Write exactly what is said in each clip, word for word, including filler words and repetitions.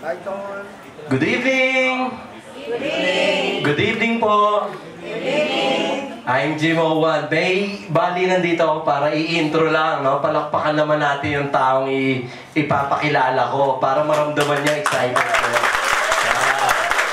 Good evening! Good evening! Good evening po! Good evening! I'm Jim Owan. May bali nandito ako para i-intro lang, no? Palakpakan naman natin yung taong i ipapakilala ko para maramdaman niya excited ko. Yeah.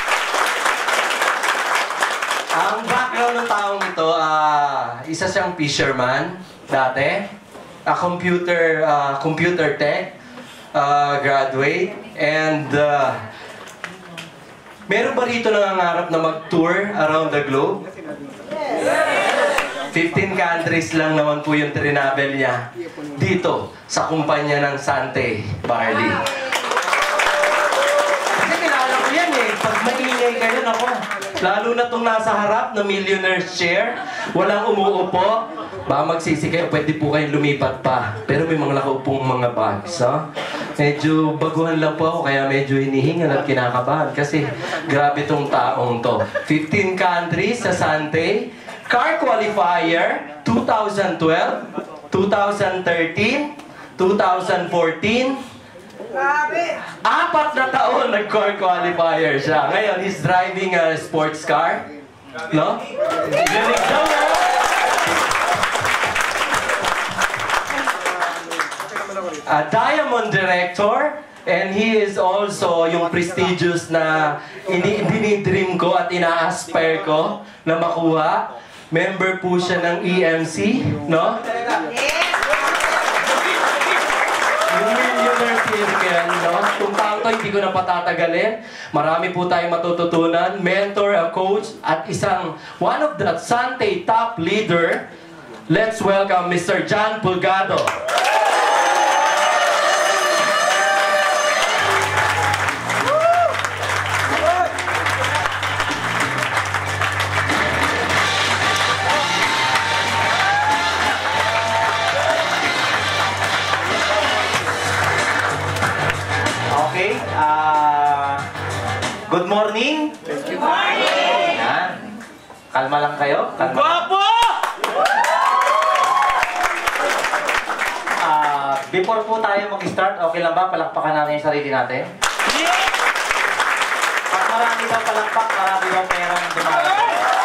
Ang background ng taong ito, uh, isa siyang fisherman dati, a computer, uh, computer tech uh, graduate, and uh, meron ba rito nangangarap na mag-tour around the globe? fifteen countries lang naman po yung trinabel niya dito sa kumpanya ng Sante Barley. Kasi kilala ko yan eh. Pag maingay kayo, ako, lalo na itong nasa harap na millionaire's chair, walang umuupo, baka magsisi kayo, pwede po kayong lumipat pa. Pero may mga nakaupong mga bags, ha? Medyo baguhan lang po ako, kaya medyo hinihingal at kinakabahan kasi grabe tong taong to. fifteen countries sa Sante, car qualifier, two thousand twelve, two thousand thirteen, two thousand fourteen, apat na taon nag-car qualifier siya. Ngayon, he's driving a sports car. No? Galing daw, no? A diamond director, and he is also yung prestigious na ini-dream ko at ina-aspire ko na makuha. Member po siya ng E M C, no? Yung millionaire circle, no? Kung taong to, hindi ko na patatagalin. Marami po tayong matututunan. Mentor, a coach, at isang one of the Sante top leader. Let's welcome Mister John Pulgado. Okay, uh, good morning. Good morning! Yan. Kalma lang kayo. Kalma. Guwapo! Uh, before po tayo mag-start, okay lang ba? Palakpakan natin yung sarili natin. Pag marami daw palakpak, marami daw perang dumarating.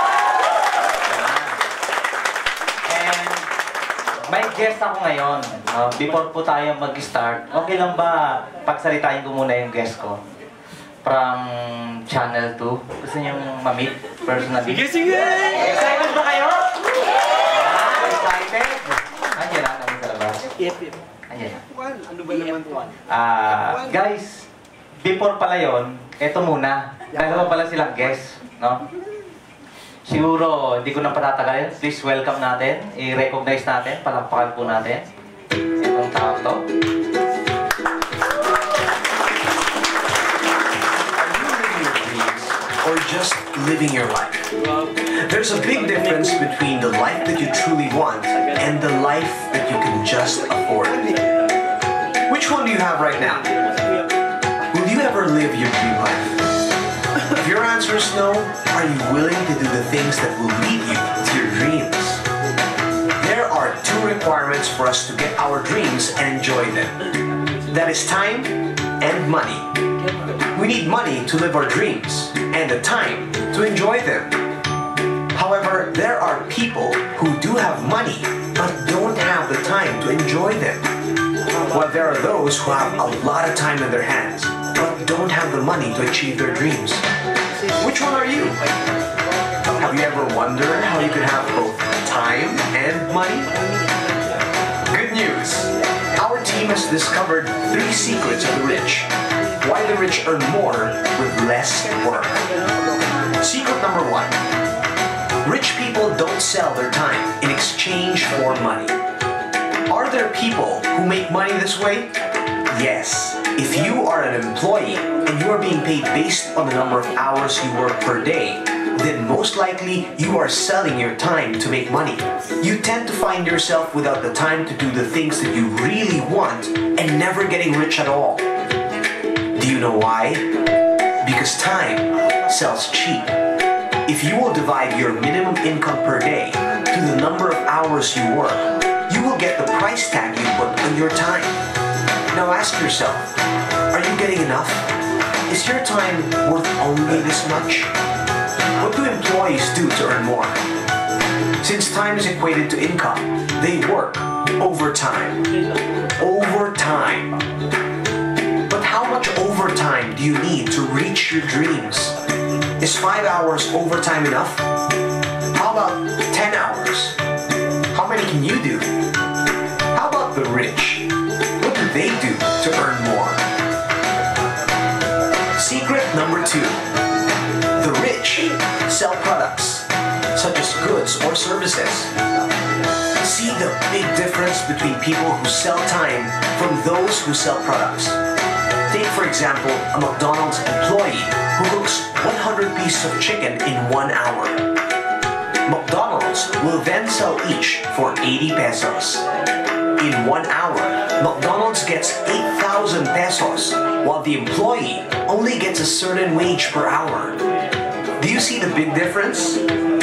And may guest ako ngayon. Uh, before po tayo mag-start, okay lang ba pagsalitain ko muna yung guest ko? From Channel two. Gusto niyong ma-meet personally? Sige, sige! Excited ba kayo? Yeah, excited? Andiyan na, kami sa labas. Andiyan na. Ano ba naman po? Ah, guys, before pala yon, eto muna. Dalawa pala silang guest, no? Siguro, hindi ko na patatagalin. Please welcome natin. I-recognize natin. Palakpakan po natin. Itong tao to. Or just living your life. There's a big difference between the life that you truly want and the life that you can just afford. Which one do you have right now? Will you ever live your dream life? If your answer is no, are you willing to do the things that will lead you to your dreams? There are two requirements for us to get our dreams and enjoy them. That is time and money. We need money to live our dreams and the time to enjoy them. However, there are people who do have money but don't have the time to enjoy them. While there are those who have a lot of time in their hands but don't have the money to achieve their dreams. Which one are you? Have you ever wondered how you could have both time and money? Good news! Our team has discovered three secrets of the rich. Why the rich earn more with less work. Secret number one. Rich people don't sell their time in exchange for money. Are there people who make money this way? Yes. If you are an employee and you are being paid based on the number of hours you work per day, then most likely you are selling your time to make money. You tend to find yourself without the time to do the things that you really want and never getting rich at all. Do you know why? Because time sells cheap. If you will divide your minimum income per day to the number of hours you work, you will get the price tag you put on your time. Now ask yourself, are you getting enough? Is your time worth only this much? What do employees do to earn more? Since time is equated to income, they work overtime. Overtime. But how much overtime do you need to reach your dreams? Is five hours overtime enough? How about ten hours? How many can you do? How about the rich? What do they do to earn more? Secret number two. The rich sell products, such as goods or services. See the big difference between people who sell time from those who sell products. Take, for example, a McDonald's employee who cooks one hundred pieces of chicken in one hour. McDonald's will then sell each for eighty pesos. In one hour, McDonald's gets eight thousand pesos, while the employee only gets a certain wage per hour. Do you see the big difference?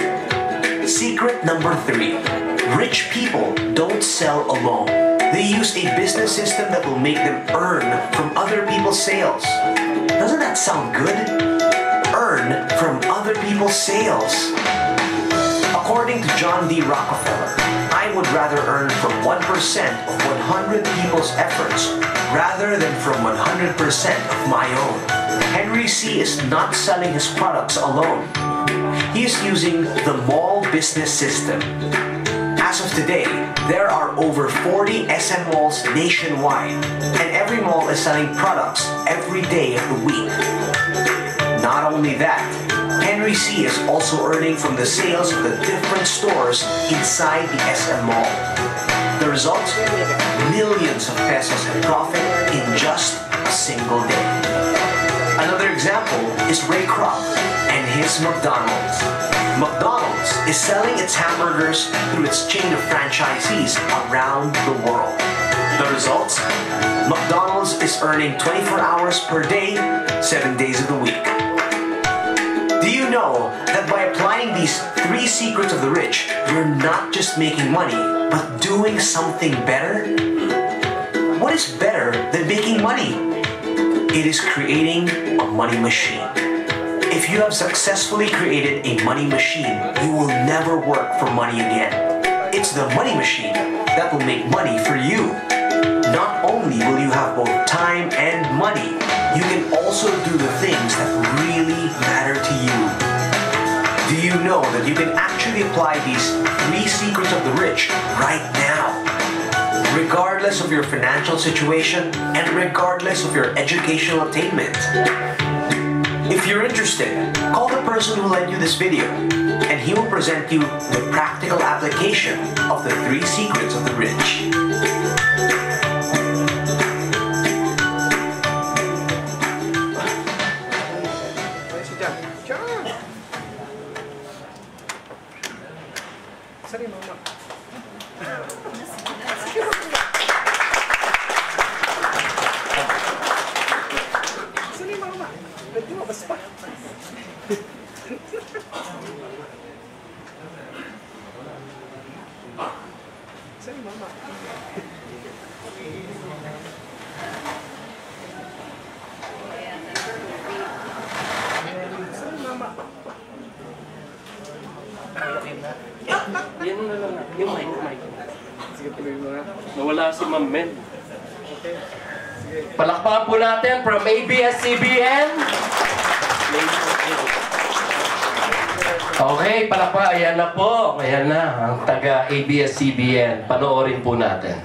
Secret number three. Rich people don't sell alone. They use a business system that will make them earn from other people's sales. Doesn't that sound good? Earn from other people's sales. According to John D. Rockefeller, I would rather earn from one percent of one hundred people's efforts rather than from one hundred percent of my own. Henry C. is not selling his products alone. He is using the mall business system. As of today, there are over forty S M malls nationwide, and every mall is selling products every day of the week. Not only that, Henry C. is also earning from the sales of the different stores inside the S M mall. The result? Millions of pesos in profit in just a single day. Another example is Ray Kroc and his McDonald's. McDonald's is selling its hamburgers through its chain of franchisees around the world. The result? McDonald's is earning twenty-four hours per day, seven days of the week. Do you know that by applying these three secrets of the rich, you're not just making money, but doing something better? What is better than making money? It is creating a money machine. If you have successfully created a money machine, you will never work for money again. It's the money machine that will make money for you. Not only will you have both time and money, you can also do the things that really matter to you. Do you know that you can actually apply these three secrets of the rich right now? Regardless of your financial situation and regardless of your educational attainment. If you're interested, call the person who lent you this video, and he will present you the practical application of the three secrets of the rich. Yan na lang. Yung mic, mic. Sige, tuloy mo na. Nawala si Ma'am Mel. Okay. Palakpakan po natin from A B S C B N. Okay, palakpakan. Ayan na po. Ayan na. Ang taga A B S C B N. Panoorin po natin.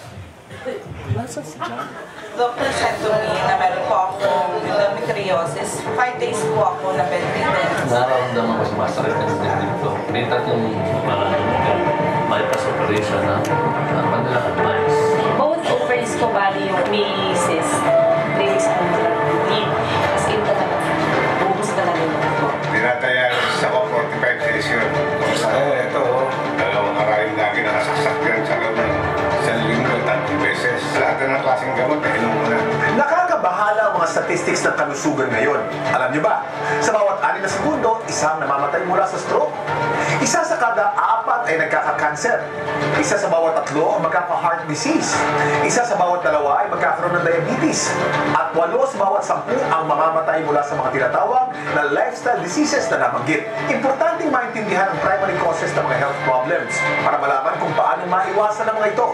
Doctor said to me na meron po akong endometriosis. Five days po ako na bedridden. Nararamdaman ko sumasakit ng dibdib ko. May tatlong parang bypass operation na ang kanila advice. Both ovaries ko bali yung may cyst. Three weeks ako nag-bleed. As in talaga. Bubus talaga yung ako. Dinataya sa ko forty-five session. Eh, ito, dalawang maraming lagi nakasaksak yan sa gamot. Sa linggo, tatlong beses. Lahat ng klaseng gamot, inom mo na. Nakakabahala ang mga statistics ng kalusugan ngayon. Alam niyo ba, sa bawat anim na segundo, isang namamatay mula sa stroke. Isa sa kada apat bawat ay nagkaka-cancer. Isa sa bawat tatlo ang magkaka-heart disease. Isa sa bawat dalawa ay magkakaroon ng diabetes. At walo sa bawat sampu ang mamamatay mula sa mga tinatawag na lifestyle diseases na nabanggit. Importanteng maintindihan ang primary causes ng mga health problems para malaman kung paano maiwasan ang mga ito.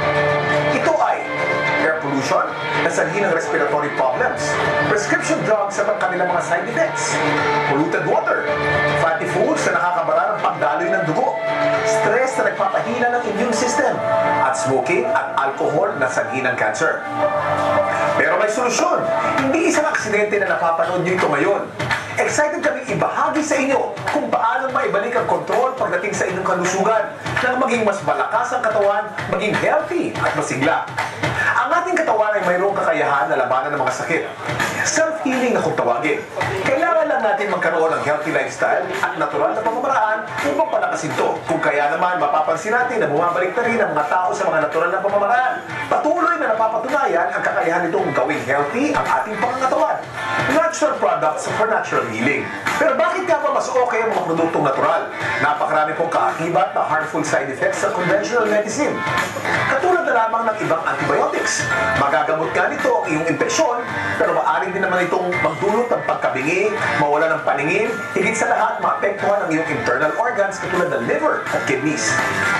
Ito ay air pollution na sanhi ng respiratory problems, prescription drugs at ang kanilang mga side effects, polluted water, fatty foods na nakakabara ng pagdaloy ng dugo, stress na nagpapahina ng immune system, at smoking at alcohol na sanhi ng cancer. Pero may solusyon. Hindi isang aksidente na napapanood nyo ito ngayon. Excited kaming ibahagi sa inyo kung paano maibalik ang kontrol pagdating sa inyong kalusugan nang maging mas malakas ang katawan, maging healthy at masigla. Ang ating katawan ay mayroong kakayahan na labanan ng mga sakit. Self-healing na kung tawagin. Kailangan lang natin magkaroon ng healthy lifestyle at natural na pamamaraan upang palakasin ito. Kung kaya naman, mapapansin natin na bumabalik na rin ang mga tao sa mga natural na pamamaraan. Patuloy na napapatunayan ang kakayahan nitong gawing healthy ang ating pangangatawan. Natural products for natural healing. Pero bakit nga ba mas okay ang mga produktong natural? Napakarami pong kaakibat na harmful side effects sa conventional medicine. Katulad na lamang ng ibang antibiotics. Magagamot nga nito ang iyong infeksyon, pero maaari din naman itong magdulot ng pagkabingi, mawala ng paningin, higit sa lahat maapektuhan ang iyong internal organs katulad ng liver at kidneys.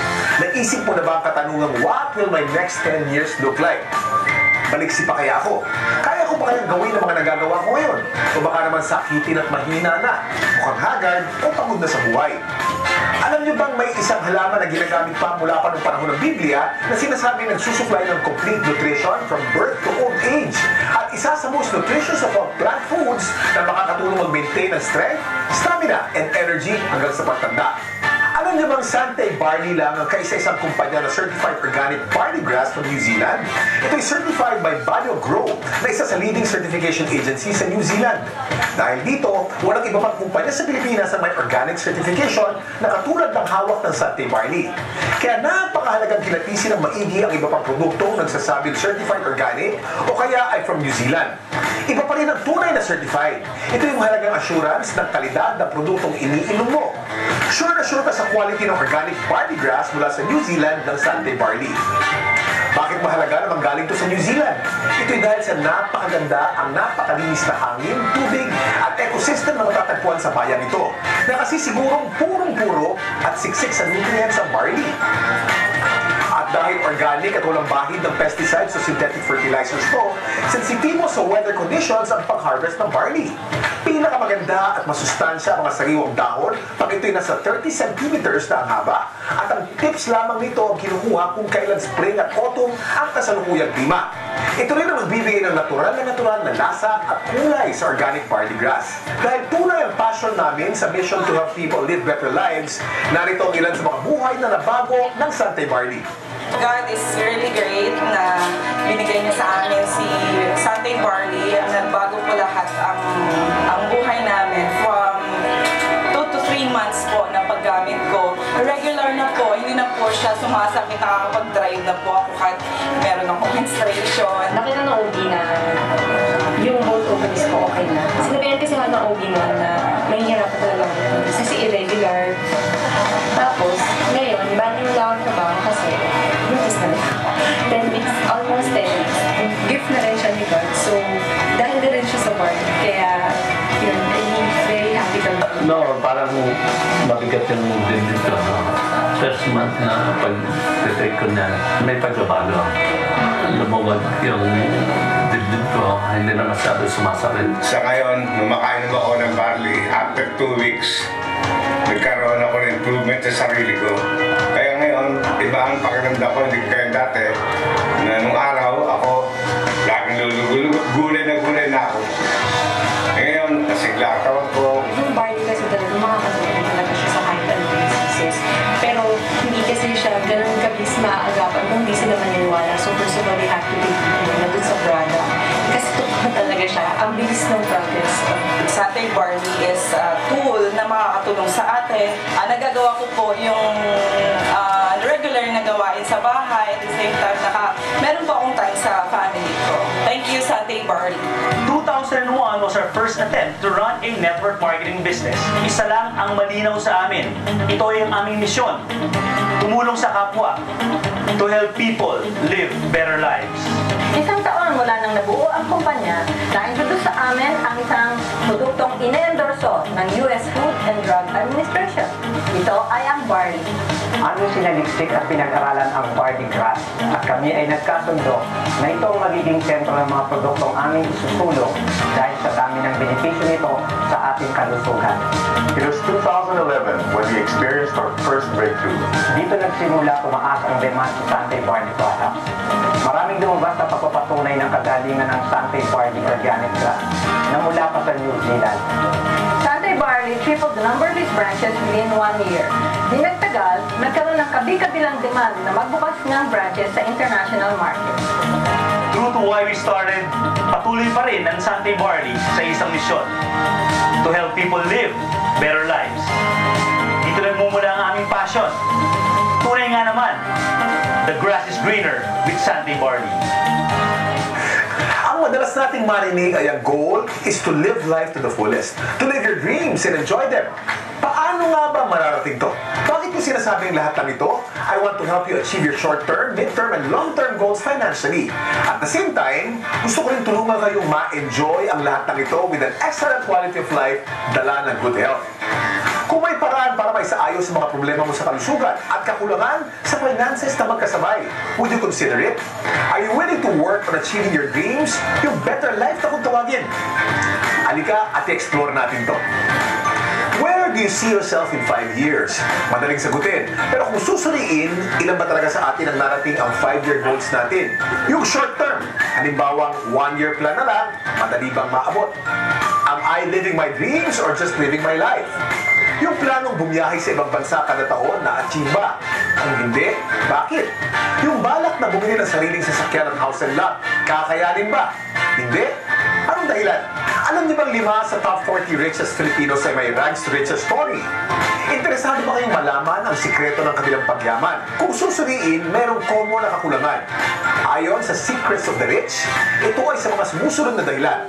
Naisip mo na ba ang katanungang, what will my next ten years look like? Baliksi pa kaya ako? Kaya ko pa kayang gawin ang mga nagagawa ko ngayon? O baka naman sakitin at mahina na, mukhang haggard o pagod na sa buhay? Alam niyo bang may isang halaman na ginagamit pa mula pa noong panahon ng Biblia na sinasabi nagsusupply ng complete nutrition from birth to old age? At isa sa most nutritious of all plant foods na makakatulong mag-maintain ng strength, stamina, and energy hanggang sa pagtanda. Alam niyo bang Sante Barley lang ang kaisa-isang kumpanya na certified organic barley grass from New Zealand? Ito ay certified by Bio Grow na isa sa leading certification agency sa New Zealand. Dahil dito, walang iba pang kumpanya sa Pilipinas na may organic certification na katulad ng hawak ng Sante Barley. Kaya napakahalagang kilatisin ng maigi ang iba pang produktong nagsasabing certified organic o kaya ay from New Zealand. Iba pa rin ang tunay na certified. Ito yung mahalagang assurance ng kalidad ng produktong iniinom mo. Sure na sure ka sa quality ng organic barley grass mula sa New Zealand ng Sante Barley. Bakit mahalaga na manggaling to sa New Zealand? Ito'y dahil sa napakaganda, ang napakalinis na hangin, tubig, at ecosystem na matatagpuan sa bayan ito, na kasi sigurong purong-puro at siksik sa nutrients ang barley. At dahil organic at walang bahid ng pesticides o synthetic fertilizers to, sensitibo sa weather conditions ang pag-harvest ng barley. Pinakamaganda at masustansya ang mga sariwang dahon pag ito'y nasa thirty centimeters na ang haba. At ang tips lamang nito ang kinukuha kung kailan spring at autumn ang kasalukuyang klima. Ito rin ang magbibigay ng natural na natural na lasa at kulay sa organic barley grass. Dahil tunay ang passion namin sa mission to help people live better lives, narito ang ilan sa mga buhay na nabago ng Sante Barley. God is really great na binigay niya sa amin si Sante Barley. Ang nagbago po lahat ang, ang buhay namin from two to three months po na paggamit ko. Regular na po, hindi na po siya sumasakit, nakakapag-drive na po ako kahit meron akong menstruation. Nakita ng O B na yung both ovaries ko okay na. Sinabihan kasi ako ng O B mo na may hirap talaga ako kasi irregular. Tapos, ngayon, banning lang ako trabaho kasi buntis na rin. ten weeks, almost ten weeks. Gift na rin siya ni God. So, dahil na rin siya sa work. Kaya, yun, I'm very happy ka. No, parang mabigat yung dibdib ko. No? First month na pag-take ko na, may pagbabago. Lumawag yung dibdib ko, hindi na masyado sumasakit. Sa ngayon, numakainom ako ng barley. After two weeks, nagkaroon ako ng improvement sa sarili ko. Kaya ngayon, iba ang pakiramdam ko, hindi kaya dati, na nung araw ako, laging lulugulugot, gulay na gulay na ako. Ngayon, nasigla ang tawag ko. Yung barley kasi talaga, makakatulong talaga siya sa height and diseases. Pero hindi kasi siya ganun kabis maaagapan kung hindi sila maniniwala. So first of all, we have to be na dun sa product. Kasi totoo talaga siya. Ang bilis ng progress. Sante Barley is a tool na makakatulong sa atin. Uh, nagagawa ko po yung uh, regular na gawain sa bahay. At the same time, naka, meron po akong time sa family ko. Thank you, Sante Barley. two thousand thousand one was our first attempt to run a network marketing business. Isa lang ang malinaw sa amin. Ito ay ang aming misyon. Tumulong sa kapwa. To help people live better lives. Isang taon mula nang nabuo ang kumpanya, na-introduce sa amin ang isang produktong ine-endorso ng U S Food and Drug Administration. Ito ay ang barley. Aming sinaliksik at pinag-aralan ang barley grass at kami ay nagkasundo na ito ang magiging sentro ng mga produktong aming isusulong dahil sa dami ng benepisyo nito sa ating kalusugan. It was two thousand eleven when we experienced our first breakthrough. Dito nagsimula tumaas ang demand sa Sante Barley products. Maraming lumabas na pagpapatunay ng kagalingan ng Sante Barley Organic Grass na mula pa sa New Zealand. Sante Barley tripled the number of its branches within one year. Di nagtagal, nagkaroon ng kabi-kabilang demand na magbukas ng branches sa international market. True to why we started, patuloy pa rin ang Sante Barley sa isang misyon. To help people live better lives. Dito nagmumula ang aming passion. Tunay nga naman, the grass is greener with Sante Barley. Ang madalas nating marinig ay ang goal is to live life to the fullest. To live your dreams and enjoy them. Paano nga ba mararating to? Bakit ko sinasabing lahat ng ito? I want to help you achieve your short-term, mid-term, and long-term goals financially. At the same time, gusto ko rin tulungan kayong ma-enjoy ang lahat ng ito with an excellent quality of life, dala ng good health. Kung may paraan para maisaayos sa mga problema mo sa kalusugan at kakulangan sa finances na magkasabay, would you consider it? Are you willing to work on achieving your dreams? Yung better life na kung tawagin? Halika at i-explore natin to. Where do you see yourself in five years? Madaling sagutin. Pero kung susuriin, ilan ba talaga sa atin ang narating ang five-year goals natin? Yung short term, halimbawang one-year plan na lang, madali bang maabot? Am I living my dreams or just living my life? Yung planong bumiyahe sa ibang bansa kada taon, na-achieve ba? Kung hindi, bakit? Yung balak na bumili ng sariling sasakyan at house and lot, kakayanin ba? Hindi? Anong dahilan? Alam niyo bang lima sa top forty richest Filipinos ay may rags to riches story? Interesado ba kayong malaman ang sikreto ng kanilang pagyaman? Kung susuriin, merong komo na kakulangan. Ayon sa Secrets of the Rich, ito ay sa mga sumusunod na dahilan.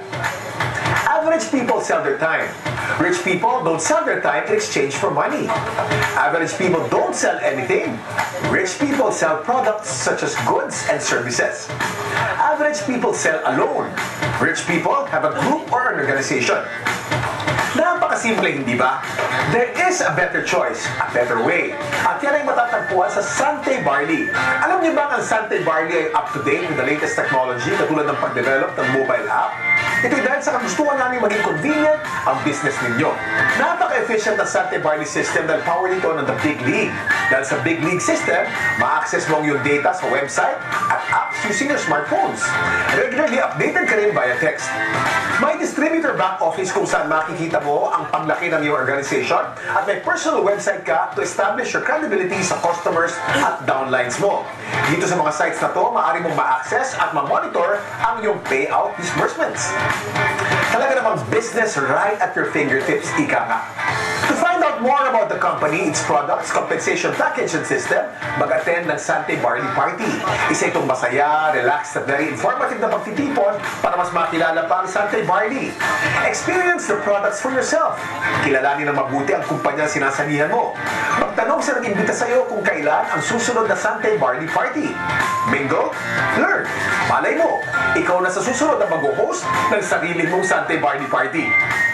Average people sell their time. Rich people don't sell their time in exchange for money. Average people don't sell anything. Rich people sell products such as goods and services. Average people sell alone. Rich people have a group or an organization. Napakasimple, hindi ba? There is a better choice, a better way. At yan ay matatagpuan sa Sante Barley. Alam niyo ba ang Sante Barley ay up-to-date with the latest technology katulad ng pag-develop ng mobile app? Ito'y dahil sa kagustuhan namin maging convenient ang business ninyo. Napaka-efficient ang Sante Barley system dahil power nito ng The Big League. Dahil sa Big League system, ma-access mo ang iyong data sa website at apps using your smartphones. Regularly updated ka rin via text. May distributor back office kung saan makikita mo ang paglaki ng iyong organization at may personal website ka to establish your credibility sa customers at downlines mo. Dito sa mga sites na to, maaari mong ma-access at ma-monitor ang iyong payout disbursements. Talaga namang business right at your fingertips, ika nga. To find out more about the company, its products, compensation package and system, mag-attend ng Sante Barley Party. Isa itong masaya, relaxed at very informative na pagtitipon para mas makilala pa ang Sante Barley. Experience the products for yourself. Kilalanin ng mabuti ang kumpanya sinasanihan mo. Magtanong sa nag-imbita sa iyo kung kailan ang susunod na Sante Barley Party. Bingo? Learn! Malay mo, ikaw na sa susunod na mag-host ng sarili mong Sante Barley Party.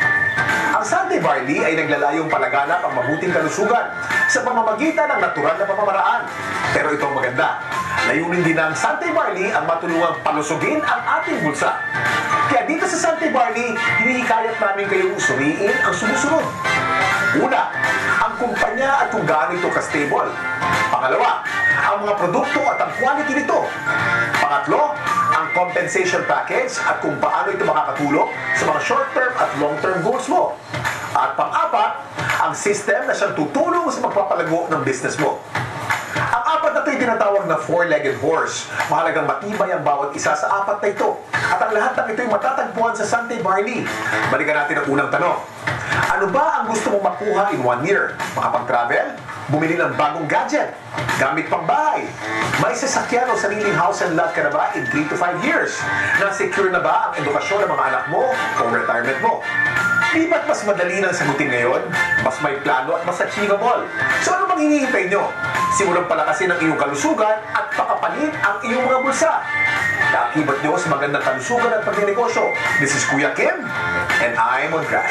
Ang Sante Barley ay naglalayong palaganap ang mabuting kalusugan sa pamamagitan ng natural na pamamaraan. Pero ito ang maganda. Layunin din ng Sante Barley ang matulungang palusugin ang ating bulsa. Kaya dito sa Sante Barley, hinihikayat namin kayong suriin ang sumusunod. Una, ang kumpanya at kung gaano ito ka-stable. Pangalawa, ang mga produkto at ang quality nito. Pangatlo, ang compensation package at kung paano ito makakatulong sa mga short-term at long-term goals mo. At pang-apat, ang system na siyang tutulong sa pagpapalago ng business mo. Ang apat na ito ay tinatawag na four-legged horse. Mahalagang matibay ang bawat isa sa apat na ito. At ang lahat ng ito ay matatagpuan sa Sante Barley. Balikan natin ang unang tanong. Ano ba ang gusto mong makuha in one year? Makapag-travel? Bumili ng bagong gadget, gamit pang bahay. May sasakyan o sariling house and lot ka na ba in three to five years? Na-secure na ba ang edukasyon ng mga anak mo o retirement mo? Di ba't mas madali nang sagutin ngayon? Mas may plano at mas achievable. So ano bang hinihintay nyo? Simulang palakasin ang iyong kalusugan at pakapalit ang iyong mga bulsa. Kaakibat nyo sa magandang kalusugan at pagninegosyo. This is Kuya Kim, and I'm on grass.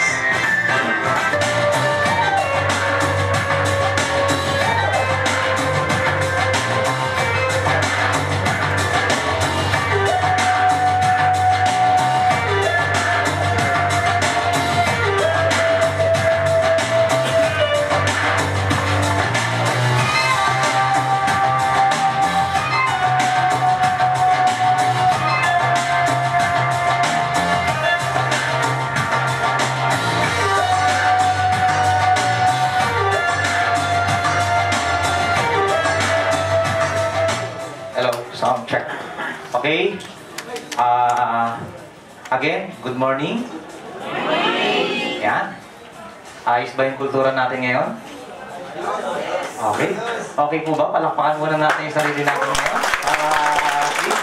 Sound check. Okay? Uh, again, good morning. Yan. Ayos ba yung kultura natin ngayon? Okay. Okay po ba? Palakpakan muna natin yung sarili natin ngayon. Uh, please.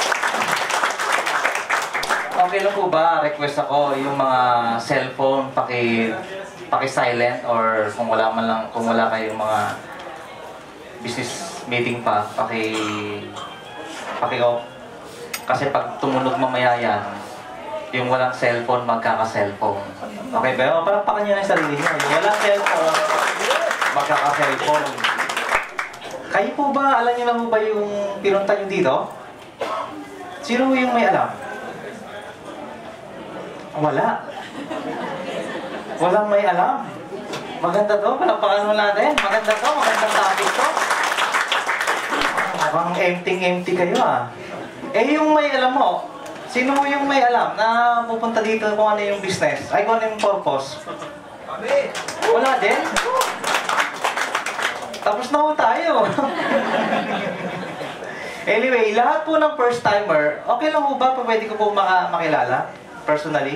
Okay lang po ba? Request ako yung mga cellphone paki paki-silent or kung wala man lang, kung wala kayong mga business meeting pa, paki paki-off. Kasi pag tumunog mamaya yan, yung walang cellphone, magkaka-cellphone. Okay ba? O, palakpakan nyo na yung sarili nyo. Yung walang cellphone, magkaka-cellphone. Kayo po ba, alam nyo na po ba yung pinunta nyo dito? Sino yung may alam? Wala. Walang may alam. Maganda to, palakpakan mo natin. Maganda to, magandang topic to. Parang empty-empty kayo ah. Eh yung may alam mo, sino yung may alam na pupunta dito kung ano yung business? Ay kung ano yung purpose? Wala din? Tapos na po tayo. Anyway, lahat po ng first timer, okay lang po ba pa pwede ko po maka makilala? Personally?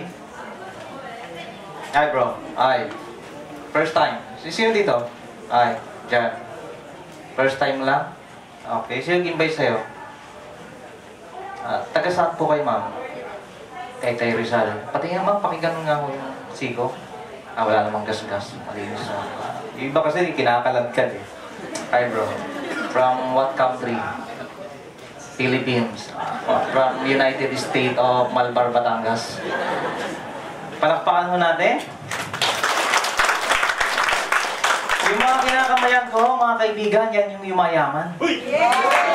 Ay bro, ay. First time. Sino dito? Ay, dyan. First time lang? Okay, sino yung invite sa'yo? Uh, taga saan po kayo, ma'am? Kay Tay Rizal. Pati nga, ma'am, pakinggan nga ko yung siko. Ah, wala namang gas-gas. Malinis na. Yung iba kasi kinakaladkad eh. Hi, bro. From what country? Philippines. Uh, from United States of Malbar, Batangas. Palakpakan mo natin. Yung mga kinakamayan ko, mga kaibigan, yan yung yumayaman. Uy! Yeah!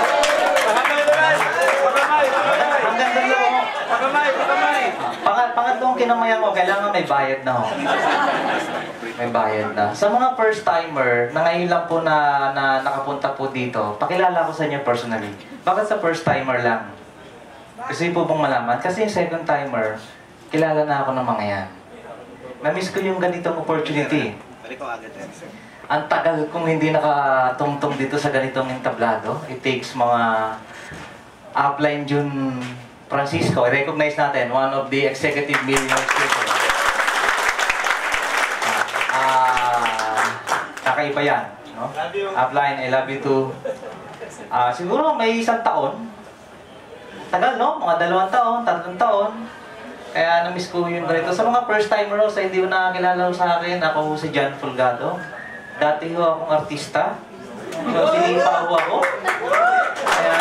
Hanggang doon lang ako. Pakamay, pakamay! Pangatlong kinamayan ko, kailangan may bayad na ho. May bayad na. Sa mga first timer, na ngayon lang po na, na nakapunta po dito, pakilala ko sa inyo personally. Bakit sa first timer lang? Kasi po pong malaman. Kasi yung second timer, kilala na ako ng mga yan. Na-miss ko yung ganitong opportunity. Ang tagal kong hindi nakatungtong dito sa ganitong entablado. It takes mga upline June Francisco. I-recognize natin, one of the executive millionaires people. Ah, kakaiba yan. No? Upline, I love you too. Ah, siguro may isang taon. Tagal, no? Mga dalawang taon, tatlong taon. Kaya na-miss ko yung ganito. Sa mga first timer, sa hindi mo nakakilala sa akin, ako si John Fulgado. Dati ho akong artista. So, sinipa ho ako. Kaya...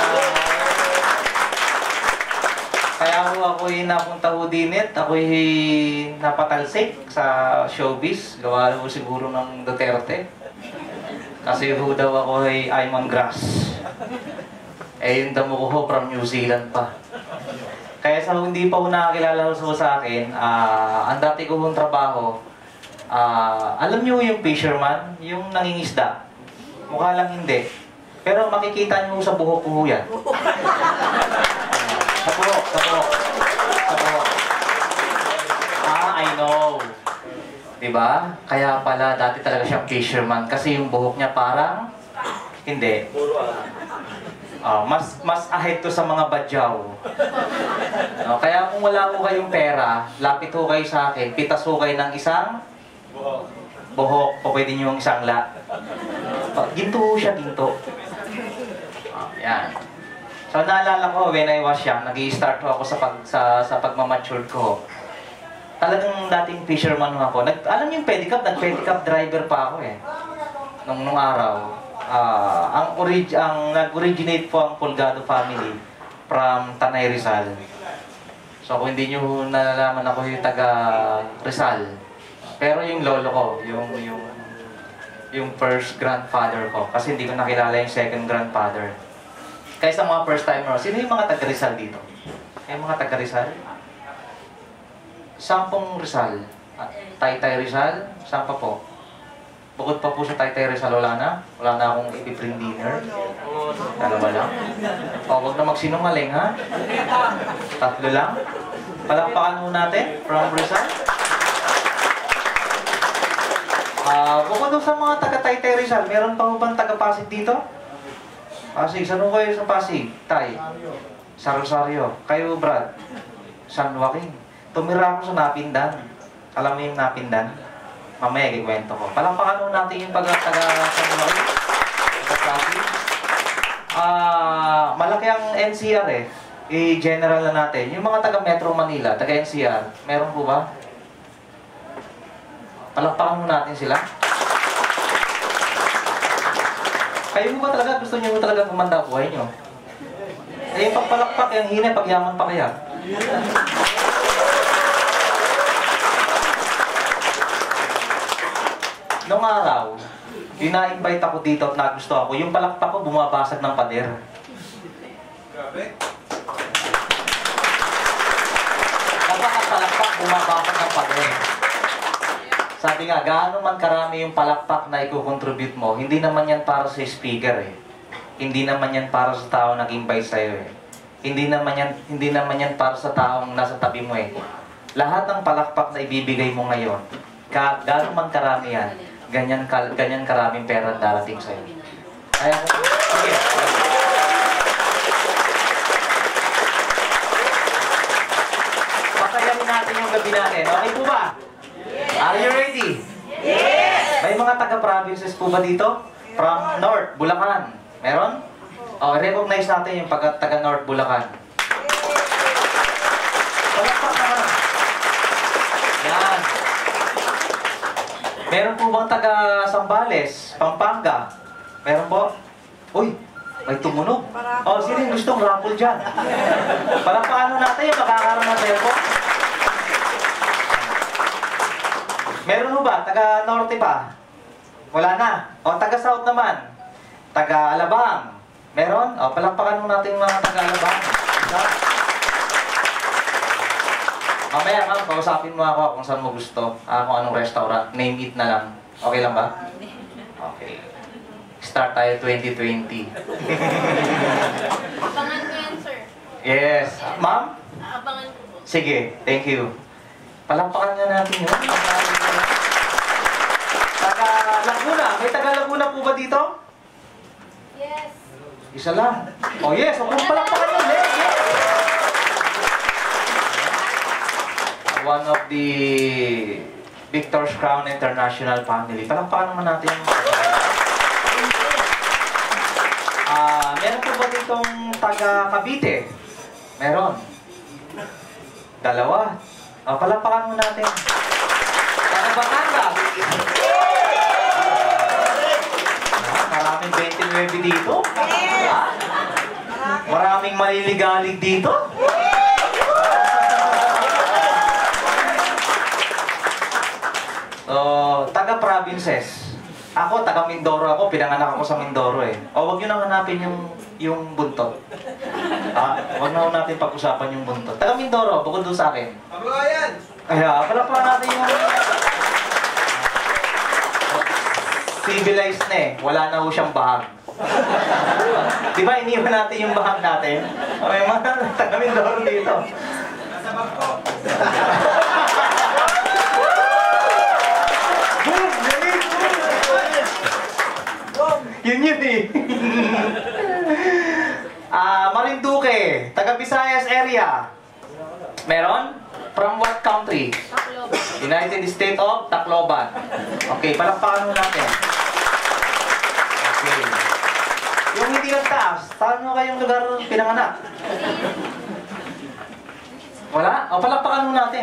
Kaya ho ako'y napunta ho dinit. Ako'y napatalsik sa showbiz. Gawa ho siguro ng Duterte. Kasi ho daw ako ay I'm on grass. Eh, yung damo ko ho from New Zealand pa. Kaya sa hindi pa ho nakakilala ho sa akin, uh, ang dati ko hong trabaho, uh, alam niyo yung fisherman, yung nangingisda. Mukha lang hindi. Pero makikita niyo sa buhok ko yan. Uh, sa buhok, sa buhok. Sa buhok. Ah, I know. Diba? Kaya pala dati talaga siyang fisherman kasi yung buhok niya parang hindi. Uh, mas mas ahead to sa mga badyaw. No, kaya kung wala ko kayong pera, lapit ho kayo sa akin, pitas ho kayo ng isang buhok. Buhok, o pwede nyo yung isang la. Pa- Ginto siya, ginto. Ah, yan. So naalala ko, when I was young, nag-i-start ako sa, pag, sa, sa pagmamature ko. Talagang dating fisherman ako. Nag, alam niyo yung pedicab, nag-pedicab driver pa ako eh. Nung, nung araw. Uh, ang, orig, ang nag-originate po ang Pulgado family from Tanay Rizal. So kung hindi nyo nalalaman ako yung taga Rizal. Pero yung lolo ko, yung, yung, yung first grandfather ko. Kasi hindi ko nakilala yung second grandfather. Kaya sa mga first timer, sino yung mga taga Rizal dito? Yung mga taga Rizal? Sampung Rizal. Taytay Rizal? Saan pa po? Bukod pa po sa Taytay Rizal, wala na? Wala na akong ipipring dinner? Dalawa lang? O, huwag na magsinungaling, ha? Tatlo lang? Palakpakan mo natin from Rizal. Ah, uh, bukod doon sa mga taga-Taytay Rizal, meron pa po bang taga-Pasig dito? Pasig, saan mo kayo sa Pasig? Tay? Sa Rosario. Kayo, Brad? San Joaquin. Tumira ako sa Napindan. Alam mo yung Napindan? Mamaya, kikwento ko. Palampakan mo natin yung pag-taga San Joaquin. Taga-Pasig. Ah, malaki ang N C R eh. I-general na natin. Yung mga taga Metro Manila, taga N C R, meron po ba? Palampakan mo natin sila. Kayo mo ba talaga, gusto niyo mo talaga kumanda buhay niyo? Eh, pagpalakpak, yung hina, pagyaman pa kaya? Noong araw, ina-invite ako dito at nagusto ako, yung palakpak ko bumabasag ng pader. Grabe. Kapag ang palakpak bumabasag ng pader. Sabi nga, gaano man karami yung palakpak na i-contribute mo, hindi naman yan para sa speaker eh. Hindi naman yan para sa tao nag-invite sa'yo eh. Hindi naman yan, hindi naman yan para sa taong nasa tabi mo eh. Lahat ng palakpak na ibibigay mo ngayon, ka, gaano man karami yan, ganyan, ka, ganyan karaming pera darating sa'yo. Kaya kung, sige. Patayamin natin yung gabi natin. Okay po ba? Are you ready? Yes! May mga taga-provinces po ba dito? From North, Bulacan. Meron? O, recognize natin yung taga-North, Bulacan. Palakpak naman. Yan. Meron po bang taga-Sambales, Pampanga? Meron po? Uy, may tumunog. O, sino yung gustong raffle dyan? Palakpakan natin yung makakaroon ng tempo. Meron mo ba? Taga-Norte pa? Wala na. O, taga-South naman? Taga-Alabang? Meron? O, palampakan mo natin yung mga taga-Alabang. Mamaya, ma'am, kausapin mo ako kung saan mo gusto. Ah, kung anong restaurant. Name it na lang. Okay lang ba? Okay. Start tayo twenty twenty. Abangan ko yan, sir. Yes. Ma'am? Abangan ko po. Sige, thank you. Palampakan nga natin yun. Taga-Laguna. May taga-Laguna po ba dito? Yes. Isa lang. Oh yes, huwag mong palampakan yun. Yes, yes. One of the Victor's Crown International family. Palampakan naman natin. Ah, meron po ba ditong taga-Cavite? Meron. Dalawa. Oh, palampakan mo natin. Taga-Batangas. Ah, maraming twenty-nine dito. Ah, maraming maliligalig dito. So, taga-provinces. Ako, taga-Mindoro ako. Pinanganak ako sa Mindoro eh. O, wag nyo nang hanapin yung, yung buntot. Ah, wag na natin pag-usapan yung buntot. Taga-Mindoro, bukod doon sa akin. Kaya, pala pa natin yung... Civilized na eh. Wala na ho siyang bahag. Di ba, iniwan natin yung bahag natin? May mga taga-Mindoro dito. Nasa bag ko. Yun yun eh. Ah, Marinduque, taga Visayas area. Meron? From what country? Tacloban. United States of Tacloban. Okay, palakpakan mo natin. taas, saan mo kayong lugar pinanganak? Wala? O, palakpakan mo natin.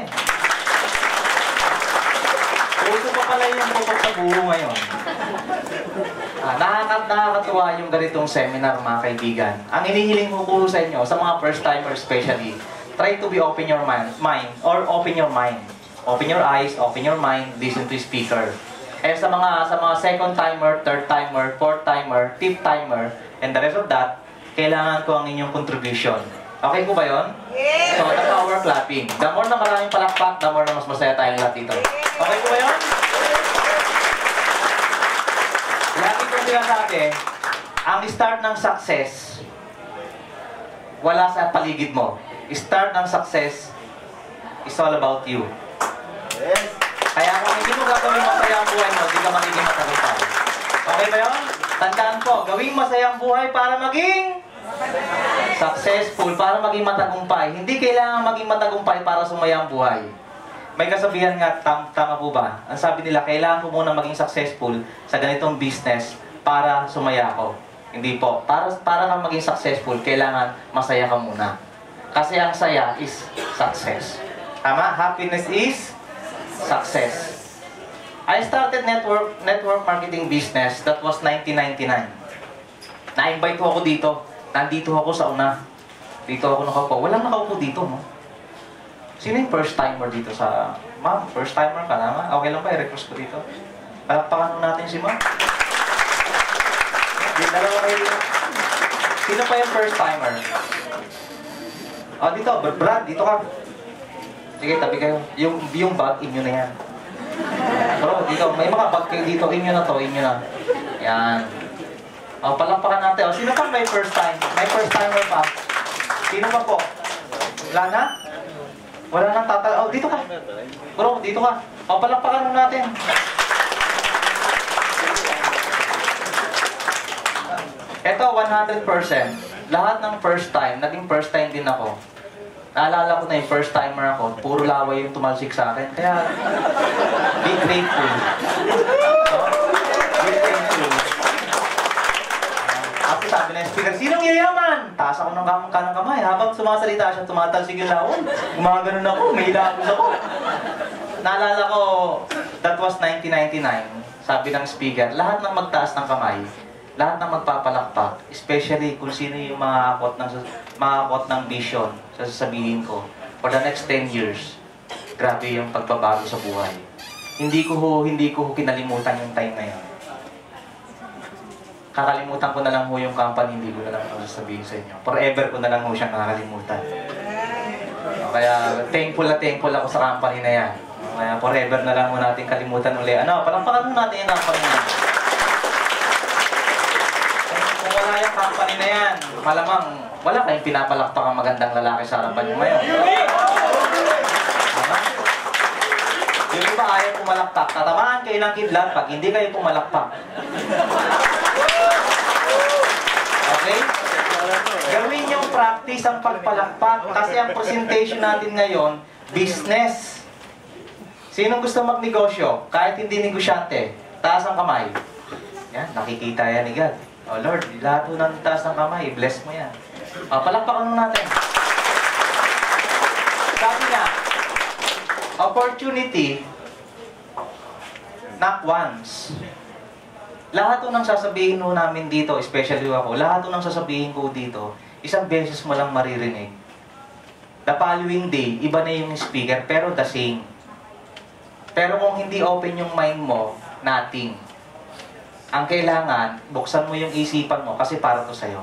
Uso pa pala yung putok sa buho ngayon. Ah, nakakat nakakatuwa yung ganitong seminar, mga kaibigan. Ang inihiling ko po sa inyo, sa mga first-timers especially, try to be open your mind, mind or open your mind. Open your eyes, open your mind, listen to speaker. Eh sa mga sa mga second timer, third timer, fourth timer, fifth timer, and the rest of that, kailangan ko ang inyong contribution. Okay po ba yun? Yeah. So, the power clapping. The more na maraming palakpak, the more na mas masaya tayong lahat dito. Okay po ba yun? Lagi ko sinasabi, ang start ng success, wala sa paligid mo. Start ng success is all about you. Yes. Kaya kung hindi mo gagawin masaya ang buhay mo, hindi ka magiging matagumpay. Okay ba yun? Tandaan po, gawing masaya ang buhay para maging successful, para maging matagumpay. Hindi kailangan maging matagumpay para sumaya ang buhay. May kasabihan nga, tam tama po ba? Ang sabi nila, kailangan ko muna maging successful sa ganitong business para sumaya ako. Hindi po. Para, para kang maging successful, kailangan masaya ka muna. Kasi ang saya is success. Tama? Happiness is success. I started network network marketing business. That was nineteen ninety-nine. Na-invite ko ako dito. Nandito ako sa una. Dito ako nakaupo. Walang nakaupo dito, no? Sino yung first timer dito sa... Ma'am, first timer ka na, ma? Okay lang ba? I-request ko dito. Palakpakan natin si ma'am. Yung dalawa kayo dito. Sino pa yung first timer? Oh, dito. Brad, dito ka. Sige, tabi kayo. Yung, yung bag, inyo na yan. Bro, dito. May mga bag kayo dito. Inyo na to, inyo na. Yan. O, oh, palakpakan natin. O, sino pa may first time? May first timer pa? Sino pa po? Wala na? Wala nang tatal. O, dito ka. Bro, dito ka. O, palakpakan mo natin. Ito, one hundred percent. Lahat ng first time, naging first time din ako. Naalala ko na yung first timer ako, puro laway yung tumalsik sa akin. Kaya, be grateful. So, be grateful. Ako sabi na yung speaker, sinong yayaman? Taas ako ng kamang kanang kamay. Habang sumasalita siya, tumatalsik yung lawon. Gumaganon ako, may ilagos ako. Naalala ko, that was nineteen ninety-nine. Sabi ng speaker, lahat ng magtaas ng kamay, lahat ng magpapalakpak, especially kung sino yung mga akot ng, mga akot ng vision, sasabihin ko, for the next ten years, grabe yung pagbabago sa buhay. Hindi ko ho, hindi ko ho kinalimutan yung time na yun. Kakalimutan ko na lang ho yung company, hindi ko na lang ho sasabihin sa inyo. Forever ko na lang ho siyang kakalimutan. Kaya thankful na thankful ako sa company na yan. Kaya forever na lang ho natin kalimutan ulit. Ano, palampakan mo natin yung company na yan. Kung wala yung company na yan, malamang wala kayong pinapalakpak ang magandang lalaki sa harapan nyo ngayon. Tama? Yung iba ayaw pumalakpak. Tatamaan kayo ng kidlat pag hindi kayo pumalakpak. Okay? Gawin yung practice ang pagpalakpak kasi ang presentation natin ngayon, business. Sinong gusto magnegosyo? Kahit hindi negosyante, taas ang kamay. Yan, nakikita yan ni God. Oh Lord, lahat ng taas ng kamay, bless mo yan. Oh, palakpakan mo natin. Sabi nga, opportunity, not once. Lahat ng sasabihin mo namin dito, especially ako, lahat ng sasabihin ko dito, isang beses mo lang maririnig. The following day, iba na yung speaker, pero the same. Pero kung hindi open yung mind mo, nothing. Ang kailangan, buksan mo yung isipan mo kasi para to sa'yo.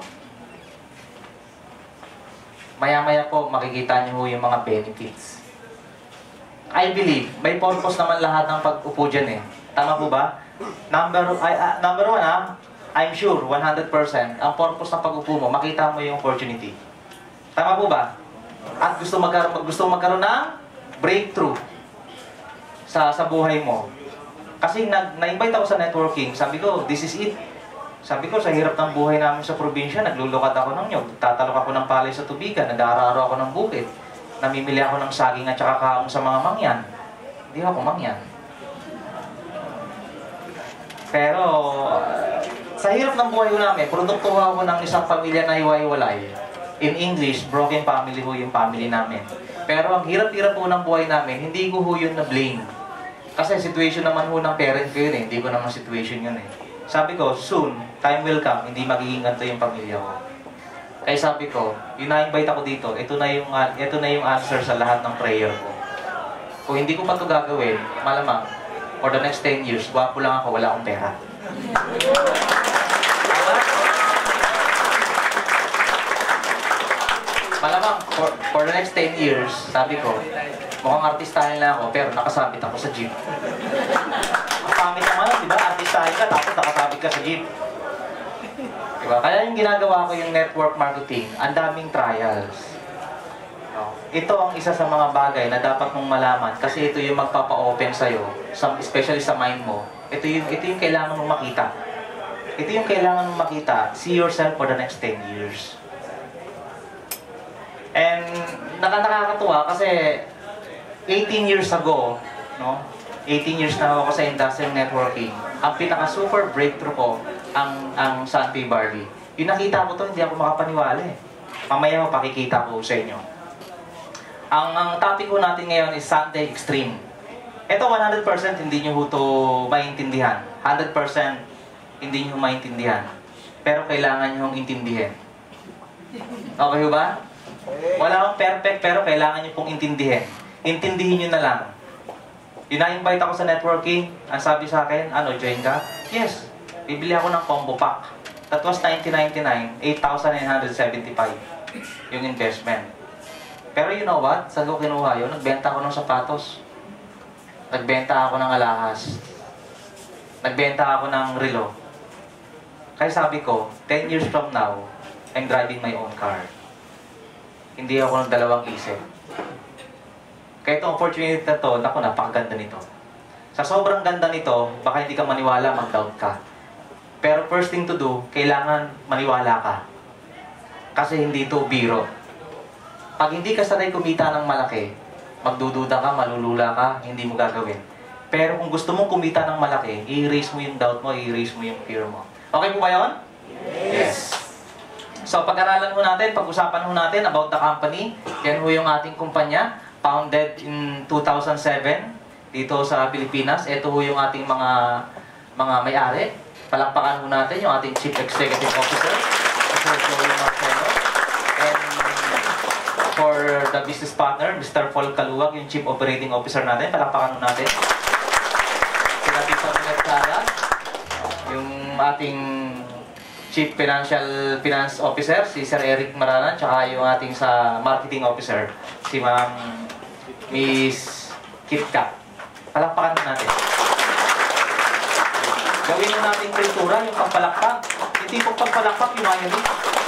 Maya-maya po, makikita niyo yung mga benefits. I believe, may purpose naman lahat ng pag-upo dyan eh. Tama po ba? Number, I, uh, number one ah, I'm sure, one hundred percent, ang purpose ng pag-upo mo, makita mo yung opportunity. Tama po ba? At gusto magkaroon, gusto magkaroon ng breakthrough sa, sa buhay mo. Kasi na-invite ako sa networking, sabi ko, this is it. Sabi ko, sa hirap ng buhay namin sa probinsya, naglulukad ako ng nyog, tatalok ako ng palay sa tubigan, nag-aararo ako ng bukid, namimili ako ng saging at saka kaong sa mga mangyan. Hindi ako mangyan. Pero, sa hirap ng buhay ko namin, produkto ako ng isang pamilya na hiwa-hiwalay. In English, broken family ho yung family namin. Pero ang hirap-hirap po ng buhay namin, hindi ko ho yun na blame. Kasi situation naman ho ng parent ko yun eh, hindi ko naman situation yun eh. Sabi ko, soon, time will come, hindi magiging ganito yung pamilya ko. Kaya sabi ko, yung na-invite ako dito, ito na yung, uh, ito na yung answer sa lahat ng prayer ko. Kung hindi ko pa ito gagawin, malamang, for the next ten years, gwapo lang ako, wala akong pera. Malamang, for, for the next ten years, sabi ko, mukhang artistahin lang ako, pero nakasabit ako sa jeep. Ang pangit naman, di ba? Artistahin ka, tapos nakasabit ka sa jeep. Diba? Kaya yung ginagawa ko yung network marketing, ang daming trials. No? Ito ang isa sa mga bagay na dapat mong malaman kasi ito yung magpapa-open sa'yo, especially sa mind mo. Ito yung, ito yung kailangan mong makita. Ito yung kailangan mong makita. See yourself for the next ten years. And naka nakakatuwa kasi eighteen years ago, no? eighteen years na ako sa industrial networking. Ang pinaka-super breakthrough ko, ang ang Santay Barley. Yung nakita ko to, hindi ako makapaniwala eh. Mamaya mo, pakikita ko sa inyo. Ang, ang topic ko natin ngayon is Santay Extreme. Ito one hundred percent hindi nyo ho to maintindihan. one hundred percent hindi nyo maintindihan. Pero kailangan nyo intindihin. Okay ho ba? Wala akong perfect pero kailangan nyo pong intindihin. Intindihin nyo na lang. Yung na-invite ako sa networking, ang sabi sa akin, ano, join ka? Yes. Bibili ako ng combo pack. That was nineteen ninety-nine, eight thousand nine hundred seventy-five yung investment. Pero you know what? Saan ko kinuha yun? Nagbenta ako ng sapatos. Nagbenta ako ng alahas. Nagbenta ako ng relo. Kaya sabi ko, ten years from now, I'm driving my own car. Hindi ako ng dalawang isip. Kaya itong opportunity na to, naku, napakaganda nito. Sa sobrang ganda nito, baka hindi ka maniwala, mag-doubt ka. Pero first thing to do, kailangan maniwala ka. Kasi hindi ito biro. Pag hindi ka sanay kumita ng malaki, magdududa ka, malulula ka, hindi mo gagawin. Pero kung gusto mong kumita ng malaki, i-erase mo yung doubt mo, i-erase mo yung fear mo. Okay po ba yun? Yes. So pag-aralan ho natin, pag-usapan ho natin about the company. Yan ho yung ating kumpanya, founded in two thousand seven dito sa Pilipinas. Ito ho yung ating mga mga may-ari. Palakpakan ho natin yung ating Chief Executive Officer, Mister Joey Marcelo. And for the business partner, Mister Paul Kaluwag, yung Chief Operating Officer natin. Palakpakan ho natin. Sila Tito Nagkara, yung ating Chief Financial Finance Officer, si Sir Eric Maranan, tsaka yung ating sa Marketing Officer, si Ma'am Miss Kitka. Palakpakan natin. Gawin na natin kultura, yung pampalakpak. Hindi po pampalakpak, yung ayaw din.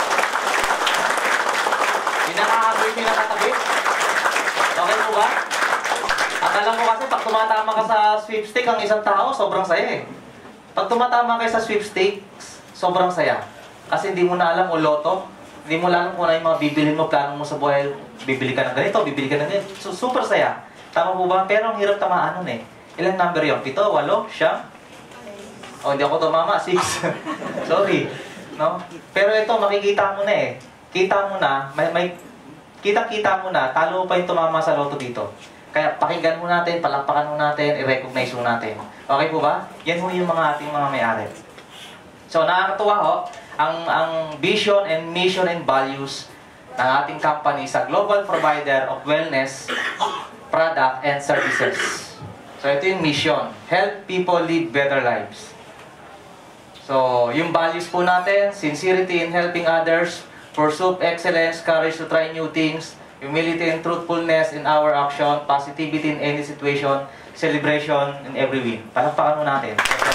Yung nakakagoy, yung nakatabi. Okay po ba? At alam ko kasi, pag tumatama ka sa sweepstick, ang isang tao, sobrang saya eh. Pag tumatama kayo sa sweepstakes, sobrang saya. Kasi hindi mo na alam o loto, hindi mo alam kung ano yung mga bibilin mo, plano mo sa buhay, bibili ka ng ganito, bibili ka ng ganito. So, super saya. Tama po ba? Pero ang hirap tamaan nun eh. Ilang number yun? Pito, walo, siyam? O, hindi ako tumama, six. Sorry. No? Pero ito, makikita mo na eh. Kita mo na, may, may kita-kita mo na, talo pa yung tumama sa loto dito. Kaya pakinggan mo natin, palakpakan mo natin, i-recognize mo natin. Okay po ba? Yan mo yung mga ating mga may-ari. So, nakakatuwa ho, ang, ang vision and mission and values ng ating company sa global provider of wellness, product, and services. So, ito yung mission. Help people live better lives. So, yung values po natin, sincerity in helping others, pursue excellence, courage to try new things, humility and truthfulness in our action, positivity in any situation, celebration in every win. Palakpakan mo natin.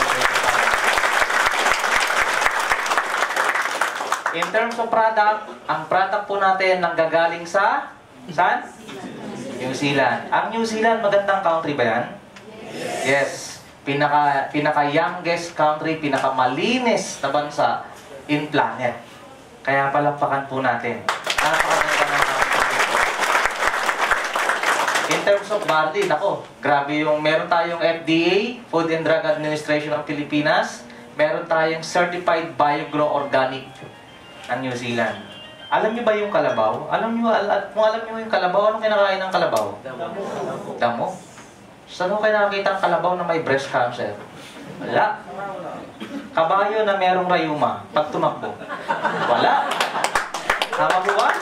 In terms of product, ang product po natin nanggagaling sa saan? New Zealand. Ang New Zealand, magandang country ba yan? Yes. Pinaka, pinaka youngest country, pinaka malinis na bansa in planet. Kaya palakpakan po natin. In terms of barley, nako, grabe yung meron tayong F D A, Food and Drug Administration ng Pilipinas. meron tayong Certified BioGrow Organic ng New Zealand. Alam niyo ba yung kalabaw? Alam niyo, al kung alam niyo yung kalabaw, anong kinakain ng kalabaw? Damo. Damo? Saan mo kayo nakakita ang kalabaw na may breast cancer? Wala. Kabayo na merong rayuma, pag tumakbo. Wala. Tama po ba?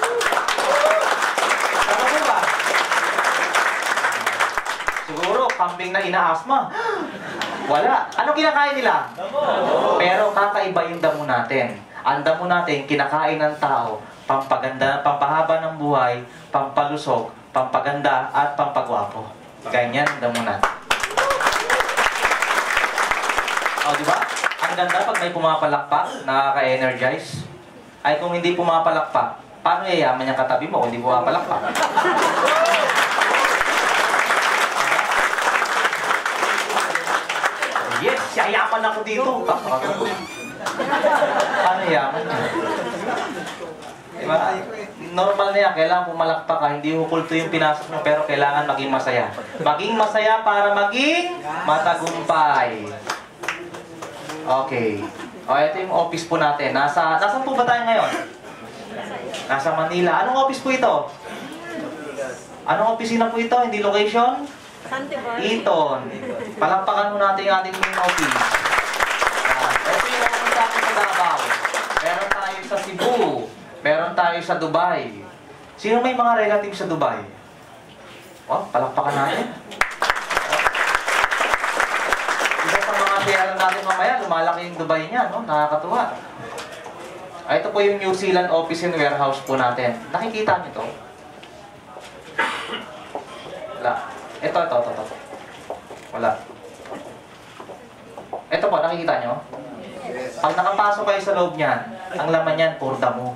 Tama po ba? Siguro, kambing na inaasma. Wala. Anong kinakain nila? Pero kakaiba yung damo natin. Ang damo natin, kinakain ng tao, pampaganda, pampahaba ng buhay, pampalusog, pampaganda, at pampagwapo. Ganyan ang damo natin. O, di ba? Ang ganda pag may pumapalakpak, nakaka-energize. Ay kung hindi pumapalakpak, paano yayaman yung katabi mo kung hindi pumapalakpak? Yes, yayaman ako dito. Paano yaman niya? Diba? Normal na yan, kailangan pumalakpak ka, hindi hukulto yung pinasok mo, pero kailangan maging masaya. Maging masaya para maging matagumpay. Okay. O, ito yung office po natin. Nasa, nasaan po ba tayo ngayon? Nasa Manila. Anong office po ito? Anong opisina po ito? Hindi location? Eton. Palakpakan mo natin yung ating main office. Ito yung office natin sa Davao. Meron tayo sa Cebu. Meron tayo sa Dubai. Sino may mga relatives sa Dubai? Oh, palakpakan natin. Kaya lang natin mamaya, lumalaki yung Dubai niya, no? Nakakatuwa. Ito po yung New Zealand office and warehouse po natin. Nakikita niyo to? Wala. Ito, ito, ito, ito. Wala. Ito po, nakikita niyo? Pag nakapasok kayo sa loob niyan, ang laman niyan, puro damo.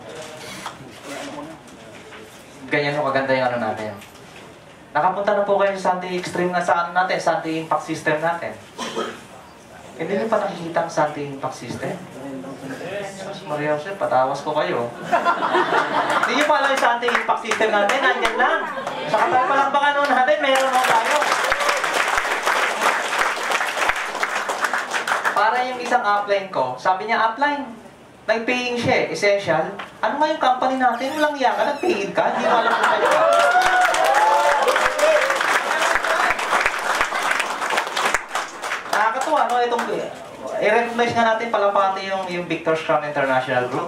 Ganyan mo kaganda yung ano natin. Nakapunta na po kayo sa anti-extreme na sa ano natin, sa anti-impact system natin. Hindi niyo pa nakikita ang sa anti-impact system? Sus, Maria Jose, patawas ko kayo. Hindi niyo pa alam sa anti-impact system natin, nandyan lang. Sa kapalakpakan nun natin, mayroon mo tayo. Para yung isang upline ko, sabi niya, upline, nag-paying siya eh, essential. Ano nga yung company natin? Walang iya ka, nag-paying ka, hindi mo alam kung kayo ka. Nakakatuwa, no? Itong, i-recognize nga natin pala pati yung, yung Victor Scrum International Group.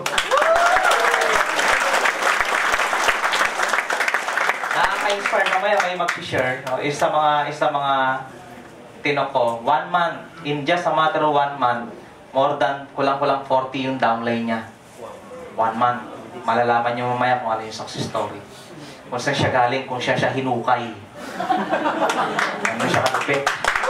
Nakaka-inspire mamaya kayo mag-share. No? Isa mga, isa mga tinok ko, one month, in just a matter of one month, more than kulang-kulang forty yung downline niya. One month. Malalaman niyo mamaya kung ano yung success story. Kung saan siya galing, kung siya siya hinukay. Ano siya katupit.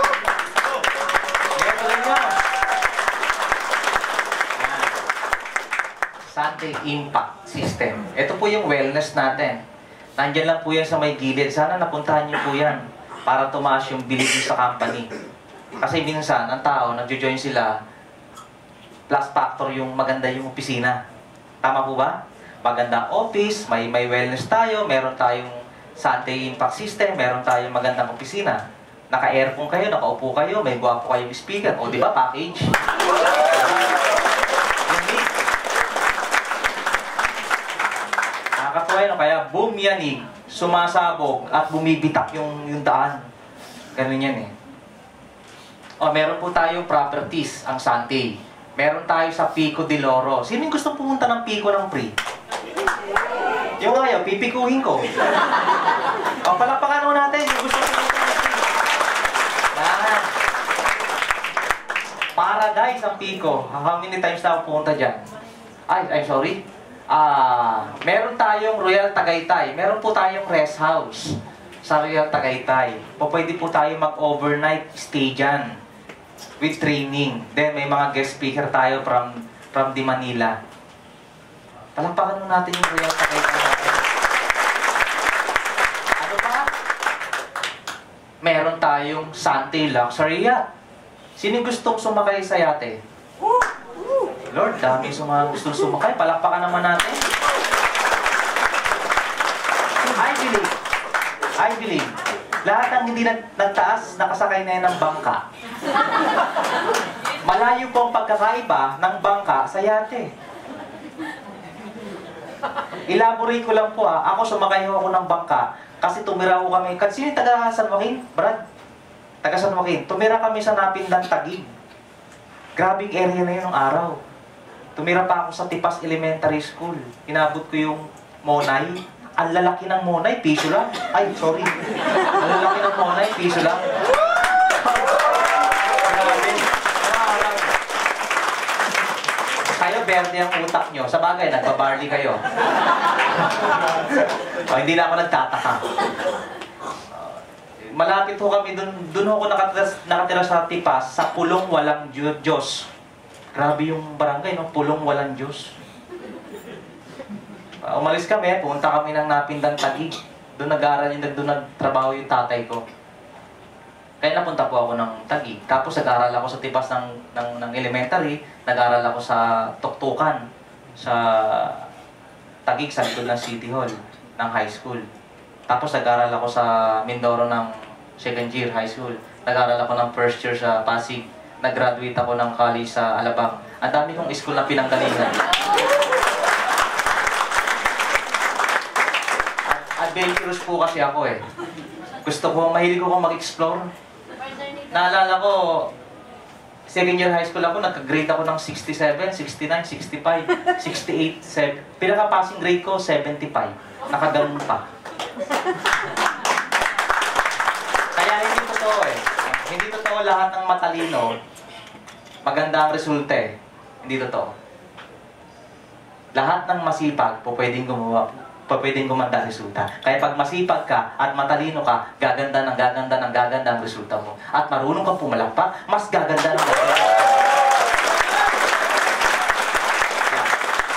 Sunday Impact System. Ito po yung wellness natin. Nandiyan lang po yan sa may gilid. Sana napuntahan niyo po yan para tumaas yung bilib sa company. Kasi minsan, ang tao, nagjo-join sila, plus factor yung maganda yung opisina. Tama po ba? Maganda office, may, may wellness tayo, meron tayong Sunday Impact System, meron tayong magandang opisina. Naka-aircon kayo, nakaupo kayo, may guwapo kayong speaker. O, di ba, package? Nakakatuwa yun, kaya boom yanig, sumasabog, at bumibitak yung, yung daan. Ganun yan eh. O, meron po tayong properties, ang Sunday. Meron tayo sa Pico de Loro. Sino yung gusto pumunta ng Pico ng free? Yung ayaw, pipikuhin ko. O, palakpakan mo natin, yung gusto pumunta ng free. Yan. Paradise ang Pico. How many times na ako pumunta dyan? Ay, ay, sorry. Ah, meron tayong Royal Tagaytay. Meron po tayong rest house sa Royal Tagaytay. Po pwede po tayo mag-overnight stay dyan with training. Then may mga guest speaker tayo from from the Manila. Palakpakan mo natin yung Royal Tagaytay natin. Ano pa? Meron tayong Sunday Luxury Yacht. Sino gustong sumakay sa yate? Lord, dami sumang gusto sumakay. Palakpakan naman natin. I believe, I believe, lahat ng hindi nag nagtaas, nakasakay na yan ng bangka. Malayo po ang pagkakaiba ng bangka sa yate. Elaborate ko lang po ah. Ako sumakay ho ako ng bangka kasi tumira ko kami. Kasi yung taga San Joaquin, Brad? Taga San Joaquin. Tumira kami sa Napindang Taguig. Grabing area na yun ng araw. Tumira pa ako sa Tipas Elementary School. Inabot ko yung Monay. Ang lalaki ng Monay, piso lang. Ay, sorry. Ang lalaki ng Monay, piso lang. Grabe. Nakakalang. Kayo, berde ang utak nyo. Sa bagay, nagbabarley kayo. O, hindi na ako nagtataka. Uh, malapit ho kami, dun, dun ho ako nakatira, nakatira sa Tipas, sa Pulong Walang Diyos. Grabe yung barangay, no? Pulong Walang Diyos. Uh, umalis kami, pumunta kami ng Napindang Taguig. Doon nag-aaral yung doon nagtrabaho yung tatay ko. Kaya napunta po ako ng Taguig. Tapos nag-aaral ako sa Tipas ng, ng, ng elementary. Nag-aaral ako sa Tuktukan. Sa Taguig, sa likod ng City Hall ng high school. Tapos nag-aaral ako sa Mindoro ng second year high school. Nag-aaral ako ng first year sa Pasig. Nag-graduate ako ng college sa Alabang. Ang dami kong school na pinanggalingan. Adventurous po kasi ako eh. Gusto ko, mahilig ko mag-explore. Naalala ko, second year high school ako, nagka-grade ako ng sixty-seven, sixty-nine, sixty-five, sixty-eight, seven. Pinaka-passing grade ko, seventy-five. Nakaganon pa. Kaya hindi totoo eh. Hindi totoo lahat ng matalino. Maganda ang resulta eh. Hindi totoo. Lahat ng masipag po pwedeng gumawa, po pwedeng gumanda ang resulta. Kaya pag masipag ka at matalino ka, gaganda ng gaganda ng gaganda ang resulta mo. At marunong kang pumalakpak, mas gaganda ng gaganda. Yeah.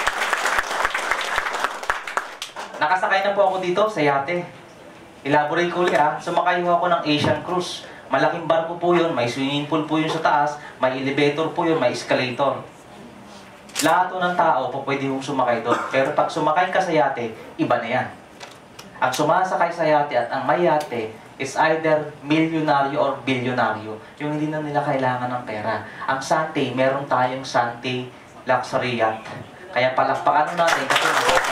Nakasakay na po ako dito sa yate. Elaborate ko ulit ha. Sumakay ho ako ng Asian Cruise. Malaking barko po yun, may swimming pool po yun sa taas, may elevator po yun, may escalator. Lahat ng tao po pwede hong sumakay doon. Pero pag sumakay ka sa yate, iba na yan. Ang sumasakay sa yate at ang may yate is either milyonaryo or bilyonaryo. Yung hindi na nila kailangan ng pera. Ang Sante, meron tayong Sante Luxury Yacht. Kaya palakpakan natin kasi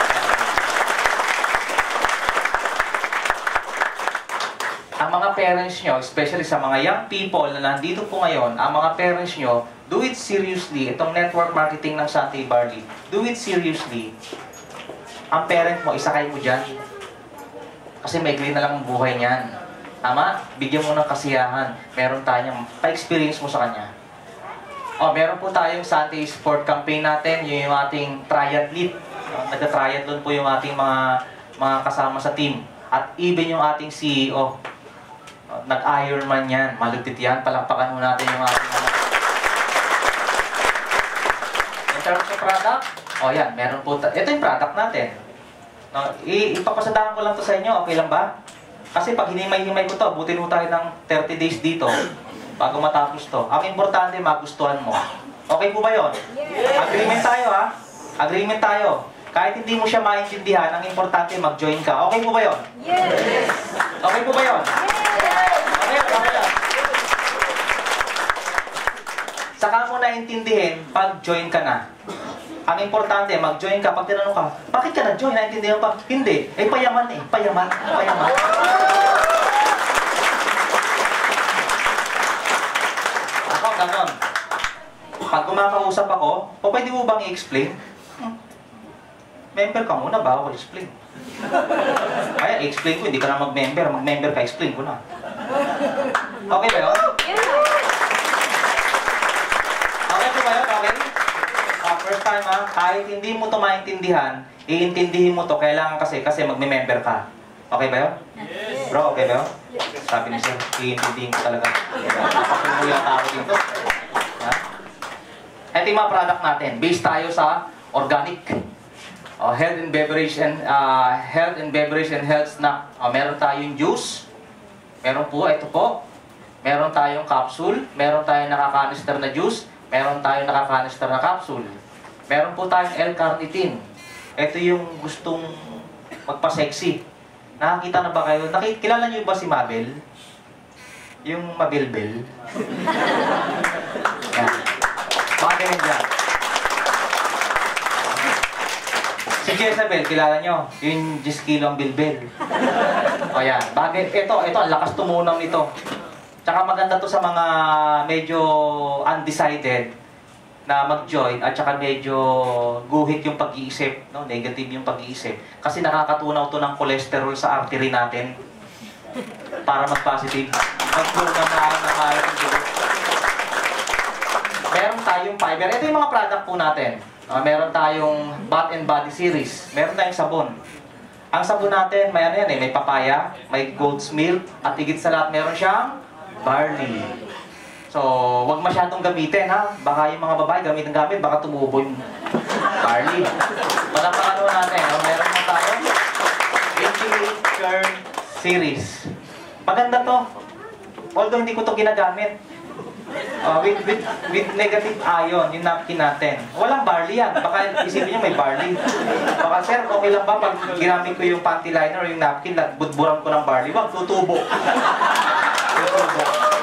ang mga parents nyo, especially sa mga young people na nandito po ngayon, ang mga parents nyo, do it seriously. Itong network marketing ng Sante Barley, do it seriously. Ang parent mo, isakay mo dyan. Kasi maigli na lang ang buhay niyan. Tama? Bigyan mo ng kasiyahan. Meron tayong, pa-experience mo sa kanya. O, meron po tayong Sante Sport Campaign natin. Yun yung ating triathlete. Nagka-triathlon po yung ating mga, mga kasama sa team. At even yung ating C E O. Nag-Ironman yan. Malupit yan. Palakpakan mo natin yung ating anak. In terms of product, o yan, meron po. Ito yung product natin. No, ipapasadahan ko lang to sa inyo. Okay lang ba? Kasi pag hinimay-himay ko to, butin mo tayo ng thirty days dito bago matapos to. Ang importante, magustuhan mo. Okay po ba yun? Yes. Agreement tayo ha? Agreement tayo. Kahit hindi mo siya maintindihan, ang importante, mag-join ka. Okay po ba yun? Yes. Okay po ba yun? Okay, okay lang. Saka mo naintindihin pag join ka na. Ang importante, mag-join ka. Pag tinanong ka, bakit ka nag-join? Naintindihan pa? Hindi. Eh, payaman eh. Payaman. Payaman. Ako, ganon. Pag kumakausap ako, o pwede mo bang i-explain? Hmm. Member ka muna ba ako explain? Kaya i-explain ko, hindi ka na mag-member. Mag-member ka, explain ko na. Okay ba yun? Okay po ba yun? Okay? Uh, first time ha, kahit hindi mo ito maintindihan, iintindihin mo to kailangan kasi kasi magme-member ka. Okay ba yun? Yes. Bro, okay ba yun? Yes. Sabi ni sir, iintindihin ko talaga. Kapag yung tao dito. Yeah? Ito yung mga product natin. Based tayo sa organic. Uh, health and beverage and uh, health and beverage and health snack. Uh, meron tayong juice. Meron po, ito po. Meron tayong capsule. Meron tayong nakakanister na juice. Meron tayong nakakanister na capsule. Meron po tayong L-carnitine. Ito yung gustong magpa-sexy. Nakakita na ba kayo? Nakik kilala niyo ba si Mabel? Yung Mabel-bel? Yan. kayo dyan. Si Jezebel, kilala nyo? Yung ten kilong bilbil. O yan. Bagay, ito, ito, ang lakas tumunaw nito. Tsaka maganda to sa mga medyo undecided na mag-join at tsaka medyo guhit yung pag-iisip, no? Negative yung pag-iisip. Kasi nakakatunaw to ng cholesterol sa artery natin para mag-positive. Mag-grow na na na maayos yung dugo. Meron tayong fiber. Ito yung mga product po natin. Uh, meron tayong Bath and Body Series. Meron tayong sabon. Ang sabon natin, may ano yan eh, may papaya, may goat's milk, at higit sa lahat meron siyang barley. So, wag masyadong gamitin ha. Baka yung mga babae gamit ng gamit, baka tumubo yung barley. Palapakan naman natin, no? Meron na tayong eighty-eight Kern Series. Maganda to. Although hindi ko to ginagamit. Uh, with, with, with negative ion, yung napkin natin. Walang barley yan. Baka isipin nyo may barley. Baka, sir, okay lang ba pag ginamit ko yung panty liner o yung napkin, budburan ko ng barley? Wag, tutubo. Tutubo.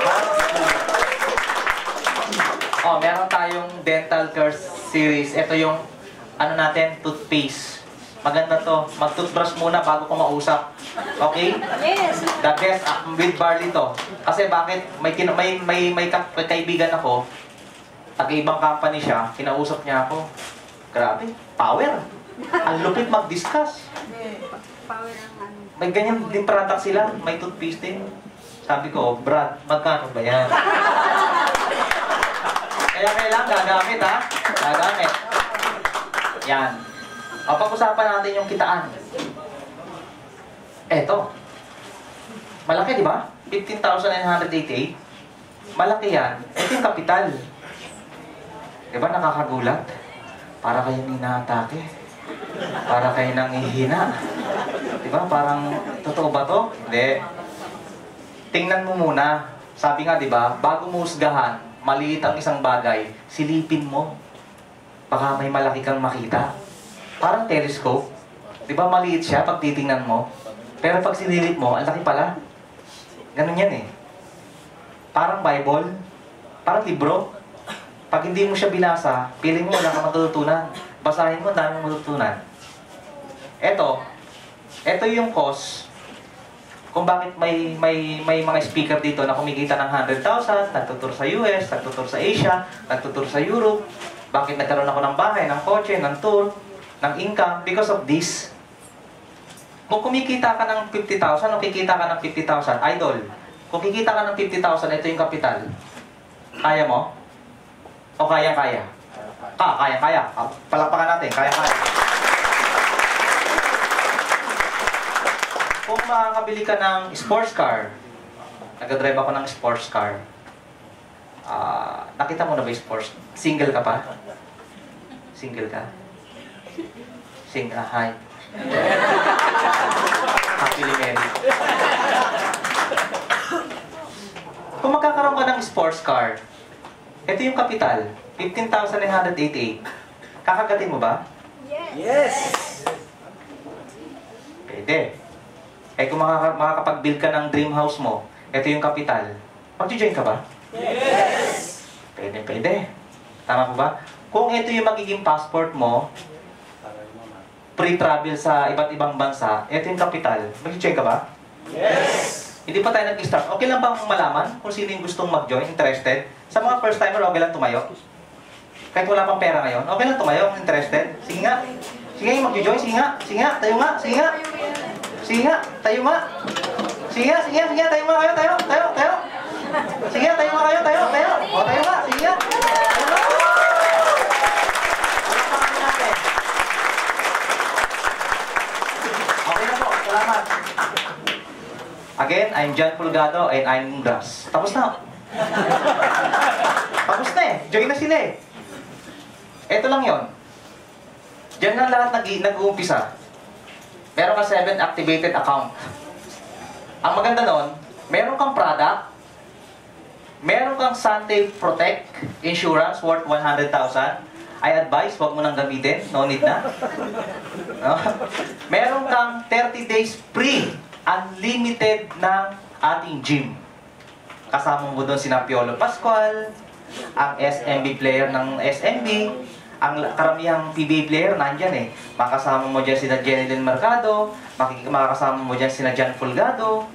Oh, meron tayong Dental Care Series. Ito yung, ano natin, toothpaste. Maganda to. Mag-toothbrush muna bago ko mausap. Okay? Yes. The best uh, with barley to. Kasi bakit? May, may, may, may, ka may kaibigan ako, taga-ibang company siya, kinausap niya ako. Grabe, power. Ang lupit mag-discuss. May ganyan din product sila, may toothpaste din. Sabi ko, Brad, magkano ba yan? Kaya kailangan gagamit ha. Gagamit. Yan. O, pag-usapan natin yung kitaan. Eto. Malaki, di ba? fifteen thousand nine hundred eighty-eight. Malaki yan. Ito yung kapital. Di ba nakakagulat? Para kayong inaatake. Para kayo nangihina. Di ba? Parang, totoo ba to? Hindi. Tingnan mo muna. Sabi nga, di ba? Bago mo husgahan, maliit ang isang bagay, silipin mo. Baka may malaki kang makita. Parang telescope. Di ba maliit siya pag titingnan mo? Pero pag sinilip mo, ang laki pala. Ganun yan eh. Parang Bible. Parang libro. Pag hindi mo siya binasa, piling mo wala kang matututunan. Basahin mo, ang dami mong matutunan. Eto. Eto yung cause kung bakit may, may, may mga speaker dito na kumikita ng one hundred thousand, nagtutur sa U S, nagtutur sa Asia, nagtutur sa Europe. Bakit nagkaroon ako ng bahay, ng kotse, ng tour, ng income? Because of this. Kung kumikita ka ng fifty thousand o kikita ka ng fifty thousand, idol, kung kikita ka ng fifty thousand, ito yung kapital. Kaya mo? O kaya-kaya? Ah, kaya-kaya. Palakpakan natin, kaya-kaya. Kung makakabili ka ng sports car, nag-drive ako ng sports car, uh, nakita mo na ba yung sports? Single ka pa? Single ka? Single, hi. Happily married. Kung magkakaroon ka ng sports car, ito yung kapital, fifteen thousand nine hundred eighty-eight. Kakagatin mo ba? Yes! Pwede. Eh kung makaka makakapag-build ka ng dream house mo, ito yung kapital, mag-join ka ba? Yes! Pwede, pwede. Tama po ba? Kung ito yung magiging passport mo, pre-travel sa iba't ibang bansa, ito yung kapital, mag-join ka ba? Yes! Hindi pa tayo nag-start. Okay lang bang malaman kung sino yung gustong mag-join, interested? Sa mga first timer, okay lang tumayo? Kahit wala pang pera ngayon, okay lang tumayo, interested? Sige nga. Sige nga, mag-join. Sige nga. Sige nga. Tayo nga. Sige nga. Sige nga. Tayo nga. Sige nga. Sige nga. Sige nga. Tayo nga kayo. Tayo. Tayo. Tayo. Sige nga. Tayo nga kayo. Tayo. Tayo. O, tayo nga. Sige nga. Tayo nga. Okay na po. Salamat. Again, I'm John Pulgado and I'm Grass. Tapos na. Tapos na eh. Join na sila eh. Ito lang yon. Diyan lang lahat nag-uumpisa. Meron ka seven activated account. Ang maganda nun, meron kang product, meron kang Sante Protect insurance worth one hundred thousand. I advise, huwag mo nang gamitin. No need na. No? Meron kang thirty days free, unlimited ng ating gym. Kasama mo doon sina Piolo Pascual, ang S M B player ng S M B, ang karamihang P B A player nandyan eh. Makasama mo dyan sina Jenny Del Mercado, makik- makakasama mo dyan sina John Fulgado.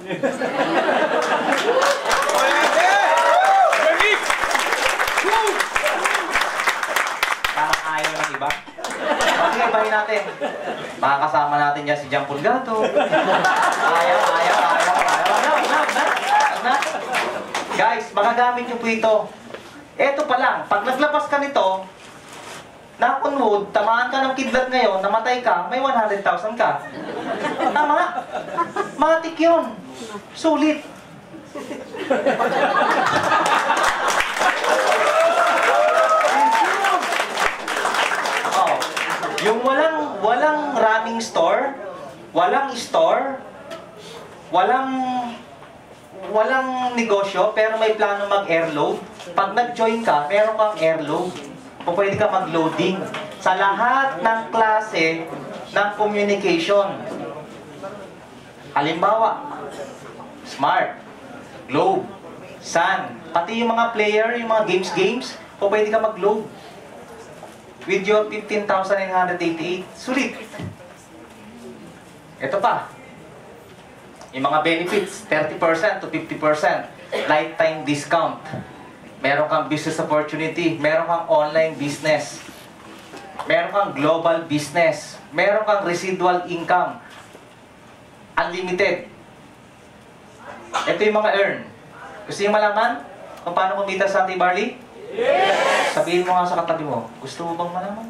Parang ayaw ng iba. Sige, ibahin natin. Makakasama natin dyan si John Fulgado. Ayaw, ayaw, ayaw, ayaw. No, no, no, no. Guys, magagamit nyo po ito. Eto pa lang, pag naglabas ka nito, knock on wood, tamaan ka ng kidlat ngayon, namatay ka, may one hundred thousand ka. Tama? Matik yun. Sulit. Oh, yung walang, walang running store, walang store, walang walang negosyo, pero may plano mag-airload. Pag nag-join ka, meron kang airload. O pwede ka mag-loading sa lahat ng klase ng communication. Halimbawa, Smart, Globe, Sun, pati yung mga player, yung mga games-games, o pwede ka mag-load. With your fifteen thousand nine hundred eighty-eight, sulit. Ito pa. Yung mga benefits, thirty percent to fifty percent. Lifetime discount. Meron kang business opportunity. Meron kang online business. Meron kang global business. Meron kang residual income. Unlimited. Ito yung mga earn. Gusto yung malaman kung paano kumita sa Santay Barley? Yes! Sabihin mo nga sa katabi mo, gusto mo bang malaman?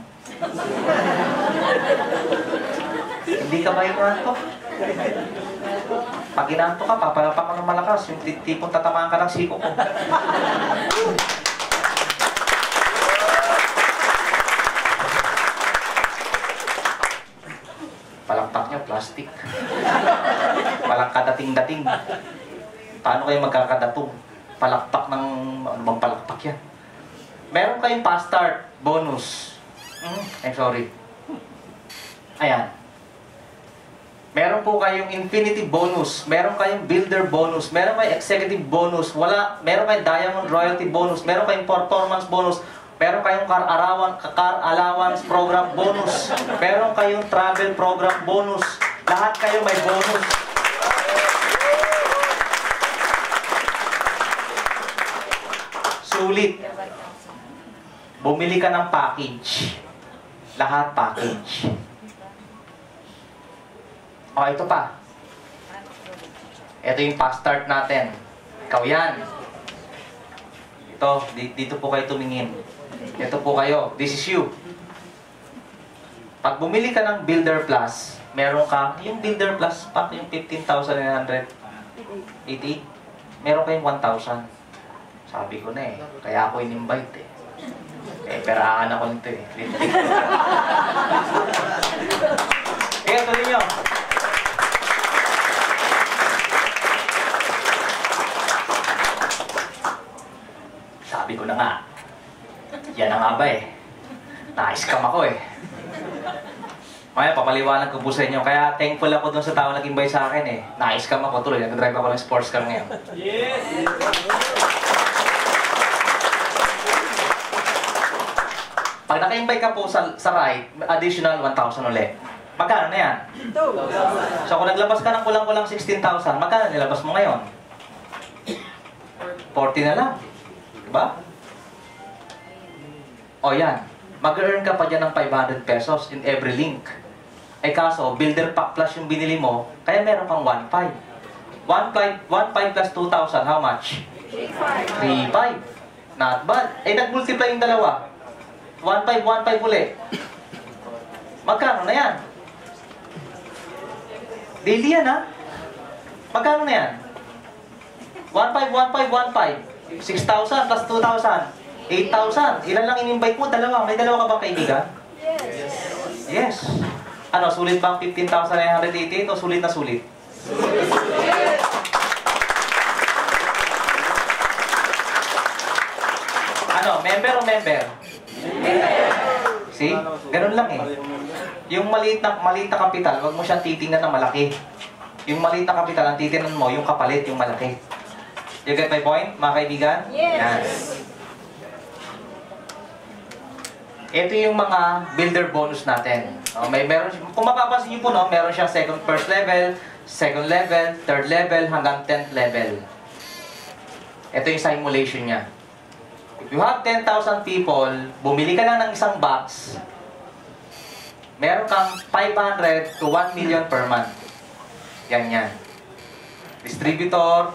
Hindi ka ba inaantok? Pag inaantok ka, papalapak ka ng malakas. Yung tipong tatamaan ka ng siko ko. Palakpak niya, plastic. Walang kadating-dating. Paano kayo magkakadatong? Palakpak ng... Ano bang palakpak yan? Meron kayong fast start bonus. Mm, I'm sorry. Ayan. Meron po kayong infinity bonus. Meron kayong builder bonus. Meron kayong executive bonus. Wala. Meron kayong diamond royalty bonus. Meron kayong performance bonus. Meron kayong car allowance, car allowance program bonus. Meron kayong travel program bonus. Lahat kayo may bonus. Sulit. Bumili ka ng package. Lahat package. O, ito pa. Ito yung fast start natin. Ikaw yan. Ito, dito po kayo tumingin. Ito po kayo. This is you. Pag bumili ka ng Builder Plus, meron ka, yung Builder Plus pack, yung fifteen thousand nine hundred eighty, meron kayong one thousand. Sabi ko na eh. Kaya ako in-invite eh. Eh, peraan ako nito eh. Kaya tuloy nyo. Sabi ko na nga. Yan ang aba eh. Na-scam ako eh. Maya, papaliwanag ko po sa inyo. Kaya thankful ako dun sa tao nag-invite sa akin eh. Na-scam ako tuloy. Nag-drive ako ng sports car ngayon. Yes! Pag naka-invite ka po sa, sa ride, additional one thousand ulit. Magkano na yan? So kung naglabas ka ng kulang-kulang sixteen thousand, magkano nilabas mo ngayon? forty na lang. Diba? O yan. Mag-earn ka pa dyan ng five hundred pesos in every link. Eh kaso, Builder Pack Plus yung binili mo, kaya meron kang one five. one five plus two thousand, how much? three five. Not bad. Eh nag-multiply yung dalawa. one five, one five ulit. Magkano na yan? Daily yan ha? Magkano na yan? one five, one five, one five. six thousand plus two thousand. eight thousand. Ilan lang in-invite mo? Dalawa. May dalawa ka bang kaibigan? Yes. Yes. Ano, sulit ba ang fifteen thousand nine hundred eighty-eight o sulit na sulit? Yes. Ano, member o member? See? Ganun lang eh. Yung maliit na, maliit na kapital, wag mo siyang titingnan na malaki. Yung maliit na kapital, ang titingnan mo, yung kapalit, yung malaki. You get my point, mga kaibigan? Yes. Yan. ito yung mga builder bonus natin. No, may meron, kung mapapansin niyo po, no, meron siyang second first level, second level, third level, hanggang tenth level. Ito yung simulation niya. If you have ten thousand people, bumili ka lang ng isang box, meron kang five hundred to one million per month. Yan yan. Distributor.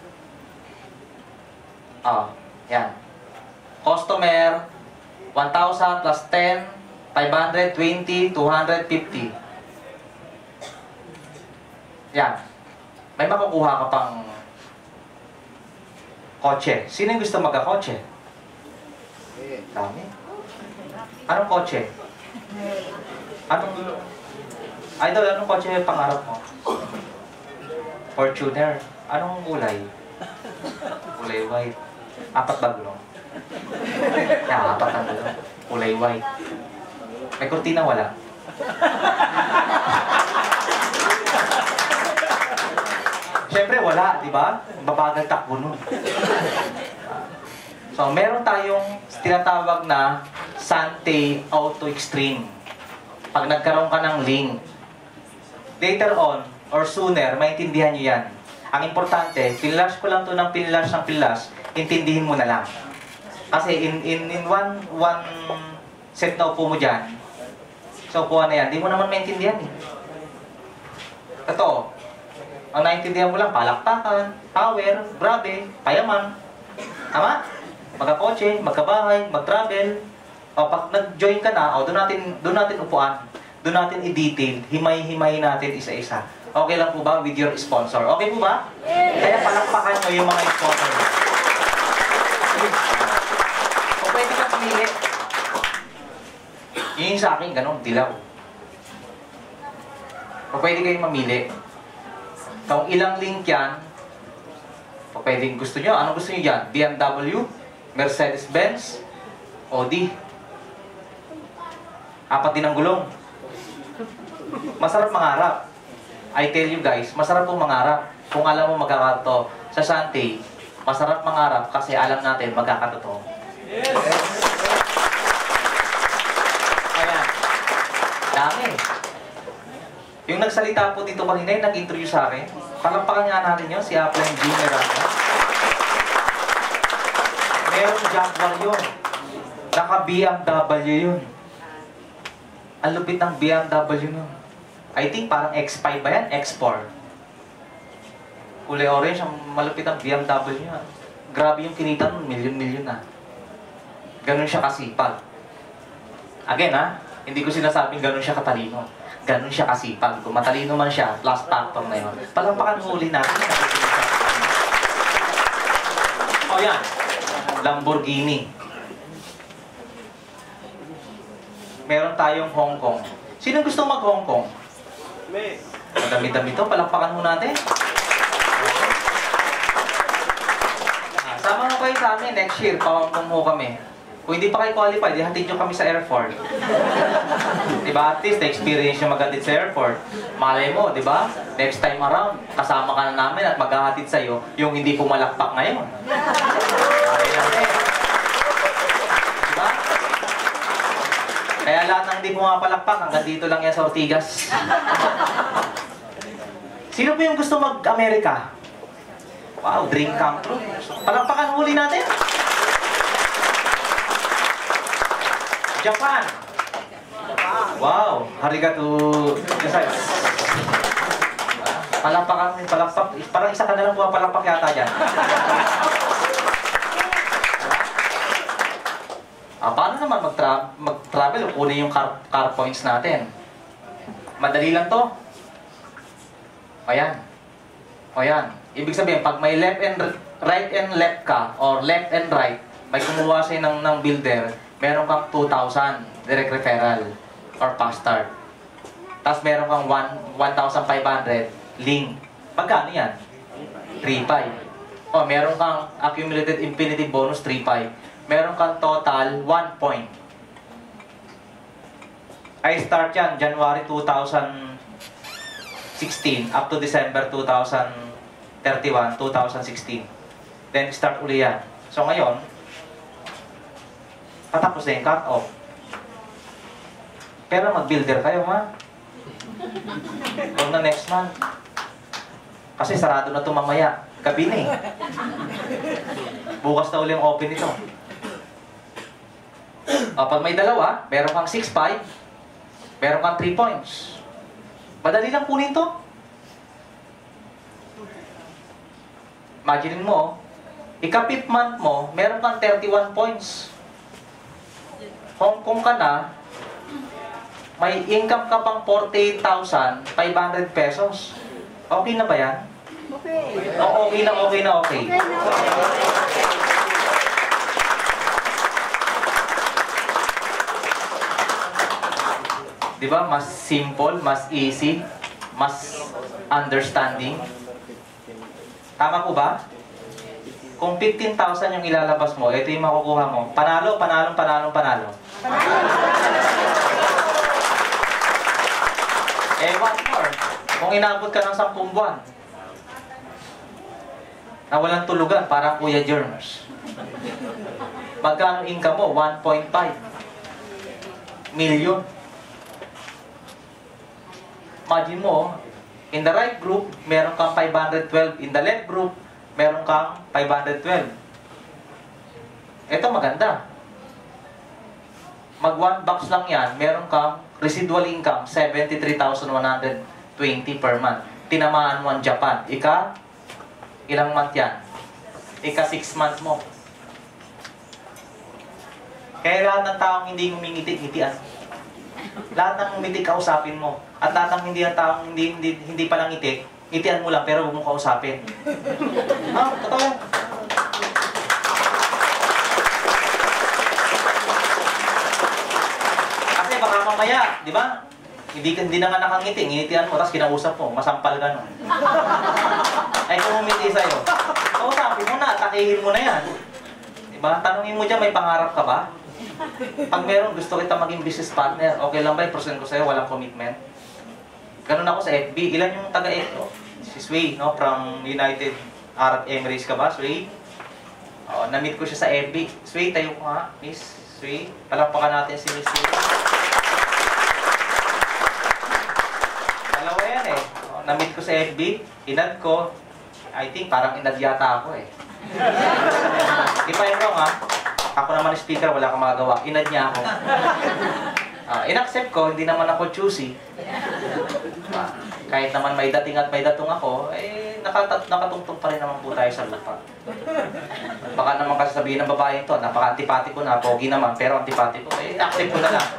Ah, yan. Customer, one thousand plus ten, five hundred twenty, two hundred fifty. Yan. May makukuha ka pang kotse. Sino yung gusto magka-kotse? Dami. Anong kotse? Anong... Idol, anong kotse yung pangarap mo? Fortuner. Anong kulay? Kulay white. Apat ba gulo? Yeah, apat ang gulo. Kulay white. May kurtina wala? Siyempre wala, di ba? Babagal takbo nun. So, meron tayong tinatawag na Sante Auto Extreme. Pag nagkaroon ka ng link, later on, or sooner, maintindihan nyo yan. Ang importante, pinlash ko lang to ng pinlash ng pinlash, intindihin mo na lang. Kasi in in in one one set na upo mo dyan, so upuan na yan, di mo naman maintindihan eh. Totoo. Ang naintindihan mo lang, palakpakan, power, grabe, payaman. Tama? Magkakotse, magkabahay, mag-travel. O pag nag-join ka na, o doon natin, doon natin upuan. Doon natin i-detail, himay-himay natin isa-isa. Okay lang po ba with your sponsor? Okay po ba? Yes. Kaya palakpakan mo yung mga sponsor. O pwede kang pumili. Yun sa akin, ganun, dilaw. O pwede kayong mamili. Kung ilang link yan, o pwedeng gusto nyo, anong gusto nyo yan? B M W, Mercedes-Benz, Audi. Apat din ang gulong. Masarap mangarap. I tell you guys, masarap pong mangarap. Kung alam mo magkakatotoo sa Sante, masarap mangarap kasi alam natin magkakatotoo. Yes. Ayan. Dami. Yung nagsalita po dito kanina, yung nag-interview sa akin, palampakan nga natin yun, si Upline Junior. Meron Jaguar yun. Naka-B M W yun. Ang lupit ng B M W nun. I think parang X five ba yan? X four. Kulay orange, ang malupit ang B M W niya. Grabe yung kinita nun, milyon-milyon na. Ganun siya kasipag. Again ha, hindi ko sinasabing ganun siya katalino. Ganun siya kasipag. Kung matalino man siya, last factor na yun. Palampakan huli natin. O yan, Lamborghini. Meron tayong Hong Kong. Sino gusto mag-Hong Kong? Madami-dami ito, palakpakan mo natin. Ah, sama mo kayo sa amin next year, pawangkong mo kami. Kung hindi pa kayo qualified, ihatid nyo kami sa airport. Diba? At least, na-experience nyo maghatid sa airport. Malay mo, diba? Next time around, kasama ka na namin at maghahatid sa'yo yung hindi pumalakpak ngayon. Okay lang eh. Diba? Kaya lahat ng hindi pumapalakpak, hanggang dito lang yan sa Ortigas. Sino po yung gusto mag-Amerika? Wow, dream come true. Palakpakan huli natin. Japan. Wow, arigato gozaimasu. Palakpakan, palakpak. Parang isa ka na lang pumapalakpak yata dyan. Ah, paano naman mag-tra mag-travel? Kunin yung car, car points natin. Madali lang to. Ayan. Ayan. Ibig sabihin, pag may left and right and left ka, or left and right, may kumuha sa'yo ng, ng builder, meron kang two thousand direct referral or fast start. Tapos meron kang one thousand five hundred link. Magkano yan? three five. O, meron kang accumulated infinity bonus three five. Meron kang total one point. I start yan January two thousand sixteen up to December two thousand thirty-one, two thousand sixteen. Then start uli yan. So ngayon, patapos na yung cut-off. Pero mag-builder kayo, ha? Huwag na next month. Kasi sarado na ito mamaya. Gabi na eh. Bukas na uli ang open ito. O, pag may dalawa, meron kang six five, meron kang three points. Madali lang kunin to. Imagine mo, ika-fifth month mo, meron kang thirty-one points. Hong Kong ka na, may income ka pang forty-eight thousand five hundred pesos. Okay na ba yan? Okay. O, okay na, okay na, okay. Di ba? Mas simple, mas easy, mas understanding. Tama po ba? Kung fifteen thousand yung ilalabas mo, ito yung makukuha mo. Panalo, panalo, panalo, panalo. Eh, what more? Kung inabot ka ng sampung buwan, na walang tulugan, parang Kuya Germs. Magkano income mo? one point five million. Imagine mo, in the right group, meron kang five hundred twelve. In the left group, meron kang five hundred twelve. Ito maganda. Mag one box lang yan, meron kang residual income, seventy-three thousand one hundred twenty per month. Tinamaan mo ang Japan. Ika, ilang month yan? Ika six months mo. Kaya lahat ng taong hindi ngumingiti, ngitian. Lahat ng ngumiti, kausapin mo. At lahat ng hindi ang taong hindi, hindi, hindi palang ngiti, ngitian mo lang pero huwag mo kausapin. Ah, totoo yan. Kasi baka mamaya, di ba? Hindi, hindi na nga nakangiti, nginitian mo, tapos kinausap mo, masampal ka nun. Ay kung umiti sa'yo, kausapin mo na, takihin mo na yan. Di ba? Tanungin mo dyan, may pangarap ka ba? Pag meron, gusto kita maging business partner, okay lang ba i-present ko sa'yo, walang commitment? Ganun ako sa F B. Ilan yung taga-F B? Oh, si Sway, no? From United Arab Emirates ka ba, Sway? Oh, na-meet ko siya sa F B. Sway, tayo ko nga, Miss Sway. Palakpakan natin si Miss Sway. Dalawa yan eh. Oh, na-meet ko sa F B, inad ko. I think parang inad yata ako eh. Di pa yun wrong ha? Ako naman speaker, wala kang magagawa. Inad niya ako. Uh, in-accept ko, hindi naman ako choosy. Uh, kahit naman may dating at may datong ako, eh, nakat nakatungtong pa rin naman po tayo sa lupa. Baka naman kasi sabihin ng babae ito, napaka-antipati ko na, pogi naman, pero antipati ko, eh, accept ko na lang.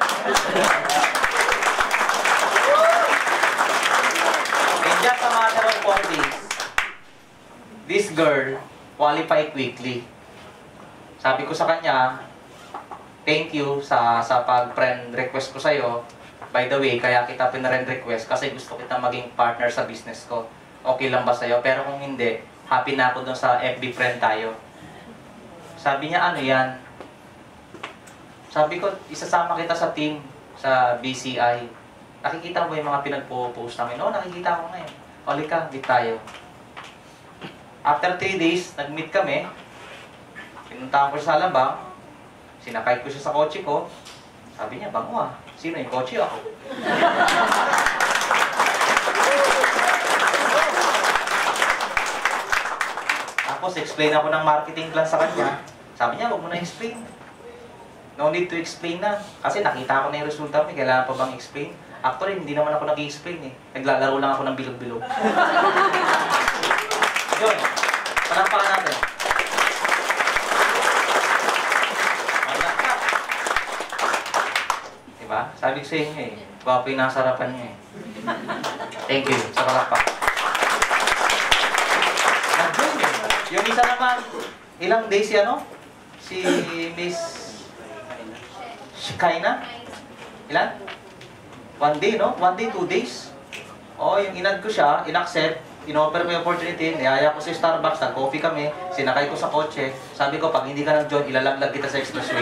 In just a matter of four days, this girl qualified quickly. Sabi ko sa kanya, thank you sa sa pag-friend request ko sa'yo. By the way, kaya kita pinarend request kasi gusto kita maging partner sa business ko. Okay lang ba sa'yo? Pero kung hindi, happy na ako dun sa F B friend tayo. Sabi niya, ano yan? Sabi ko, isasama kita sa team sa B C I. Nakikita mo yung mga pinagpo-post namin? Oo, nakikita ko ngayon. Oli ka, meet tayo. After three days, nag-meet kami. Pinuntahan ko siya sa Alabang. Sinakay ko siya sa kotse ko. Sabi niya, bango ah. Sino yung kotse? Ako. Tapos, explain ako ng marketing plan sa kanya. Sabi niya, huwag mo na explain. No need to explain na. Kasi nakita ko na yung resulta mo. Kailangan pa bang explain? Actually, hindi naman ako nag-explain eh. Naglalaro lang ako ng bilog-bilog. Yun. Palampakan natin. Diba? Sabi ko sa inyo eh. Gwapo yung nasa harapan niyo eh. Thank you. Sa palakpak. Yung isa naman, ilang days si ano? Si Miss Shikaina? Ilan? One day, no? One day, two days. Oo, yung inad ko siya, in-accept, in-offer ko yung opportunity, niyaya ko sa Starbucks, nag-coffee kami, sinakay ko sa kotse, sabi ko, pag hindi ka nag-join, ilalaglag kita sa expressway.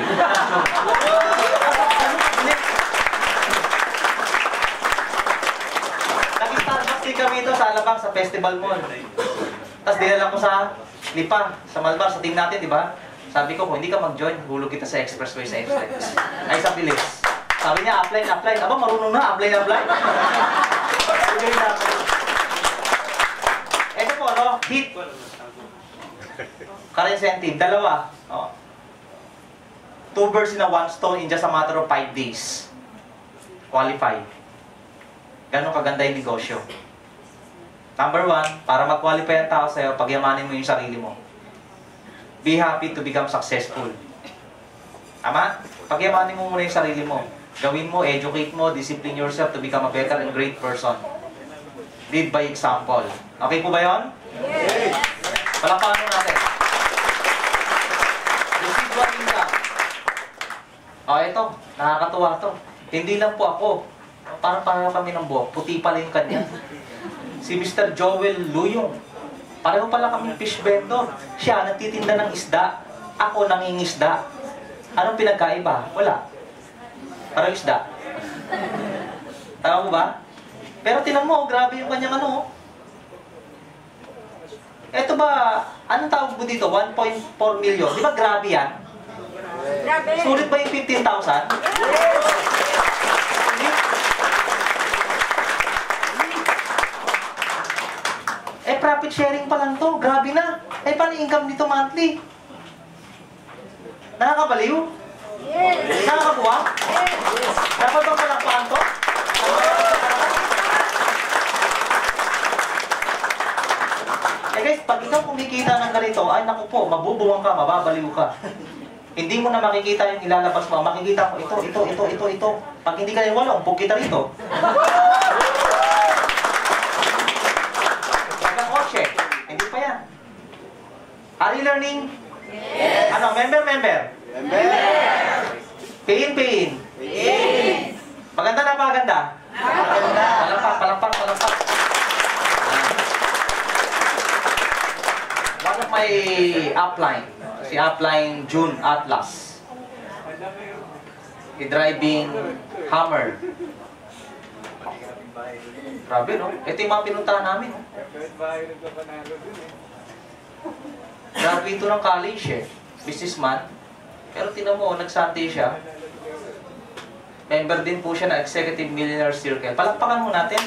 Nag-Starbucks din kami ito sa Alabang, sa Festival Mall. Tapos dinala ko sa Lipa, sa Malbar, sa team natin, di ba? Sabi ko, kung hindi ka mag-join, hulog kita sa expressway sa Express. Ay, sa bilis. Sabi niya, apply, apply. Aba, marunong na, apply, apply. Sige na. Ito po, no? Hit. Car incentive, dalawa. Oh. Two birds in a one stone in just a matter of five days. Qualify. Ganon kaganda yung negosyo. Number one, para mag-qualify ang tao sa'yo, pagyamanin mo yung sarili mo. Be happy to become successful. Tama? Pagyamanin mo muna yung sarili mo. Gawin mo, educate mo, discipline yourself to become a better and great person. Lead by example. Okay po ba yun? Yes! Palakpakan natin. Residual income. O, ito. Nakakatuwa to. Hindi lang po ako. Parang parang kami ng buhok. Puti pala yung kanya. Si Mister Joel Luyong. Pareho pala kaming fish vendor. Siya nagtitinda ng isda. Ako nangingisda. Anong pinagkaiba? Wala. Parang isda. Tama mo ba? Pero tinan mo, grabe yung kanyang ano. Eto ba, anong tawag mo dito? one point four million. Di ba grabe yan? Grabe. Sulit ba yung fifteen thousand? Eh, profit sharing pa lang to. Grabe na. Eh, paano income nito monthly? Nakakabaliw? Yes. Nakakabuwa? Yes. Dapat bang palakpakan to? Eh guys, pag ikaw kumikita ng ganito, ay naku po, mabubuwang ka, mababaliw ka. Hindi mo na makikita yung ilalabas mo. Makikita mo ito, ito, ito, ito, ito. Pag hindi ka yung wala, umpog kita rito. Pagka-kotse, hindi pa yan. Are you learning? Yes. Ano, member, member? Member. Pain, pain. Pain. Maganda na maganda? Maganda. Palakpak, palakpak, palakpak. One of my upline, si upline June Atlas. He driving Hummer. Grabe, no? Ito yung mga pinuntahan namin. No? Grabe ito ng college eh. Businessman. Pero tinan mo, nag-Sunday siya. Member din po siya na Executive Millionaire Circle. Palakpakan mo natin.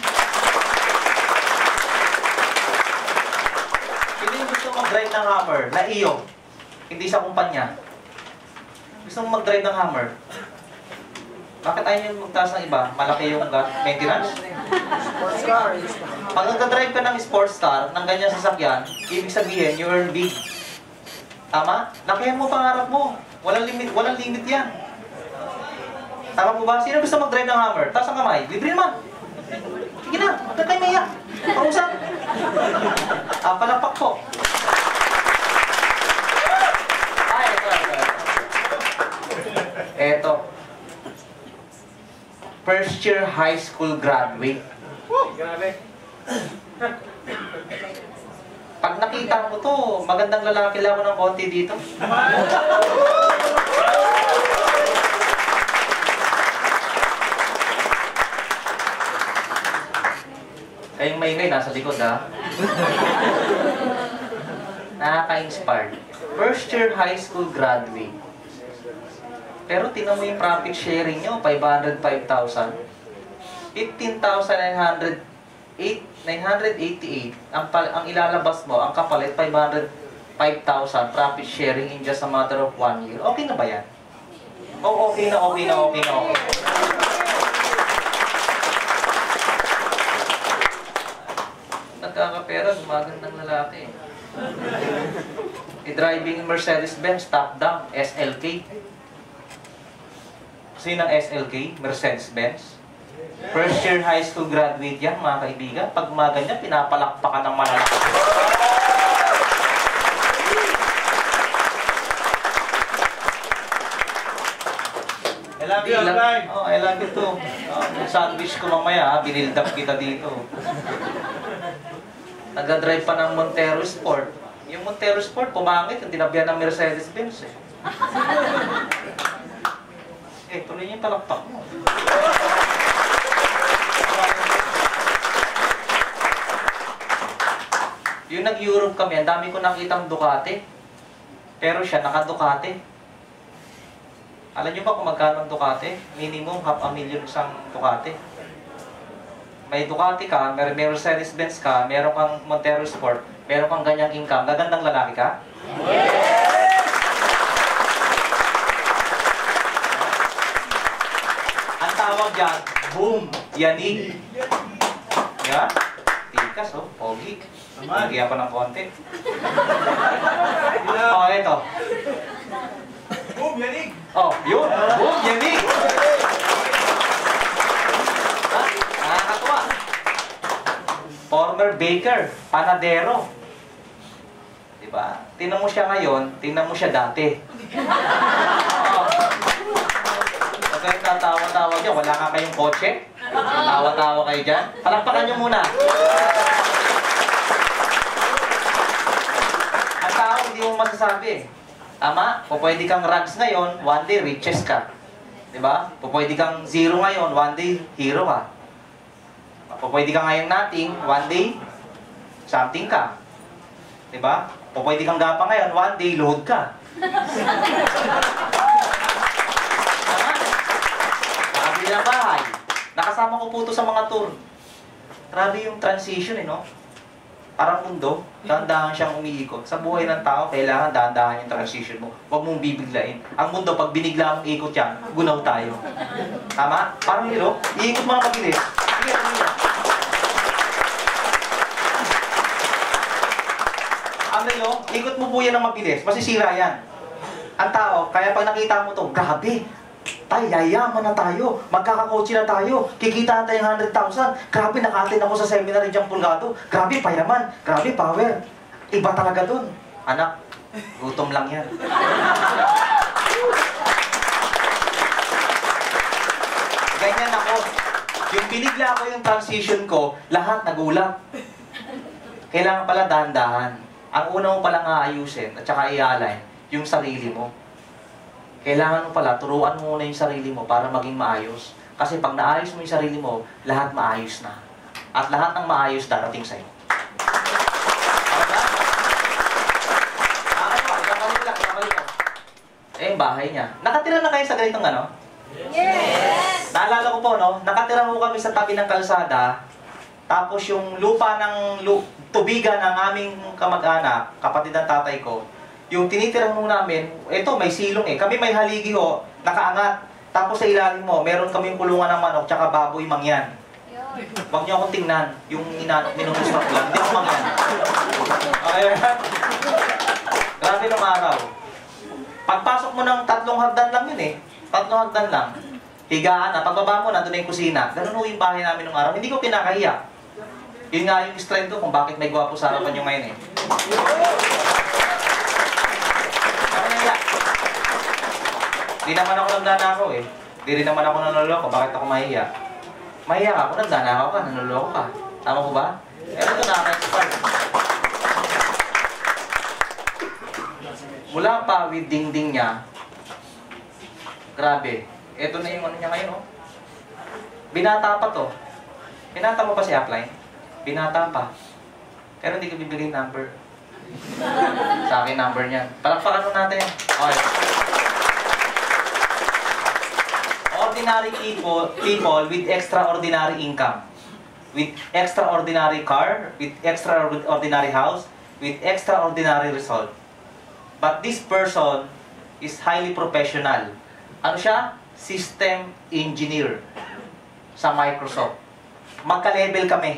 Sino yung gusto mag-drive ng Hummer na iyo? Hindi sa kumpanya. Gusto mo mag-drive ng Hummer? Bakit ayaw nyo magtaas ng iba? Malaki yung maintenance? Sports car. Pag nagka-drive ka ng sports car, ng ganyan sasakyan, ibig sabihin, you earn big. Tama? Lakihan mo pangarap mo. Walang limit, walang limit yan. Tama po ba? Sino gusto mag-drive ng Hummer? Taas ang kamay. Libre naman. Sige na, huwag kayo maiyak. Pausap. Ah, palakpak po. Ay, ito, ito, ito. Eto. First year high school graduate. Grabe. Pag nakita mo to, magandang lalaki lang mo ng konti dito. Kayong maingay, nasa likod ha. Nakaka-inspired. First year high school graduate. Pero tinan mo yung profit sharing nyo, five hundred five thousand. fifteen thousand nine hundred eighty-eight. Ang, ang ilalabas mo, ang kapalit, five hundred five thousand profit sharing in just a matter of one year. Okay na ba yan? Oh, okay na, okay na, okay na, okay. Nagkakapera, magandang lalaki. I-driving Mercedes-Benz, top down, S L K. Sino ang S L K? Mercedes-Benz. First year high school graduate yan, mga kaibigan. Pag mga ganyan, pinapalakpakan ng malalaki. I love you, Upline. Oh, I love you too. Oh, yung sandwich ko mamaya, ha? Binild up kita dito. Nagdadrive pa ng Montero Sport. Yung Montero Sport, pumangit. Yung tinabyan ng Mercedes-Benz eh. Eh, tuloy niyo yung palakpak mo. Yung nag-Europe kami, ang dami ko nakitang Ducati. Pero siya, naka-Ducati. Alam niyo ba kung magkano ang Ducati? Minimum half a million isang Ducati. May Ducati ka, may Mercedes-Benz ka, meron kang Montero Sport, meron kang ganyang income, gagandang lalaki ka? Ang tawag dyan, boom, yanig. Yan? Tikas, oh, pogi. Pogi ako ng konti. Oh, eto. Boom, yanig! Oh, yun. Boom, yanig. Ah, nakakatuwa. Former baker, panadero. Diba? Tingnan mo siya ngayon, tingnan mo siya dati. Oh. Kaya tatawa-tawa dyan, wala ka kayong kotse? Tawa-tawa kayo dyan? Palakpakan nyo muna. Ang tao, hindi mo masasabi. Tama? Pupwede kang rags ngayon, one day riches ka. Diba? Pupwede kang zero ngayon, one day hero ka. Pupwede ka ngayon nothing, one day something ka. Diba? Pupwede kang gapa ngayon, one day load ka. Nakabili ng bahay. Nakasama ko po ito sa mga tour. Grabe yung transition eh, no? Parang mundo, dahan-dahan siyang umiikot. Sa buhay ng tao, kailangan dahan-dahan yung transition mo. Huwag mong bibiglain. Ang mundo, pag binigla mong ikot yan, gunaw tayo. Tama? Parang hero, iikot mo na mabilis. Sige, sige. Ang relo, ikot mo po yan ng mabilis, masisira yan. Ang tao, kaya pag nakita mo to, grabe, tay, yayaman na tayo, magkakakotse na tayo, kikita na tayo ng one hundred thousand, grabe, naka-attend ako sa seminar ng Pulgado, grabe, payaman, grabe, power. Iba talaga dun. Anak, gutom lang yan. Ganyan ako. Yung binigla ko yung transition ko, lahat nagulat. Kailangan pala dahan-dahan. Ang una mo palang aayusin at saka i-align, yung sarili mo. Kailangan mo pala, turuan mo muna yung sarili mo para maging maayos. Kasi pag naayos mo yung sarili mo, lahat maayos na. At lahat ng maayos darating sa'yo. Eh, yung bahay niya. Nakatira na kayo sa ganitong ano? Yes! Naalala ko po, no? Nakatira mo kami sa tabi ng kalsada. Tapos yung lupa ng lu tubigan ng aming kamag-anak, kapatid ng tatay ko, yung tinitira mo namin, eto may silong eh. Kami may haligi ho, nakaangat. Tapos sa ilalim mo, meron kaming kulungan ng manok, tsaka baboy mangyan. Huwag niyo akong tingnan, yung minumusmak lang. Hindi ako mangyan. Ayun. Grabe ng araw. Pagpasok mo ng tatlong hagdan lang yun eh. Tatlong hagdan lang. Higaan na. Pagbaba mo, nandun na yung kusina. Ganun ho yung bahay namin ng araw. Hindi ko kinakahiya. Yun nga yung strength ko kung bakit may gwapo sa harapan nyo ngayon eh. Di naman ako nagdanakaw eh. Di rin naman ako nanloloko. Bakit ako mahiya? Mahiya ka. Kung nagdanakaw ka, nanloloko ka. Tama ko ba? Pero ito nakaka-expand. Mula pa with ding-ding niya, grabe. Ito na yung ano niya ngayon, oh. Binata pa to. Binata mo pa si Upline? Binata pa. Pero hindi ko bibigay number. Sa akin number niya. Palakpakan natin. Okay. Ordinary people, people with extraordinary income. With extraordinary car, with extraordinary house, with extraordinary result. But this person is highly professional. Ano siya? System engineer sa Microsoft. Magka-level kami.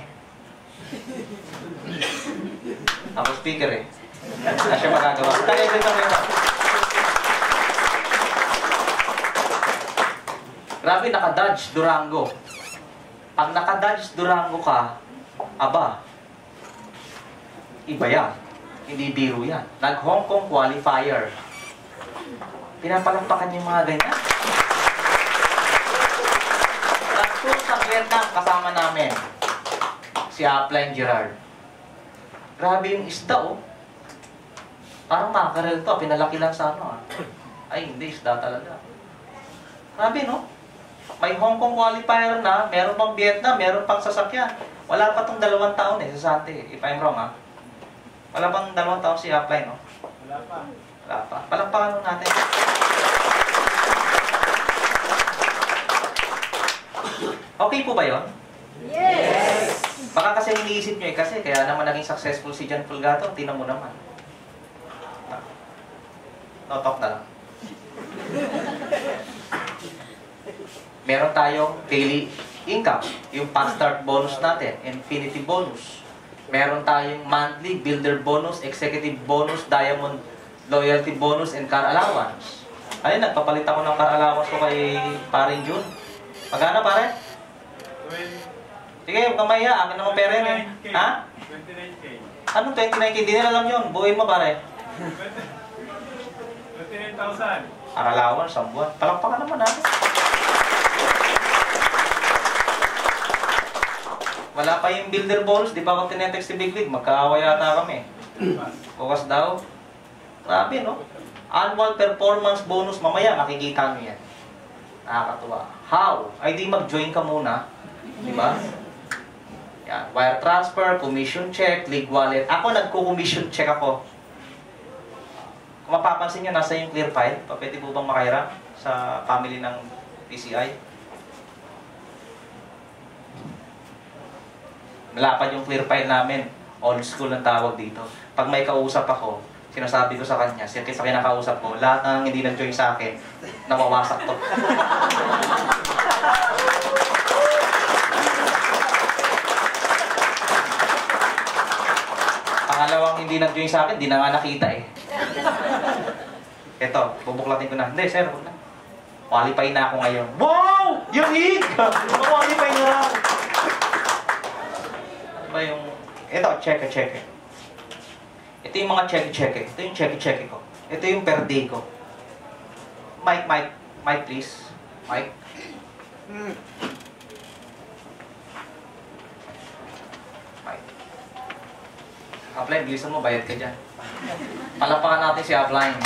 Ako speaker eh. Ano siya magagawa? Magka-level kami. Grabe, naka-Dodge Durango. Pag naka-Dodge Durango ka, aba, iba yan. Hindi biro yan. Nag-Hong Kong qualifier. Pinapalampakan yung mga ganyan. Nag-tour sa Vietnam kasama namin. Si Upline Gerard. Grabe yung isda, oh. Parang mackerel to. Pinalaki lang sa ano, ah. Ay, hindi. Isda talaga. Grabe, no? May Hong Kong qualifier na. Meron pang Vietnam. Meron pang sasakyan. Wala pa tong dalawang taon eh. Sa Sante. If I'm wrong, ah. Wala pang dalawang taon si Upline, no? Wala pa. Wala pa. Palampakan natin. Okay po ba yun? Yes! Baka kasi iniisip nyo eh, kasi kaya naman naging successful si John Fulgato, tinan mo naman. No, talk na lang. Meron tayong daily income, yung fast start bonus natin, infinity bonus. Meron tayong monthly builder bonus, executive bonus, diamond loyalty bonus, and car allowance. Ayun, nagpapalit ako ng car allowance ko kay paring June. Magkano pare? Sige, huwag kang mahiya. Akin naman pera yun eh. Ha? twenty-nine K. Anong twenty-nine K? Di nila alam yun. Buuin mo pare. twenty-nine thousand. Car allowance, ang buwan. Palakpakan naman natin. Wala pa yung builder bonus. Di ba ako tinetext si Big League? Magkaaway yata kami. Bukas daw. Grabe, no? Annual performance bonus. Mamaya, makikita nyo yan. Nakakatuwa. How? Ay di mag-join ka muna. Di ba? Yan. Wire transfer, commission check, league wallet. Ako, nagko-commission check ako. Kung mapapansin nyo, nasa yung clear file. Pwede po bang makahiram sa family ng P C I? Malapad yung clear file namin. Old school ang tawag dito. Pag may kausap ako, sinasabi ko sa kanya, sa kinakausap ko, lahat ng hindi nag-join sa akin, nawawasak to. Pangalawang hindi nag-join sa akin, di na nga nakita eh. Ito, bubuklatin ko na. Hindi, sir, huwag na. Qualify na ako ngayon. Wow! Yung hig! Qualify na lang. Ano ba yung... Ito, check it, check it. Ito yung mga check-check. Ito yung check-check ko. Ito yung per day ko. Mike, Mike. Mike, please. Mike. Mike. Upline, bilisan mo. Bayad ka dyan. Palapakan natin si Upline.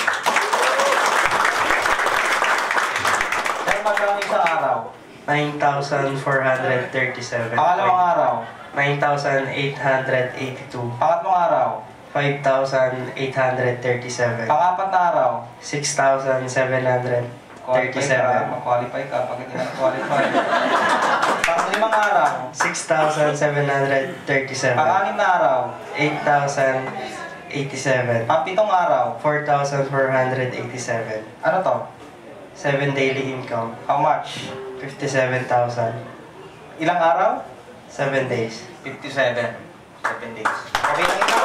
Kaya magkano isang araw? nine thousand four hundred thirty-seven. Pangalawang araw? nine thousand eight hundred eighty-two. Pangatlong araw? five thousand eight hundred thirty-seven. Pangapat na araw? six thousand seven hundred thirty-seven. Mag-qualify ka pag hindi na qualify. Pang-limang araw? six thousand seven hundred thirty-seven. Pang-anim na araw? eight thousand eighty-seven. Pang-pitong araw? four thousand four hundred eighty-seven. Ano to? seven daily income. How much? fifty-seven thousand. Ilang araw? seven days. fifty-seven. seven days. Okay lang ito?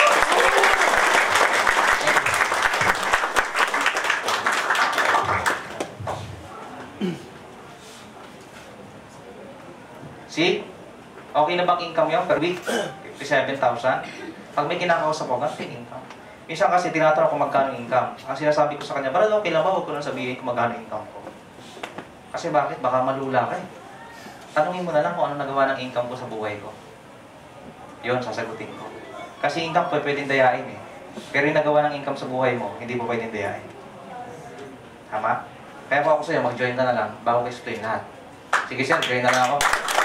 See? Okay na bang income yun per week? fifty-seven thousand. Pag may kinakausap ko, ganito yung income. Minsan kasi tinatanong ko magkano income. Ang sinasabi ko sa kanya, parang okay lang ba? Huwag ko lang sabihin kung magkano income ko. Kasi bakit? Baka malula ka eh. Tanungin mo na lang kung ano nagawa ng income ko sa buhay ko. Yun, sasagutin ko. Kasi income po pwedeng dayain eh. Pero yung nagawa ng income sa buhay mo, hindi po pwedeng dayain. Tama? Kaya po ako sa'yo, mag-join ka na lang bago ko explain lahat. Sige sir, join na lang ako.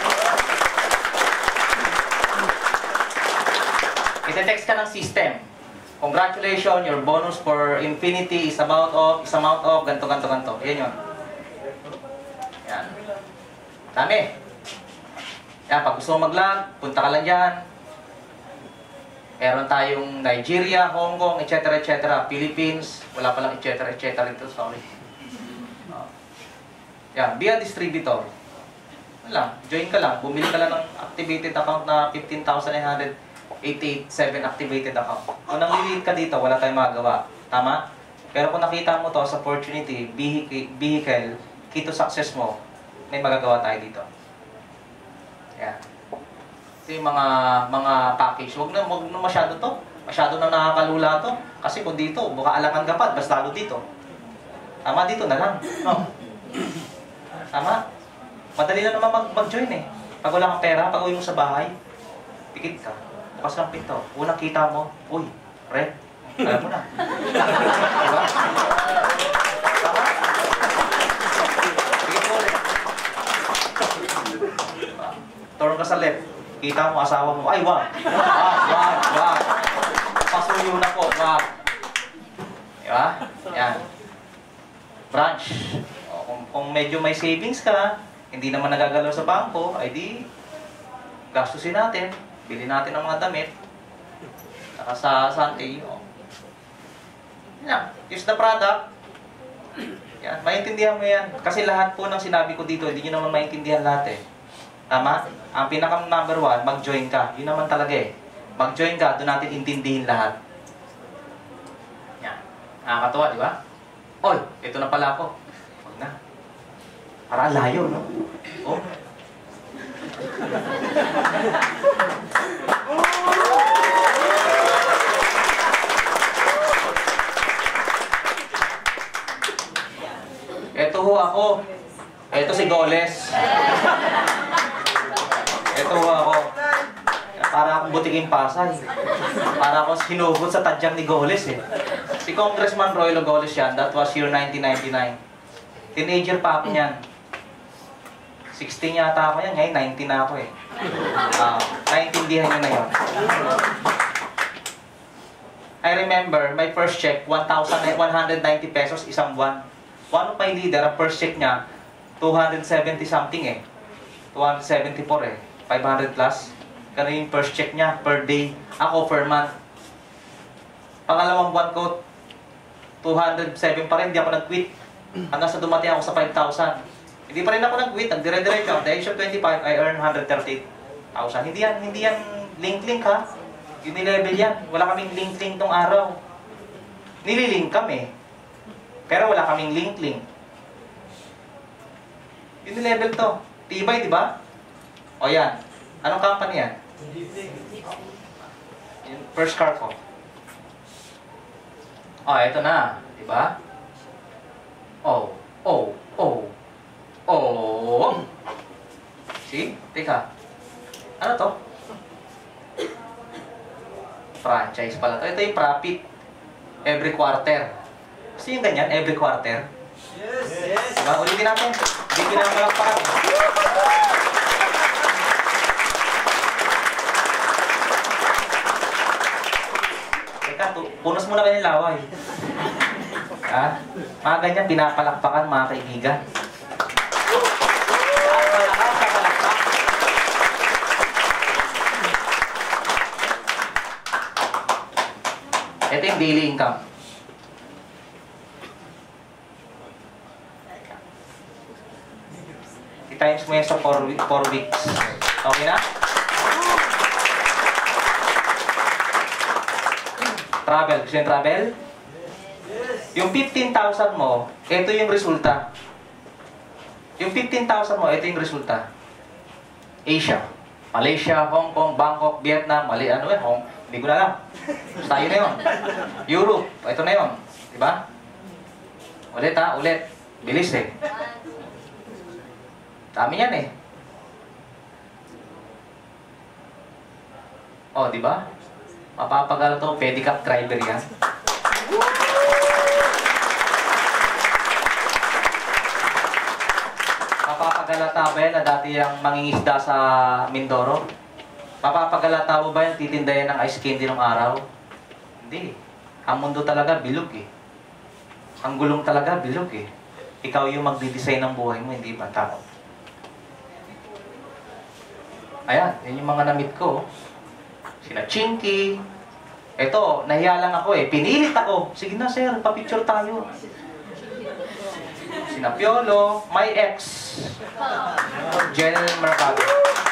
Ite-text ka ng system. Congratulations, your bonus for infinity is amount of, is amount of, ganto, ganto, ganto. Yan yun. Yan. Dami. Yan, pag gusto mo mag-log, punta ka lang dyan. Meron tayong Nigeria, Hong Kong, et cetera, et cetera. Philippines, wala palang et cetera, et cetera ito, sorry. Yan, be a distributor. Wala, join ka lang. Bumili ka lang ng activated account na fifteen thousand nine hundred eighty-seven activated account. Kung nang-lead ka dito, wala tayong magagawa. Tama? Pero kung nakita mo to as opportunity, vehicle, key to success mo, may magagawa tayo dito. Yan. Ito yung mga mga package. Huwag na, huwag na masyado to. Masyado na nakakalula to. Kasi kung dito, buka alangan ka pa, basta lalo dito. Tama, dito na lang. No? Tama? Madali na naman mag-join eh. Pag wala kang pera, pag uwi mo sa bahay, pikit ka. Bukas lang pinto. Unang kita mo, uy, red. Alam mo na. Diba? Tama? Pikit mo ulit. Turn ka sa left. Kita mo, asawa mo, ay, wag. Wag, wag, wag. Pasuyo na po, wag. Diba? Yan. Branch. O, kung, kung medyo may savings ka, hindi naman nagagalaw sa bangko, ay di gastusin natin, bili natin ng mga damit, saka sa Sunday, oh. Yan, use the product. Yan, maintindihan mo yan. Kasi lahat po ng sinabi ko dito, hindi nyo naman maintindihan lahat eh. Tama? Ang pinaka number one, mag-join ka. Yun naman talaga eh. Mag-join ka, doon natin intindihin lahat. Yan. Nakakatawa, di ba? Oy, ito na pala ako. Huwag na. Para layo, no? Oh. Ito ho ako. Ito si Goles. Ito ho ako. Para akong butiking Pasay. Para akong hinugot sa tadyang ni Goles eh. Si Congressman Roylo Goles yan. That was year nineteen ninety-nine. Teenager pa ako niyan. sixteen yata ako yan. Ngayon nineteen na ako eh. Uh, naintindihan nyo na yun. I remember, my first check, one thousand one hundred ninety pesos isang buwan. One of my leader, ang first check niya, two hundred seventy something eh. two hundred seventy-four eh. five hundred plus. Ganun yung first check niya, per day. Ako, per month. Pangalawang buwan ko, two hundred seven pa rin, hindi ako nag-quit. Hanggang sa dumating ako sa five thousand. Hindi pa rin ako nag-quit, nagdire-diretso. At the age of twenty-five, I earn one hundred thirty thousand. Hindi yan, hindi yan link-link ha. Unilevel yan. Wala kaming link-link tong araw. Nililink kami. Pero wala kaming link-link. Unilevel to. Tibay, di ba? O yan. Anong company yan? Yung first car ko. O, eto na. Di ba? Oh, oh, oh. Oh. See? Teka. Ano to? Franchise pala to. Ito yung profit. Every quarter. Gusto yung ganyan? Every quarter? Yes! Yes! Diba? Ulitin natin. Hindi pinapalakpakan. Teka, punos muna kayo ng laway. Ha? Mga ganyan, pinapalakpakan mga kaibigan. Ito yung daily income. I-times mo yan sa four weeks. Okay na? Travel. Gusto yung travel? Yung fifteen thousand mo, ito yung resulta. Yung fifteen thousand mo, ito yung resulta. Asia. Malaysia, Hong Kong, Bangkok, Vietnam, Mali, ano eh, Hong, hindi ko na alam. Tayo na yun. Europe, ito na yun. Diba? Ulit ha, ulit. Bilis eh. Dami yan eh. Oh, diba? Mapapagal to, pedicab driver yan. Mapapagalata ba yan na dati yung mangingisda sa Mindoro? Mapapagalata mo ba yan titindayan ng ice candy nung araw? Hindi. Ang mundo talaga bilog eh. Ang gulong talaga bilog eh. Ikaw yung magdidesign ng buhay mo, hindi ba? Tao. Ayan, yun yung mga namit ko. Sina Chinky. Ito, nahiya lang ako eh. Pinilit ako. Sige na sir, papicture tayo. Sina Piolo, my ex, General Mercado.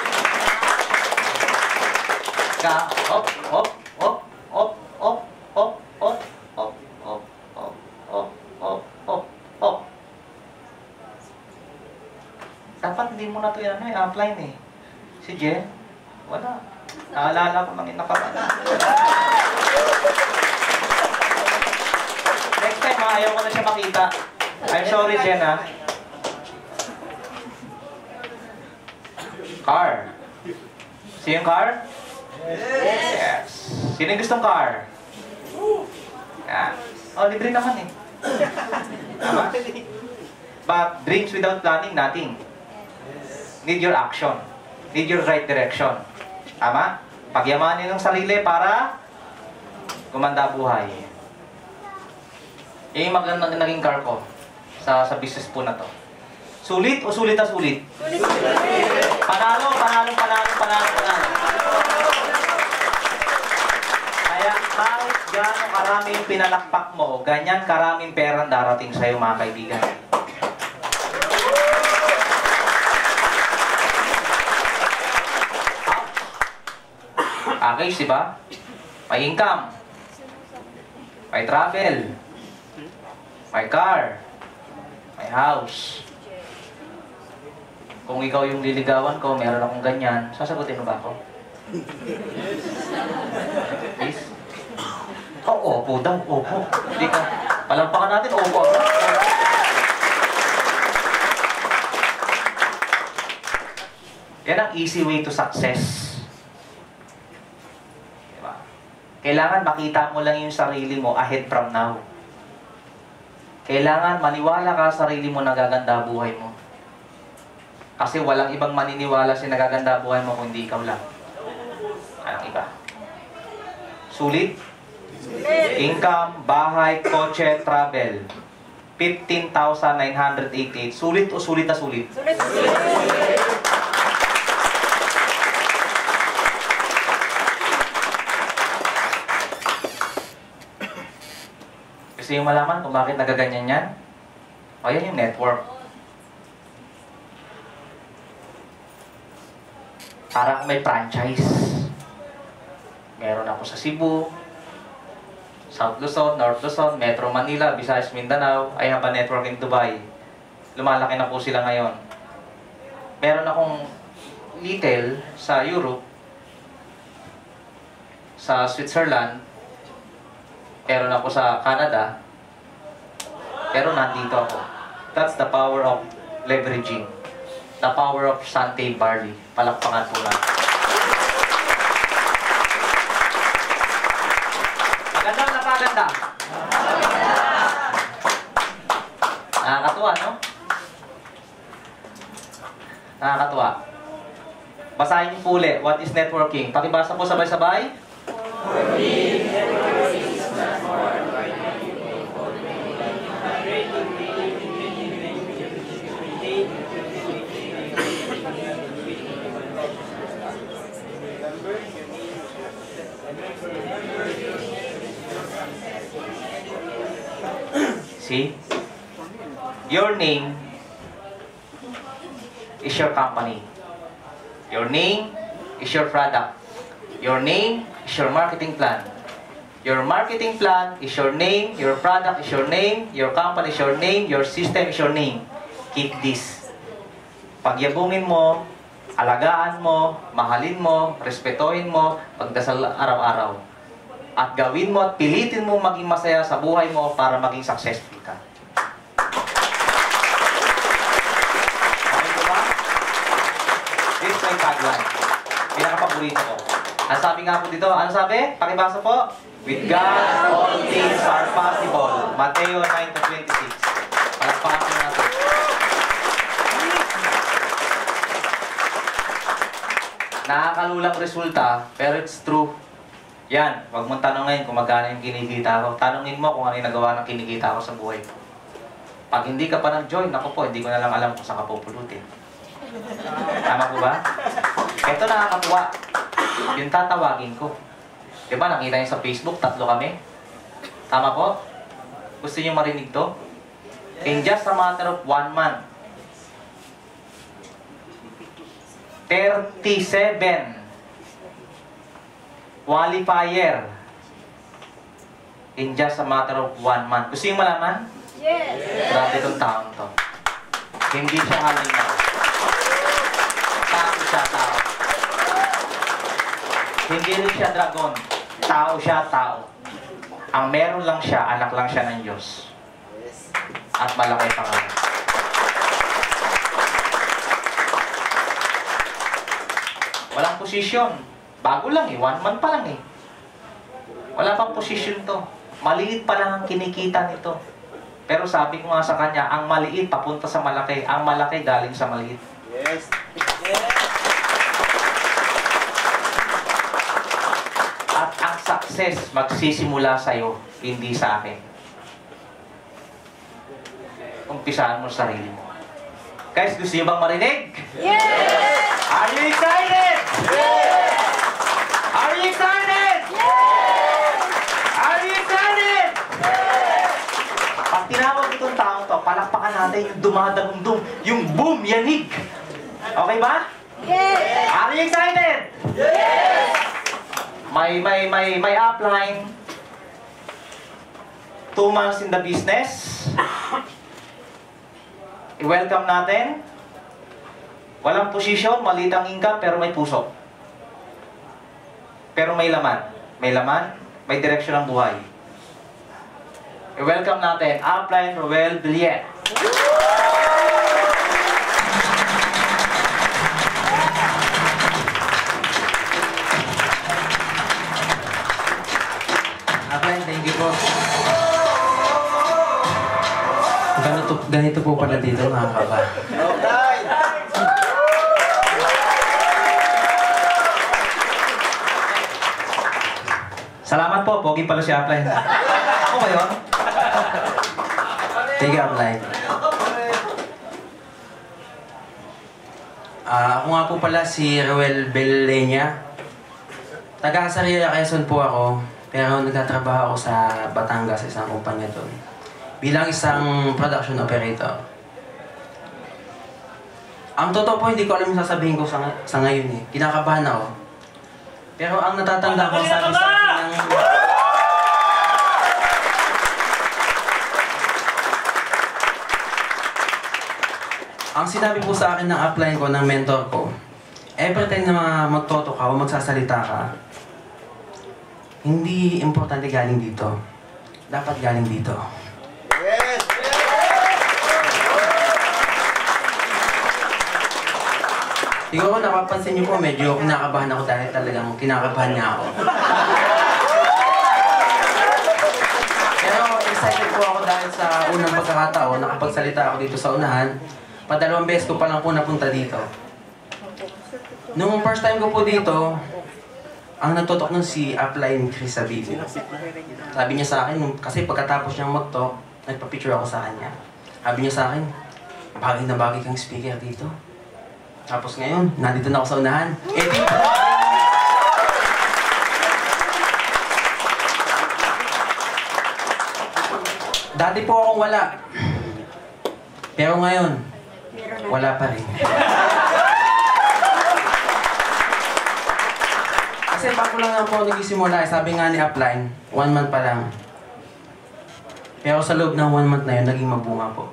Ka, hop, hop, hop, hop, hop, hop, hop, hop, hop, hop, hop, hop, hop, hop. Dapat hindi mo na ito yan, eh, upline eh. Si Jen, wala. Naalala ko lang yung nakaraan. Next time, ha, ayaw ko na siya makita. I'm sorry, Jen, ha. Car. Sino yung car? Yes. Yes. Sino yung gustong car? Yan. Oh, libre naman eh. Tama? But dreams without planning, nothing. Need your action. Need your right direction. Tama? Pagyamanin ng sarili para gumanda buhay. Yung magandang naging car ko sa, sa business po na to. Sulit o sulit na sulit? Panalo, panalo, panalo, panalo, panalo. Kaya kahit gaano karami yung pinalakpak mo, ganyan karaming perang darating sa'yo mga kaibigan. Okay, diba? May income. May travel. May car. May house. Kung ikaw yung liligawan ko, meron akong ganyan, sasagutin mo ba ako? Please? Oh, opo daw, opo. Hindi ka. Palampakan natin, opo. Yan ang easy way to success. Diba? Kailangan makita mo lang yung sarili mo ahead from now. Kailangan maniwala ka sa sarili mo na gaganda buhay mo. Kasi walang ibang maniniwala sa nagaganda buhay mo kung hindi ikaw lang. Anong iba? Sulit? Income, bahay, kotse, travel. fifteen thousand nine hundred eighty-eight. Sulit o sulit na sulit? Sulit. Gusto yung malaman kung bakit nagaganyan yan? O yan yung network. Parang may franchise. Meron ako sa Cebu, South Luzon, North Luzon, Metro Manila, Visayas, Mindanao. I have a network in Dubai. Lumalaki na po sila ngayon. Meron akong little sa Europe, sa Switzerland, meron ako sa Canada, pero nandito ako. That's the power of leveraging. The power of Sante Barley. Palakpakan po natin. Maganda o napaganda? Nakakatuwa, no? Nakakatuwa. Basahin niyo po ulit. What is networking? Pakibasa po sabay-sabay. See? Your name is your company. Your name is your product. Your name is your marketing plan. Your marketing plan is your name, your product is your name, your company is your name, your system is your name. Keep this. Pagyabungin mo, alagaan mo, mahalin mo, respetuhin mo, pagdasal araw-araw. At gawin mo at pilitin mo maging masaya sa buhay mo para maging successful ka. Okay ba? This is my tagline. Pinakapaborito ko. Ang sabi nga po dito, ano sabi? Pakibasa po. With God, all things are possible. Mateo nine to twenty-six. Palakpakan po natin. Nakakalulang resulta, pero it's true. Yan, wag mong tanongin kung magkano yung kinikita ko. Tanongin mo kung ano yung nagawa ng kinikita ko sa buhay ko. Pag hindi ka pa nag-join, ako po, hindi ko na lang alam kung saan ka pupulutin. Tama po ba? Ito nakakatuwa. Yung tatawagin ko. Diba, nakita niyo sa Facebook, tatlo kami. Tama po? Gusto niyo marinig to? In just a matter of one month, thirty-seven qualifier in just a matter of one month. Gusto yung malaman? Yes! Grabe itong taong to. Hindi siya halimaw. Tao siya, tao. Hindi rin siya dragon. Tao siya, tao. Ang meron lang siya, anak lang siya ng Diyos. At malaki pangalan. Walang posisyon. Bago lang eh, one month pa lang eh. Wala pang posisyon to. Maliit pa lang ang kinikita nito. Pero sabi ko nga sa kanya, ang maliit papunta sa malaki, ang malaki galing sa maliit. Yes. Yes. At ang success magsisimula sa'yo, hindi sa akin. Umpisaan mo sa sarili mo. Guys, gusto niyo bang marinig? Yes! Are you excited? Yes! Are you excited? Yes! Are you excited? Yes! Pag tinawag itong taong to, palakpakan natin yung dumadagundong, yung boom, yanig. Okay ba? Yes! Are you excited? Yes! May, may, may, may upline. Two months in the business. I-welcome natin. Walang posisyon, maliit ang income, pero may puso. Pero may laman. May laman, may direksyon ng buhay. I-welcome natin, Upline Roel Villiet. Upline, thank you po. Ganito, ganito po pala dito, mga kaba. Salamat po, pogi pala si Upline. Ako ba yun? Thank you, Upline. Ah, ako nga po pala si Roel Beleña. Taga Sariaya, Quezon po ako. Pero nagtatrabaho ako sa Batangas, sa isang kumpanya doon. Bilang isang production operator. Ang totoo po, hindi ko alam yung sasabihin ko sa, sa ngayon eh. Kinakabahan ako. Pero ang natatanda ko sa akin ng... Ang sinabi po sa akin ng upline ko, ng mentor ko, every time na magtoto ka o magsasalita ka, hindi importante galing dito. Dapat galing dito. Yes! Siguro napapansin niyo po, medyo kinakabahan ako dahil talagang kinakabahan niya ako. Pero excited po ako dahil sa unang pagkakataon, nakapagsalita ako dito sa unahan. Padalawang beses ko pa lang po napunta dito. Nung first time ko po dito, ang natutok nun si Upline Chris Sabili. Sabi niya sa akin, kasi pagkatapos niyang mag-talk, nagpa-picture ako sa kanya. Sabi niya sa akin, bagay na bagay kang speaker dito. Tapos ngayon, nandito na ako sa unahan. Eh, dito! Dati po akong wala. Pero ngayon, wala pa rin. Kasi bago lang lang po nagsisimula, sabi nga ni Upline, one month pa lang. Pero sa loob ng one month na yun, naging mabunga po.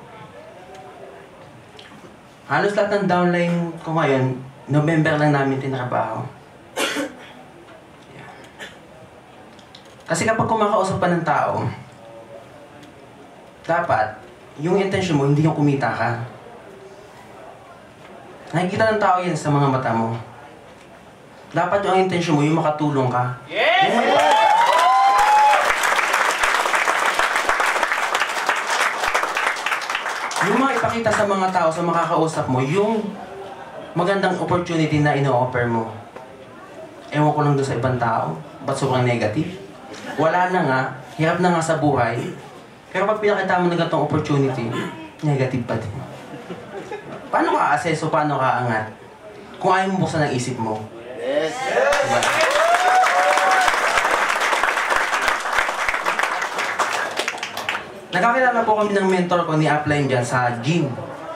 Halos lahat ng downline ko ngayon, November lang namin tinrabaho. Yeah. Kasi kapag kumakausap pa ng tao, dapat, yung intention mo, hindi yung kumita ka. Nakikita ng tao yan sa mga mata mo. Dapat yung intention mo, yung makatulong ka. Yes! Yung may... Yung mga ipakita sa mga tao, sa makakausap mo, yung magandang opportunity na ino-offer mo. Ewan ko lang doon sa ibang tao, ba't sobrang negative? Wala na nga, hirap na nga sa buhay. Pero pag pinakita mo ng ganitong opportunity, negative pa din. Paano ka aseso, paano ka angat? Kung ayaw mo buksan ang isip mo. Yes! Diba? Nakakilala po kami ng mentor ko ni Upline dyan sa gym.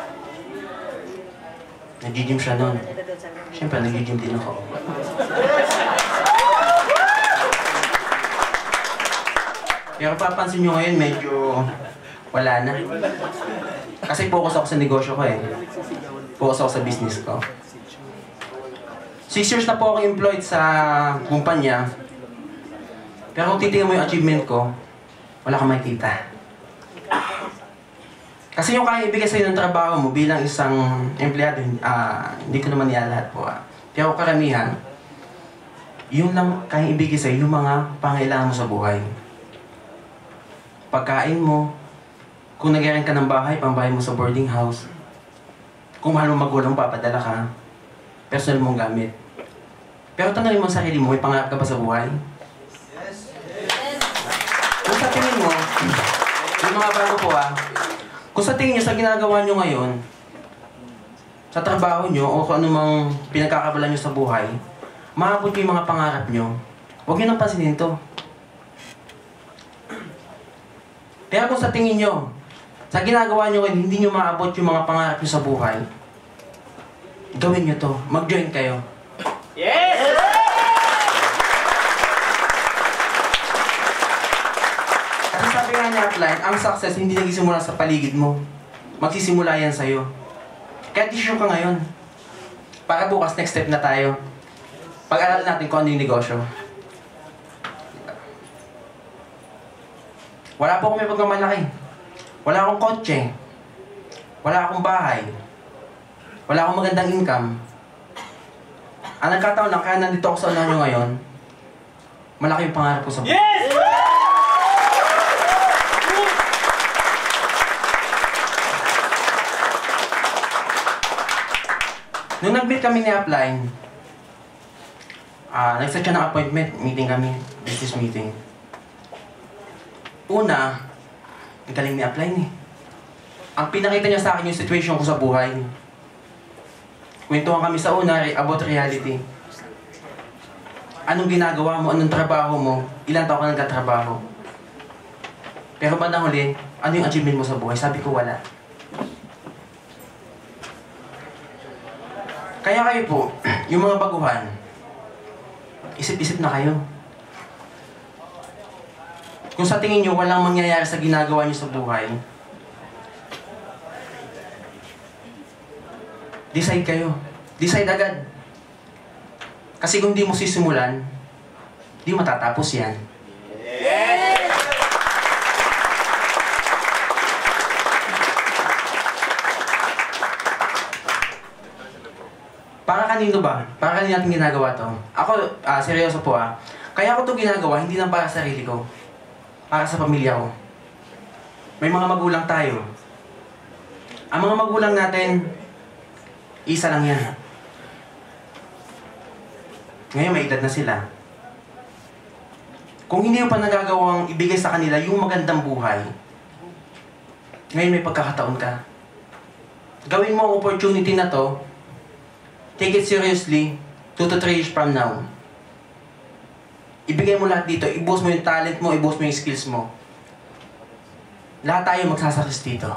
Nag-gym siya nun. Siyempre, nag-gym din ako. Pero papansin nyo ngayon, medyo wala na. Kasi focus ako sa negosyo ko eh. Focus ako sa business ko. Six years na po ako employed sa kumpanya. Pero kung titingnan mo yung achievement ko, wala kang makikita. Kasi yung kaya ibigay sa'yo ng trabaho mo bilang isang empleyado, uh, hindi ko naman niya lahat po. Ah. Pero karamihan, yun lang kaya ibigay sa'yo yung mga pangailangan mo sa buhay. Pagkain mo, kung nagyaran ka ng bahay, pambahay mo sa boarding house. Kung mahal mo magulang, papadala ka. Personal mong gamit. Pero tanongin mo sa sarili mo, may pangarap ka ba sa buhay? Yes. Kung sa tingin mo, yung mga bago po ah, kung sa tingin nyo sa ginagawa nyo ngayon, sa trabaho nyo o kung anumang pinagkakabalan nyo sa buhay, maabot nyo yung mga pangarap nyo. Huwag nyo nang pansinin to. Pero kung sa tingin nyo, sa ginagawa nyo hindi nyo maabot yung mga pangarap nyo sa buhay, gawin nyo to. Mag-join kayo. Yes! Kasi sabi nga niya, Upline, ang success hindi nagsisimula sa paligid mo. Magsisimula yan sa'yo. Kaya desisyon ka ngayon. Para bukas, next step na tayo. Pag-aralan natin kung ano yung negosyo. Wala po akong may pagmamalaki. Wala akong kotse. Wala akong bahay. Wala akong magandang income. Ang nagkataon lang, kaya nandito ako sa unahan nyo ngayon, malaki yung pangarap ko sa buhay. Yes! Nung nag-meet kami ni Upline, ah, nag-set siya ng appointment, meeting kami, business meeting. Una, ang galing ni Upline eh. Ang pinakita niya sa akin yung situation ko sa buhay. Kwentuhan kami sa una about reality. Anong ginagawa mo, anong trabaho mo, ilang taon ka nagtatrabaho. Pero bandang huli, ano yung achievement mo sa buhay? Sabi ko wala. Kaya kayo po, yung mga baguhan, isip-isip na kayo. Kung sa tingin nyo walang mangyayari sa ginagawa nyo sa buhay, decide kayo. Decide agad. Kasi kung di mo sisimulan, di matatapos yan. Yes! Para kanino ba? Para kanino natin ginagawa to? Ako, ah, seryoso po ah. Kaya ako to ginagawa, hindi lang para sa sarili ko. Para sa pamilya ko. May mga magulang tayo. Ang mga magulang natin, isa lang yan. Ngayon may edad na sila. Kung hindi mo pa nagagawang ibigay sa kanila yung magandang buhay, ngayon may pagkakataon ka. Gawin mo ang opportunity na to, take it seriously, two to three years from now. Ibigay mo lahat dito, ibuhos mo yung talent mo, ibuhos mo yung skills mo. Lahat tayo magsasakis dito.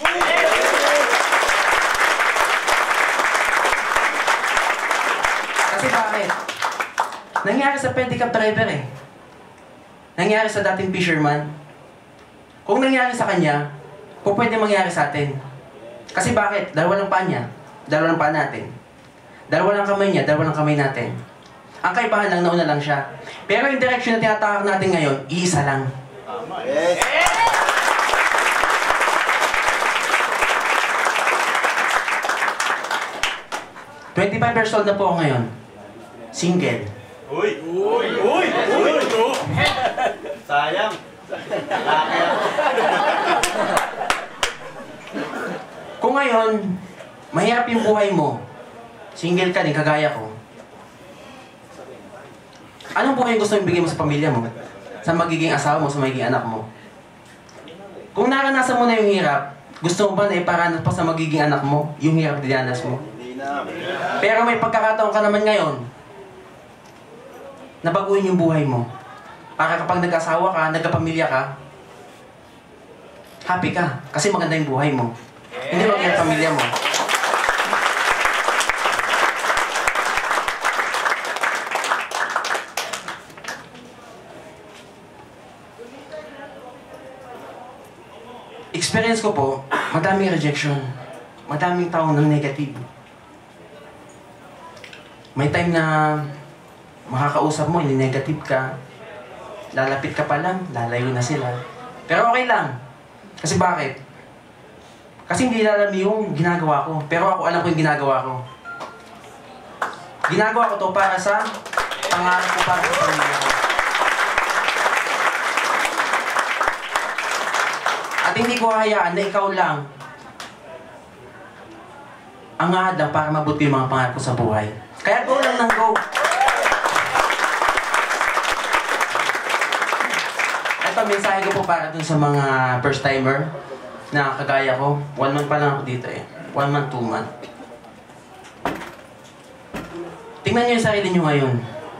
Kasi bakit? Nangyari sa pedicab driver eh. Nangyari sa dating fisherman. Kung nangyari sa kanya, kung pwede mangyari sa atin. Kasi bakit? Dalawa lang paa niya. Dalawa lang paa natin. Dalawa lang kamay niya, dalawa lang kamay natin. Ang kaibahan lang, nauna lang siya. Pero yung direction na tinatahak natin ngayon, iisa lang. Tama. Yes! twenty-five years old na po ako ngayon. Single. Uy! Uy! Uy! Uy! Sayang! Laki ako. Kung ngayon, mahirap yung buhay mo, single ka din, kagaya ko. Anong buhay gusto mong bigay mo sa pamilya mo? Sa magiging asawa mo, sa magiging anak mo? Kung naranasan mo na yung hirap, gusto mo ba na iparanas pa sa magiging anak mo, yung hirap dinanas mo? Pero may pagkakataon ka naman ngayon, na baguhin yung buhay mo. Para kapag nag-asawa ka, nagkapamilya ka, happy ka. Kasi maganda yung buhay mo. Hindi maganda yung pamilya mo. Experience ko po, madaming rejection. Madaming tao ng negative. May time na makakausap mo, ini-negative ka. Lalapit ka pa lang, lalayo na sila. Pero okay lang. Kasi bakit? Kasi hindi nila alam yung ginagawa ko. Pero ako alam ko yung ginagawa ko. Ginagawa ko to para sa pangarap ko, para sa pamilya ko. At hindi ko hayaan na ikaw lang ang ahadlang para mabuti yung mga pangarap ko sa buhay. Kaya go lang ng go. Ito, mensahe ko po para dun sa mga first timer na kagaya ko. One month pa lang ako dito eh. One month, two month. tingnan niyo yung sarili niyo ngayon.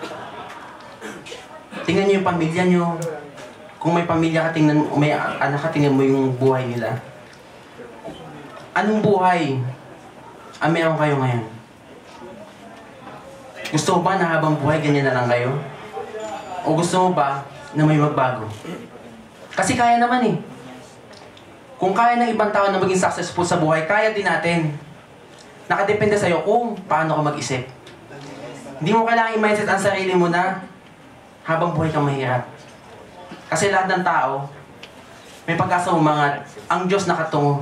Tingnan niyo yung pamilya niyo. Kung may pamilya ka, tingnan, may anak ka, tingnan mo yung buhay nila. Anong buhay ang meron kayo ngayon? Gusto mo ba na habang buhay ganyan na lang kayo? O gusto mo ba na may magbago? Kasi kaya naman eh. Kung kaya ng ibang tao na maging successful sa buhay, kaya din natin. Nakadepende sa'yo kung paano ka mag-isip. Hindi mo kailangan i-mindset ang sarili mo na habang buhay kang mahirap. Kasi lahat ng tao, may pag-asa umangat. Ang Diyos nakatungo.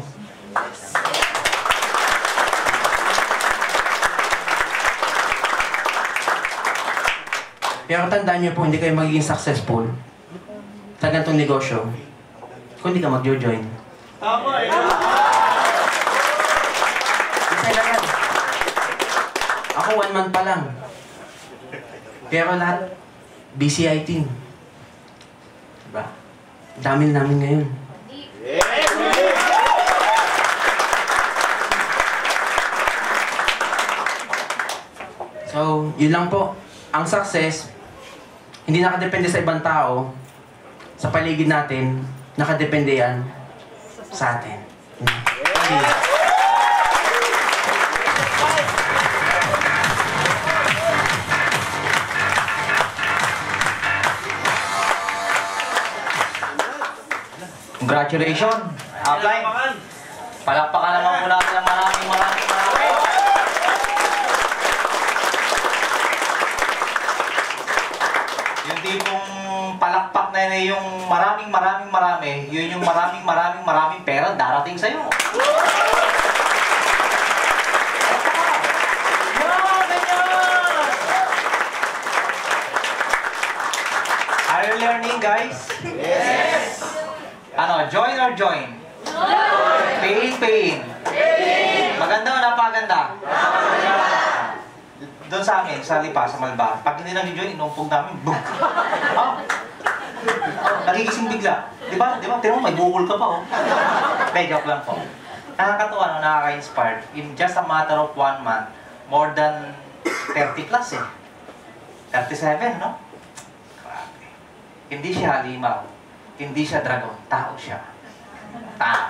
Pero tandaan niyo po, hindi kayo magiging successful sa ganitong negosyo kung hindi ka mag-join. Tama eh. Isa lang yan. Ako one month pa lang. Pero lahat, B C I team. Diba? Dami namin ngayon. So, yun lang po. Ang success, hindi nakadepende sa ibang tao, sa paligid natin, nakadepende yan sa atin. Okay. Congratulations! Upline! Palakpakan naman po natin ng maraming maraming maraming. Yung tipong palakpak na yun, yung maraming maraming marami, yun yung maraming maraming maraming pera darating sa'yo. Are you learning, guys? Yes! Ano, join or join? Join! Pain, pain? Pain! Maganda o napaganda? Napaganda! Doon sa amin, sa Lipa, sa Malba, pag hindi nag-join, inumpog namin, boom! Oh. Nagigising bigla. Di ba? Di ba? Tira mo, may bukol ka pa, oh. May joke lang po. Nakakatuwa, no? Nakaka-inspired. In just a matter of one month, more than thirty plus, eh. thirty-seven, no? Grabe. Hindi siya halimaw. Hindi siya dragon. Tao siya. Tao.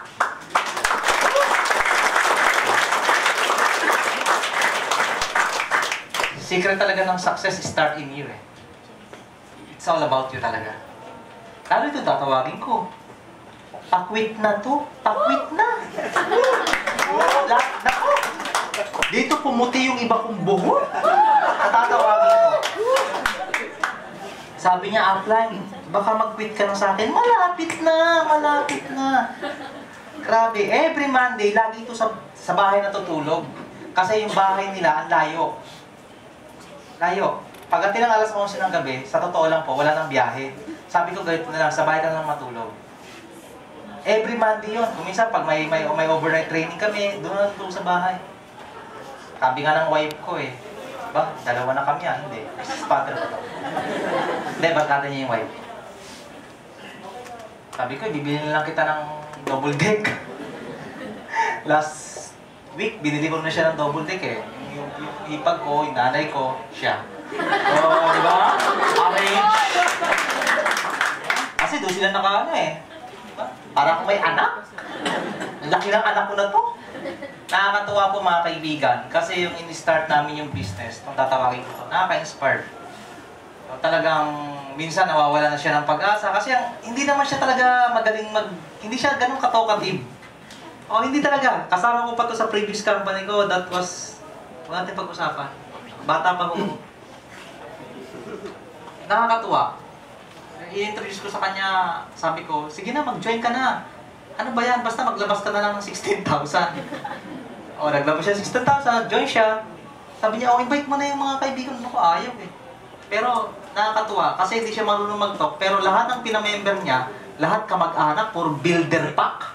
Secret talaga ng success start in you, eh. It's all about you talaga. Lalo ito tatawagin ko. Pakwit na to. Pakwit na. Lahat na ko. Dito pumuti yung iba kong buhok. Tatawagin ko. Sabi niya, upline, baka mag-quit ka na sa akin. Malapit na, malapit na. Grabe, every Monday, lagi ito sa, sa bahay natutulog. Kasi yung bahay nila, ang layo. Layo. Pagdating ng alas onse ng gabi, sa totoo lang po, wala nang biyahe. Sabi ko, ganito na lang, sa bahay ka na lang matulog. Every Monday yun. Kung minsan, pag may, may, may overnight training kami, doon na tulog sa bahay. Sabi nga ng wife ko eh, ba, dalawa na kami yan, hindi. Father ko to. Hindi, barkada niya yung wife. Sabi ko, bibili na lang kita ng double deck. Last week, binili ko na siya ng double deck eh. Yung, yung ipag ko, yung nanay ko, siya. Oh, di ba? Arrange. Kasi doon sila naka ano eh. Diba? Para kung may anak. Ang laki ng anak ko na to. Nakakatuwa po mga kaibigan. Kasi yung in-start namin yung business, kung tatawagin ko to, nakaka-inspired. So, talagang minsan nawawala na siya ng pag-asa. Kasi ang, hindi naman siya talaga magaling mag... Hindi siya ganun katokative. O hindi talaga. Kasama ko pa to sa previous company ko. That was... Huwag natin pag-usapan. Bata pa ko. Nakakatuwa. I-introduce ko sa kanya, sabi ko, sige na, mag-join ka na. Ano ba yan? Basta maglabas ka na lang ng sixteen thousand. O, naglabas siya sixteen thousand, join siya. Sabi niya, oh, invite mo na yung mga kaibigan mo ko. Ayaw eh. Pero, nakakatuwa, kasi hindi siya marunong mag-talk. Pero lahat ng pinamember niya, lahat kamag-anak, puro builder pack.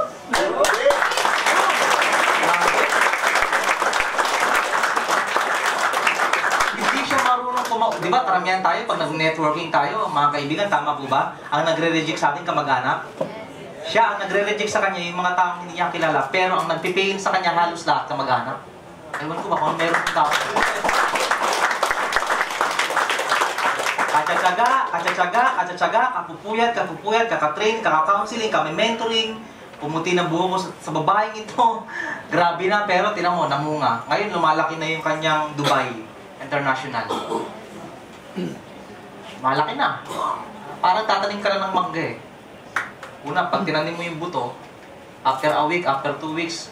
Di ba, karamihan tayo, pag nag-networking tayo, mga kaibigan, tama po ba? Ang nagre-reject sa atin, kamag-anak. Siya, ang nagre-reject sa kanya, yung mga taong hindi niya kilala. Pero ang nagpipain sa kanya, halos lahat, kamag-anak. Ewan ko ba kung meron tao. Katsatsaga, katsatsaga, katsatsaga, kakupuyat, kakupuyat, kakatrain, kakakounseling, kami mentoring, pumuti ng buho ko sa, sa babaeng ito. Grabe na, pero tinan mo, namunga. Ngayon, lumalaki na yung kanyang Dubai International. Malaki na. Parang tatanim ka lang ng mangga eh. Una, pag tinanim mo yung buto, after a week, after two weeks,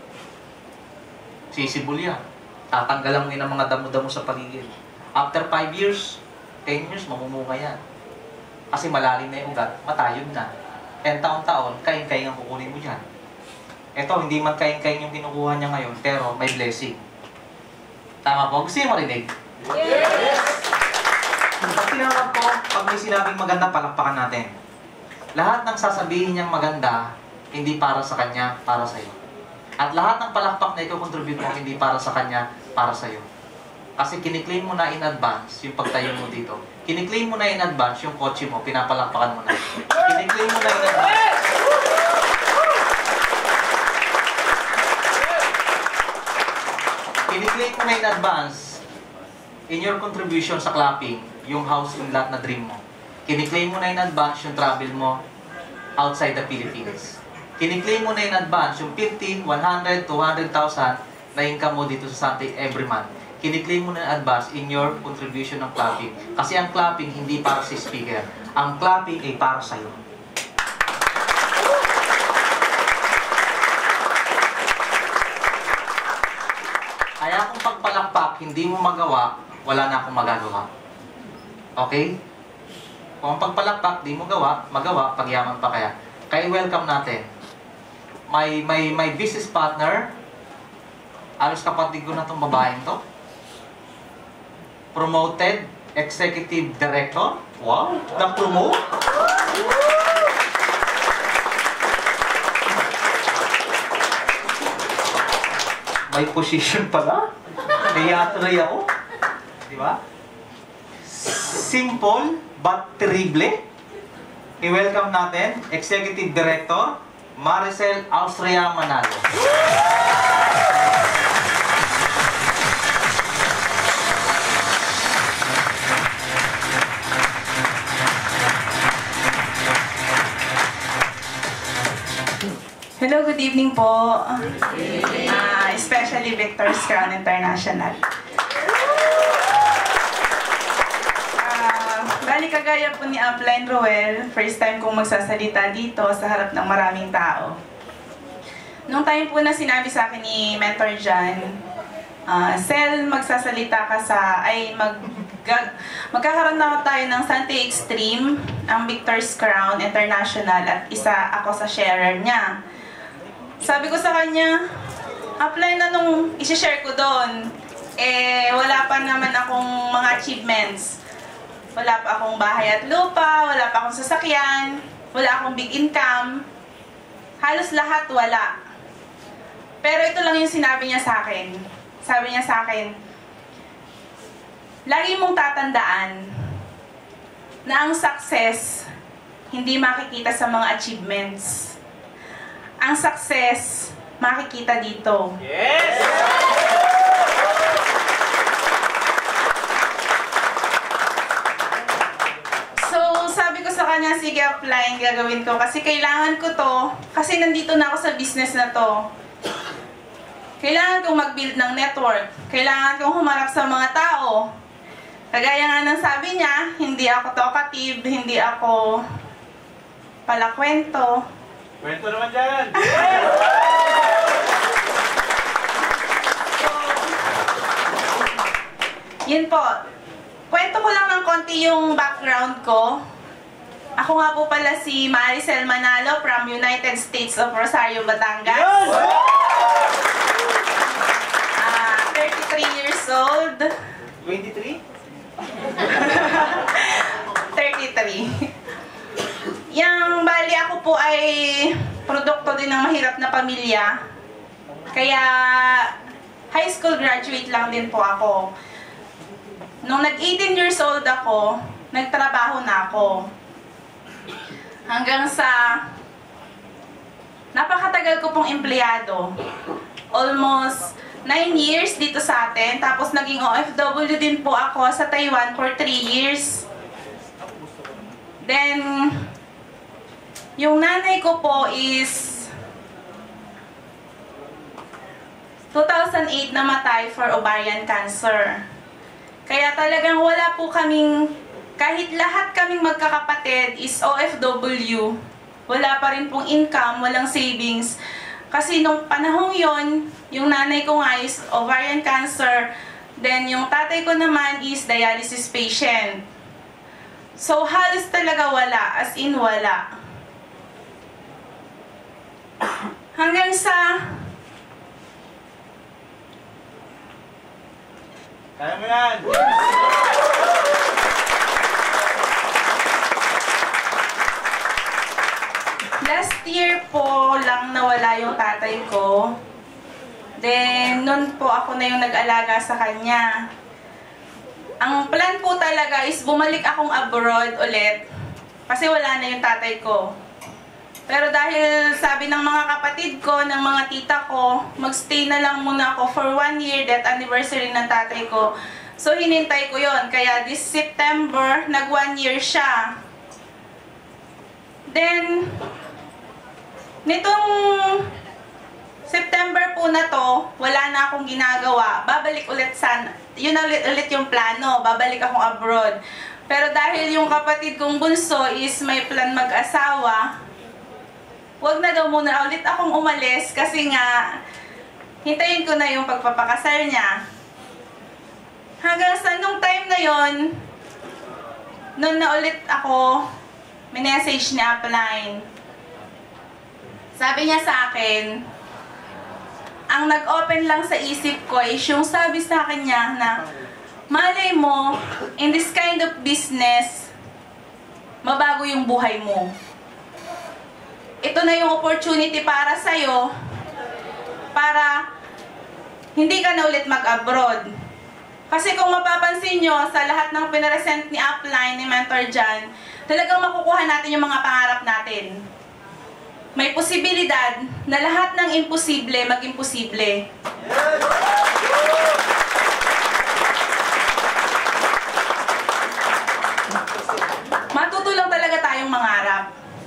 sisibol yan. Tatanggalan mo yun ng mga damo-damo sa paligid. After five years, ten years, mamumunga yan. Kasi malalim na yung ugat, matayog na. ten taon-taon, kain-kain ang kukunin mo dyan. Ito, hindi man kain-kain yung kinukuha niya ngayon, pero may blessing. Tama po? Gusto niyo marinig? Yes! Pag tinawag ko, pag may sinabing maganda, palakpakan natin. Lahat ng sasabihin niyang maganda, hindi para sa kanya, para sa iyo. At lahat ng palakpak na iko-contribute mo, hindi para sa kanya, para sa iyo. Kasi kiniklaim mo na in advance yung pagtayo mo dito. Kiniklaim mo na in advance yung kotse mo, pinapalakpakan mo na. Kiniklaim mo na in advance. Kiniklaim mo na in advance in your contribution sa clapping, yung house and lot na dream mo. Kiniklaim mo na in advance yung travel mo outside the Philippines. Kiniklaim mo na in advance yung fifteen, one hundred, two hundred thousand na income mo dito sa Sante every month. Kiniklaim mo na in advance in your contribution ng clapping. Kasi ang clapping hindi para sa speaker. Ang clapping ay para sa'yo. Kaya kung pagpalakpak, hindi mo magawa, wala na akong magagawa. Okay? Kung pagpalakpak, di mo gawa, magawa, pagyaman pa kaya. Kaya welcome natin. May, may, may business partner, alos kapatid ko na itong babaeng to. Promoted Executive Director. Wow! Na-promote? May position pala. Niyatuloy ako. Di ba? Simple but terrible. I-welcome natin, Executive Director, Maricel Austria Manalo. Hello, good evening po. Uh, especially Victor's Crown International. Uh, bali kagaya po ni Upline Roel, first time kong magsasalita dito sa harap ng maraming tao. Nung time po na sinabi sa akin ni Mentor John, uh, Sel, magsasalita ka sa, ay mag, gag, magkakaroon na tayo ng Sante Extreme, ang Victor's Crown International, at isa ako sa sharer niya. Sabi ko sa kanya, apply na nung isi-share ko doon. Eh, wala pa naman akong mga achievements. Wala pa akong bahay at lupa, wala pa akong sasakyan, wala akong big income. Halos lahat wala. Pero ito lang yung sinabi niya sa akin. Sabi niya sa akin, lagi mong tatandaan na ang success hindi makikita sa mga achievements. Ang success, makikita dito. Yes! So, sabi ko sa kanya, sige, apply, gagawin ko. Kasi kailangan ko to. Kasi nandito na ako sa business na to. Kailangan kong mag-build ng network. Kailangan kong humarap sa mga tao. Kagaya nga ng sabi niya, hindi ako talkative, hindi ako palakwento. Kwento naman dyan! So, yun po. Kwento ko lang ng konti yung background ko. Ako nga po pala si Maricel Manalo from United States of Rosario, Batangas. Uh, thirty-three years old. twenty-three? thirty-three. Yang bali ako po ay produkto din ng mahirap na pamilya. Kaya high school graduate lang din po ako. Nung nag-eighteen years old ako, nagtrabaho na ako. Hanggang sa napakatagal ko pong empleyado. Almost nine years dito sa atin. Tapos naging O F W din po ako sa Taiwan for three years. Then, yung nanay ko po is two thousand eight namatay for ovarian cancer. Kaya talagang wala po kaming, kahit lahat kaming magkakapatid is O F W, wala pa rin pong income, walang savings. Kasi nung panahong yon, yung nanay ko nga is ovarian cancer, then yung tatay ko naman is dialysis patient. So halos talaga wala, as in wala. Hanggang sa... Kaya mo yan! Last year po lang nawala yung tatay ko. Then, nun po ako na yung nag-alaga sa kanya. Ang plan po talaga is bumalik akong abroad ulit. Kasi wala na yung tatay ko. Pero dahil sabi ng mga kapatid ko, ng mga tita ko, magstay na lang muna ako for one year, death anniversary ng tatay ko. So, hinintay ko yon. Kaya this September, nag one year siya. Then, nitong September po na to, wala na akong ginagawa. Babalik ulit sana. Yun ulit, ulit yung plano. Babalik akong abroad. Pero dahil yung kapatid kong bunso is may plan mag-asawa, wag na daw muna ulit akong umalis kasi nga hintayin ko na yung pagpapakasal niya. Hanggang sa nung time na yon, nun na ulit ako, may message ni Upline. Sabi niya sa akin, ang nag-open lang sa isip ko is yung sabi sa akin niya na, malay mo, in this kind of business, mabago yung buhay mo. Ito na yung opportunity para sa'yo, para hindi ka na ulit mag-abroad. Kasi kung mapapansin nyo, sa lahat ng pinaresent ni Upline, ni Mentor John, talagang makukuha natin yung mga pangarap natin. May posibilidad na lahat ng imposible, mag-imposible. Matutulong talaga tayong mangarap.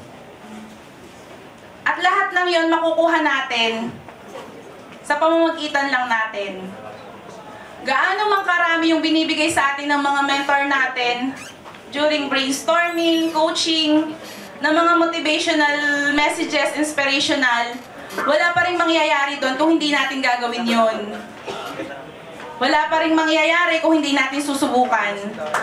At lahat ng yon makukuha natin sa pamamagitan lang natin. Gaano man karami yung binibigay sa atin ng mga mentor natin during brainstorming, coaching, ng mga motivational messages, inspirational, wala pa rin mangyayari doon kung hindi natin gagawin yon. Wala pa rin mangyayari kung hindi natin susubukan.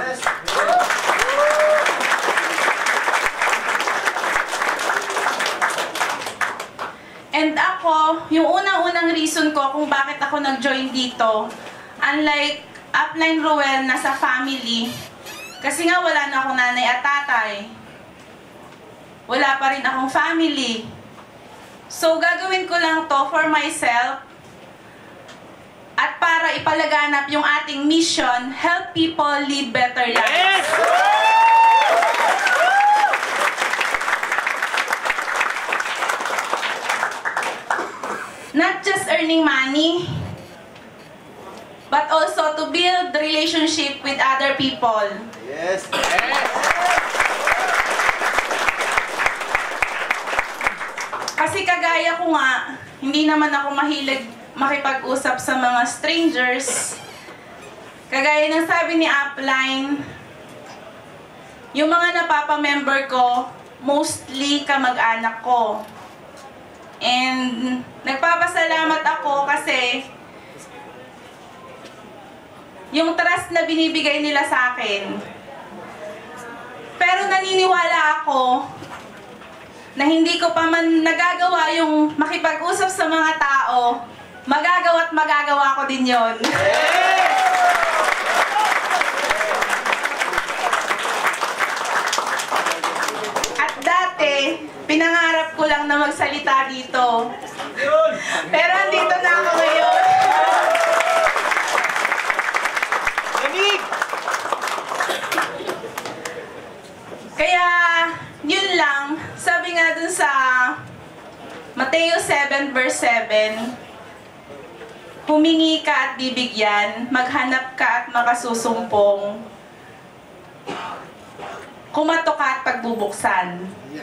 And ako, yung unang-unang reason ko kung bakit ako nag-join dito, unlike Upline Ruel na sa family, kasi nga wala na akong nanay at tatay. Wala pa rin akong family. So, gagawin ko lang to for myself at para ipalaganap yung ating mission, help people live better lives. Yes! Not just earning money, but also to build the relationship with other people. Yes! Yes! Kasi kagaya ko nga, hindi naman ako mahilig makipag-usap sa mga strangers. Kagaya ng sabi ni Upline, yung mga napapa-member ko, mostly kamag-anak ko. And nagpapasalamat ako kasi yung trust na binibigay nila sa akin. Pero naniniwala ako na hindi ko pa man nagagawa yung makipag-usap sa mga tao, magagawa at magagawa ko din yon. At dati, pinangarap ko lang na magsalita dito. Pero andito na ako ngayon. Kaya, yun lang, sabi nga dun sa Mateo seven verse seven, humingi ka at bibigyan, maghanap ka at makasusumpong. kumato ka at pagbubuksan.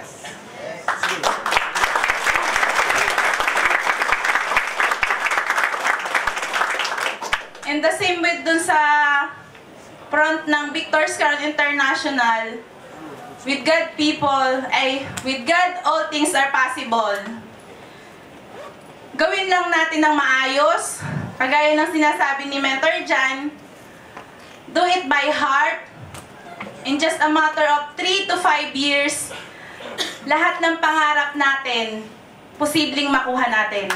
And the same with dun sa front ng Victor's Crown International, with God people, ay, with God all things are possible. Gawin lang natin ng maayos, kagaya ng sinasabi ni Mentor Jan, do it by heart, in just a matter of three to five years, lahat ng pangarap natin, posibleng makuha natin.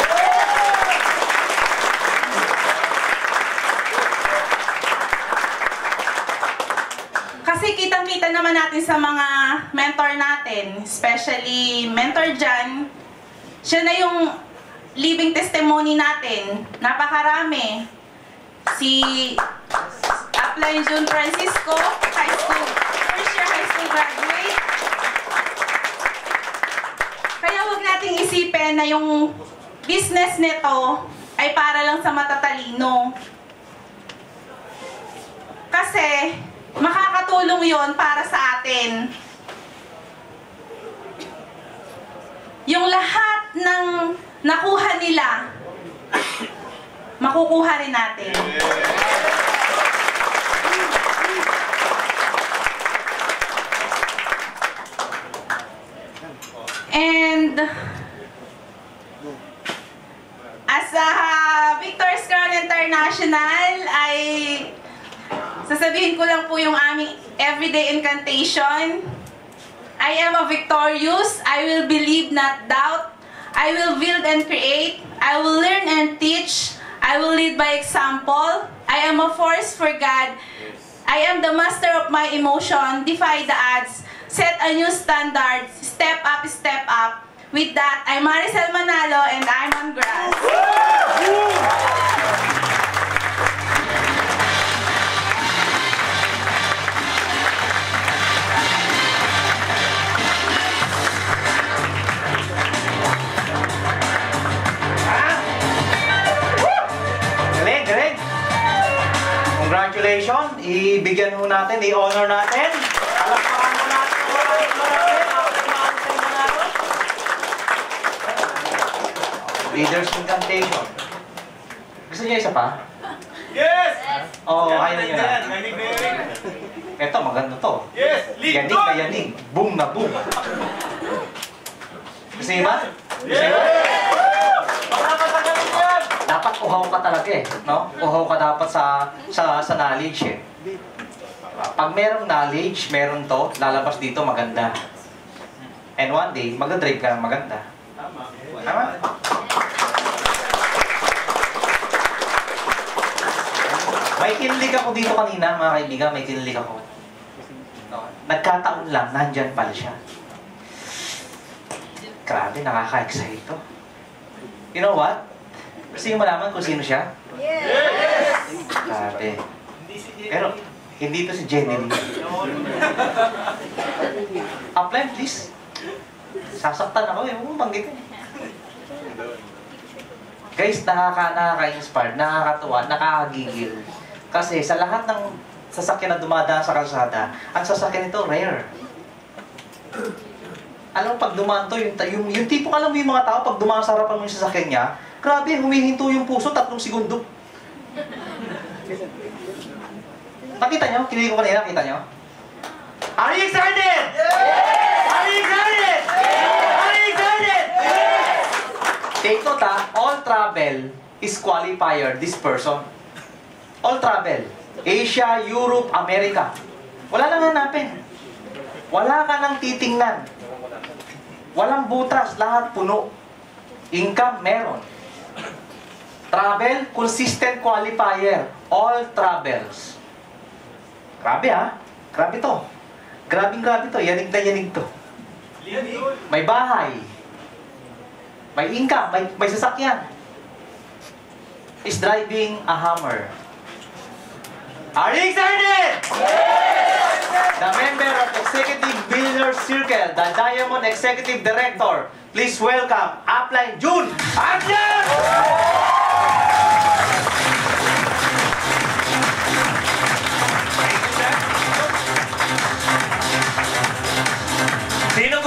Kasi kitang-kita naman natin sa mga mentor natin, especially Mentor Jan, siya na yung living testimony natin. Napakarami. Si Upline June Francisco, high school, first year high school graduate. Kaya huwag nating isipin na yung business nito ay para lang sa matatalino. Kasi makakatulong yon para sa atin. Yung lahat ng nakuha nila, makukuha rin natin. And as a Victor's Crown International, ay sasabihin ko lang po yung aming everyday incantation. I am a victorious. I will believe, not doubt. I will build and create. I will learn and teach. I will lead by example. I am a force for God. I am the master of my emotion. Defy the odds. Set a new standard. Step up, step up. With that, I'm Maricel Manalo and I'm on grass. Congratulations! Ibigyan ho natin, i-honor natin. Palakpakan mo natin. Maraming maraming. Leaders Incantation. Gusto niyo isa pa? Yes! Oo, oh, ayaw niyo na. Yanig na yanig. Ito, maganda to. Yes! Lead Yanig na yanig. Boom na boom. Gusto niyo ba? Yes! Makakasagaling yan! Dapat uhaw ka talaga eh, no? Uhaw ka dapat sa sa sa knowledge eh. Pag merong knowledge, meron to, lalabas dito maganda. And one day, mag-drive ka ng maganda. Tama. Tama? May kinilig ako dito kanina, mga kaibigan, may kinilig ako. No? Nagkataon lang, nandyan pala siya. Grabe, nakaka-excite to. You know what? Gusto niyo malaman kung sino siya? Yes! Grabe. Pero, hindi to si Jenny Lee. Upline, please. Sasaktan ako eh. Huwag mong banggitin. Guys, nakaka, nakaka-inspire, nakakatuwa, nakakagigil. Kasi sa lahat ng sasakyan na dumadaan sa kalsada, ang sasakyan nito rare. Alam mo, pag dumaan to, yung, yung, yung tipo, alam mo yung mga tao, pag dumaan sa harapan mo yung sasakyan niya, grabe, humihinto yung puso, tatlong segundo. Nakita nyo? Kinilig ko kanina, nakita nyo? Are you excited? Yes! Are you excited? Yes! Are you excited? Yes! Take note ha, all travel is qualifier, this person. All travel. Asia, Europe, America. Wala nang hanapin. Wala ka nang titingnan. Walang butas, lahat puno. Income, meron. Travel, consistent qualifier. All travels. Grabe ha? Grabe to. Grabing grabe to. Yanig na yanig to. May bahay. May income. May, may sasakyan. Is driving a Hummer. Are you excited? Yes! The member of Executive Billionaire Circle, the Diamond Executive Director, please welcome Upline June Agyan!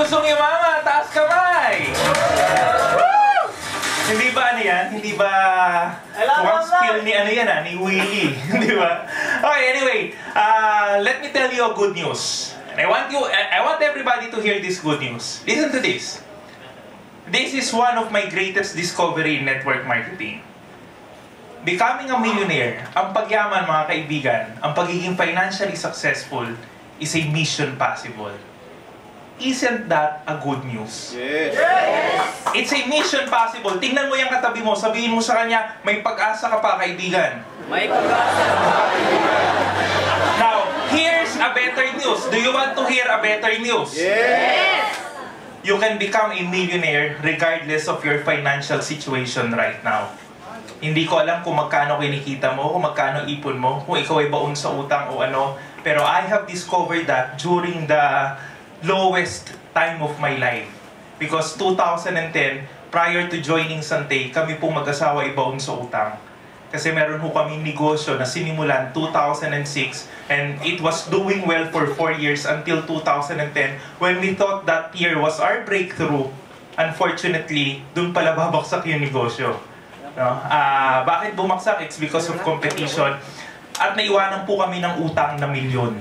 gustong yumama, taas kamay! Woo! Hindi ba ano yan? Hindi ba one skill ni ano yan ah, ni Willie? Di ba? Okay, anyway, uh, let me tell you a good news. And I want you, I, I want everybody to hear this good news. Listen to this. This is one of my greatest discovery in network marketing. Becoming a millionaire, ang pagyaman mga kaibigan, ang pagiging financially successful is a mission possible. Isn't that a good news? Yes. Yes. It's a mission possible. Tingnan mo yung katabi mo, sabihin mo sa kanya, may pag-asa ka pa kaibigan. May pag-asa ka pa kaibigan. Now, here's a better news. Do you want to hear a better news? Yes. You can become a millionaire regardless of your financial situation right now. Hindi ko alam kung magkano kinikita mo, kung magkano ipon mo, kung ikaw ay baon sa utang o ano. Pero I have discovered that during the lowest time of my life. Because two thousand ten, prior to joining Santay, kami pong mag-asawa ay baon sa utang. Kasi meron ho kami negosyo na sinimulan two thousand six and it was doing well for four years until two thousand ten when we thought that year was our breakthrough. Unfortunately, dun pala babaksak yung negosyo. No? Uh, bakit bumaksak? It's because of competition. At naiwanan po kami ng utang na milyon.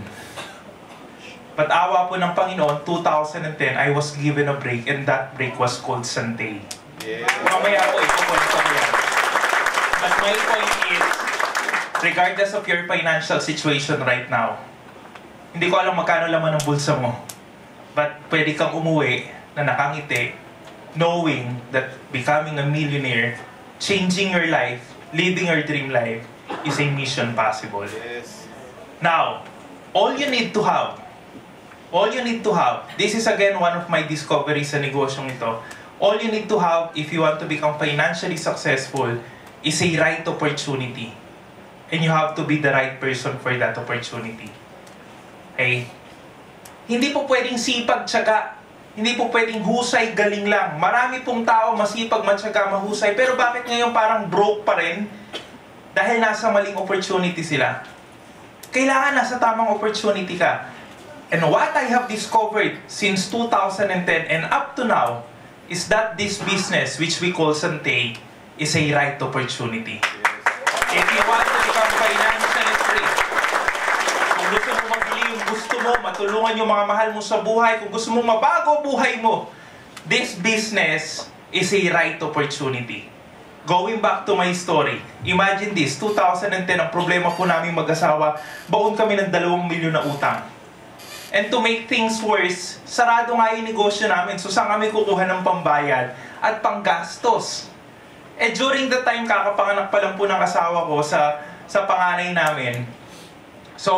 But awa po ng Panginoon, two thousand ten, I was given a break and that break was called Santay. Yeah. Mamaya po, ito-point ko yan. But my point is, regardless of your financial situation right now, hindi ko alam magkano laman ng bulsa mo. But pwede kang umuwi na nakangiti, knowing that becoming a millionaire, changing your life, living your dream life, is a mission possible. Yes. Now, all you need to have, all you need to have, this is again one of my discoveries sa negosyong ito, all you need to have if you want to become financially successful is a right opportunity. And you have to be the right person for that opportunity. Okay? Hindi po pwedeng sipag, tiyaga. Hindi po pwedeng husay, galing lang. Marami pong tao masipag, matyaga, mahusay. Pero bakit ngayon parang broke pa rin? Dahil nasa maling opportunity sila. Kailangan nasa tamang opportunity ka. And what I have discovered since two thousand ten and up to now is that this business, which we call Santay, is a right opportunity. If you want to become financially free, kung gusto mo magbili yung gusto mo, matulungan yung mga mahal mo sa buhay, kung gusto mo mabago buhay mo, this business is a right opportunity. Going back to my story, imagine this, two thousand ten, ang problema po namin mag-asawa, baon kami ng dalawang milyon na utang. And to make things worse, sarado nga yung negosyo namin, so saan kami kukuha ng pambayad at panggastos? Eh during the time, kakapanganak pa lang po ng asawa ko sa, sa panganay namin. So,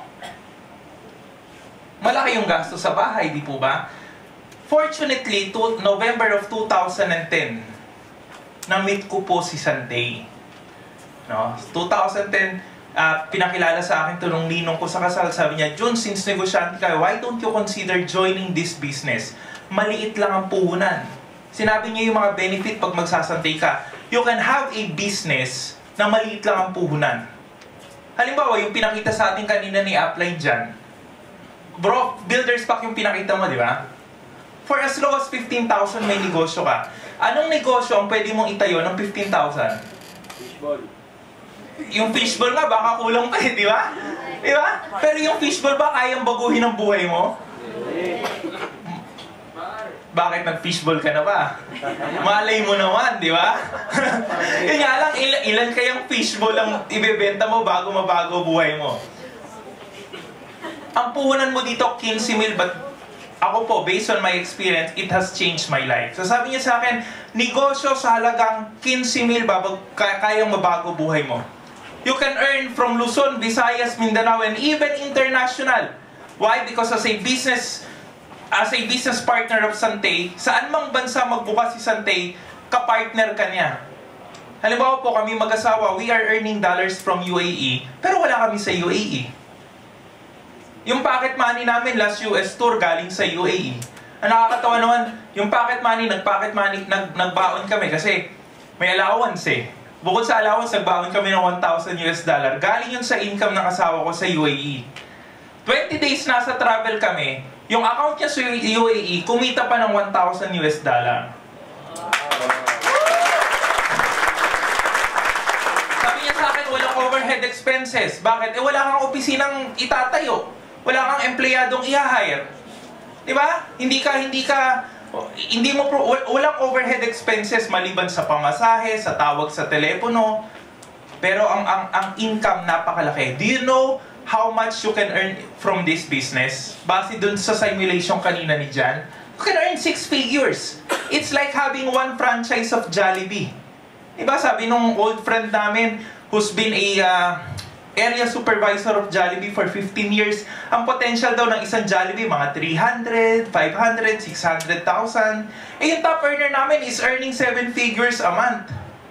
malaki yung gasto sa bahay, di po ba? Fortunately, to November of two thousand ten, na-meet ko po si Santay. No? two thousand ten, uh, pinakilala sa akin to nung ninong ko sa kasal. Sabi niya, Jun, since negosyante ka, why don't you consider joining this business? Maliit lang ang puhunan. Sinabi niya yung mga benefit pag magsasantay ka. You can have a business na maliit lang ang puhunan. Halimbawa, yung pinakita sa atin kanina ni Upline dyan, bro, builder's pack yung pinakita mo, di ba? For as low as fifteen thousand may negosyo ka. Anong negosyo ang pwede mong itayo ng fifteen thousand? Fishball. Yung fishball nga, baka kulang pa eh, di ba? Di ba? Pero yung fishball ba kayang baguhin ang buhay mo? Bakit nag-fishball ka na ba? Malay mo naman, di ba? Yun nga lang, ilan, ilan kayang fishball ang ibebenta mo bago mabago buhay mo? Ang puhunan mo dito, fifteen mil, but ako po, based on my experience, it has changed my life. So sabi niya sa akin, negosyo sa halagang fifteen mil, babag, kayang mabago buhay mo. You can earn from Luzon, Visayas, Mindanao, and even international. Why? Because as a business as a business partner of Santay, saan mang bansa magbukas si Santay, kapartner ka niya. Halimbawa po kami mag-asawa, we are earning dollars from U A E, pero wala kami sa U A E. Yung pocket money namin, last U S tour, galing sa U A E. Ang nakakatawa naman, yung pocket money, nag-pocket money, nag, nagbaon kami kasi may allowance eh. Bukod sa allowance, nagbaon kami ng one thousand U S dollar. Galing yun sa income ng asawa ko sa U A E. twenty days nasa travel kami, yung account niya sa U A E, kumita pa ng one thousand U S dollar. Sabi niya sa akin, walang overhead expenses. Bakit? Eh, wala kang opisinang itatayo. Wala kang empleyadong i-hire. Diba? Hindi ka, hindi ka, hindi mo, walang overhead expenses maliban sa pamasahe, sa tawag sa telepono. Pero ang, ang, ang income napakalaki. Do you know how much you can earn from this business? Base dun sa simulation kanina ni Jan, you can earn six figures. It's like having one franchise of Jollibee. Diba? Sabi nung old friend namin who's been a uh, area supervisor of Jollibee for fifteen years, ang potential daw ng isang Jollibee, mga three hundred, five hundred, six hundred thousand. Eh, yung top earner namin is earning seven figures a month.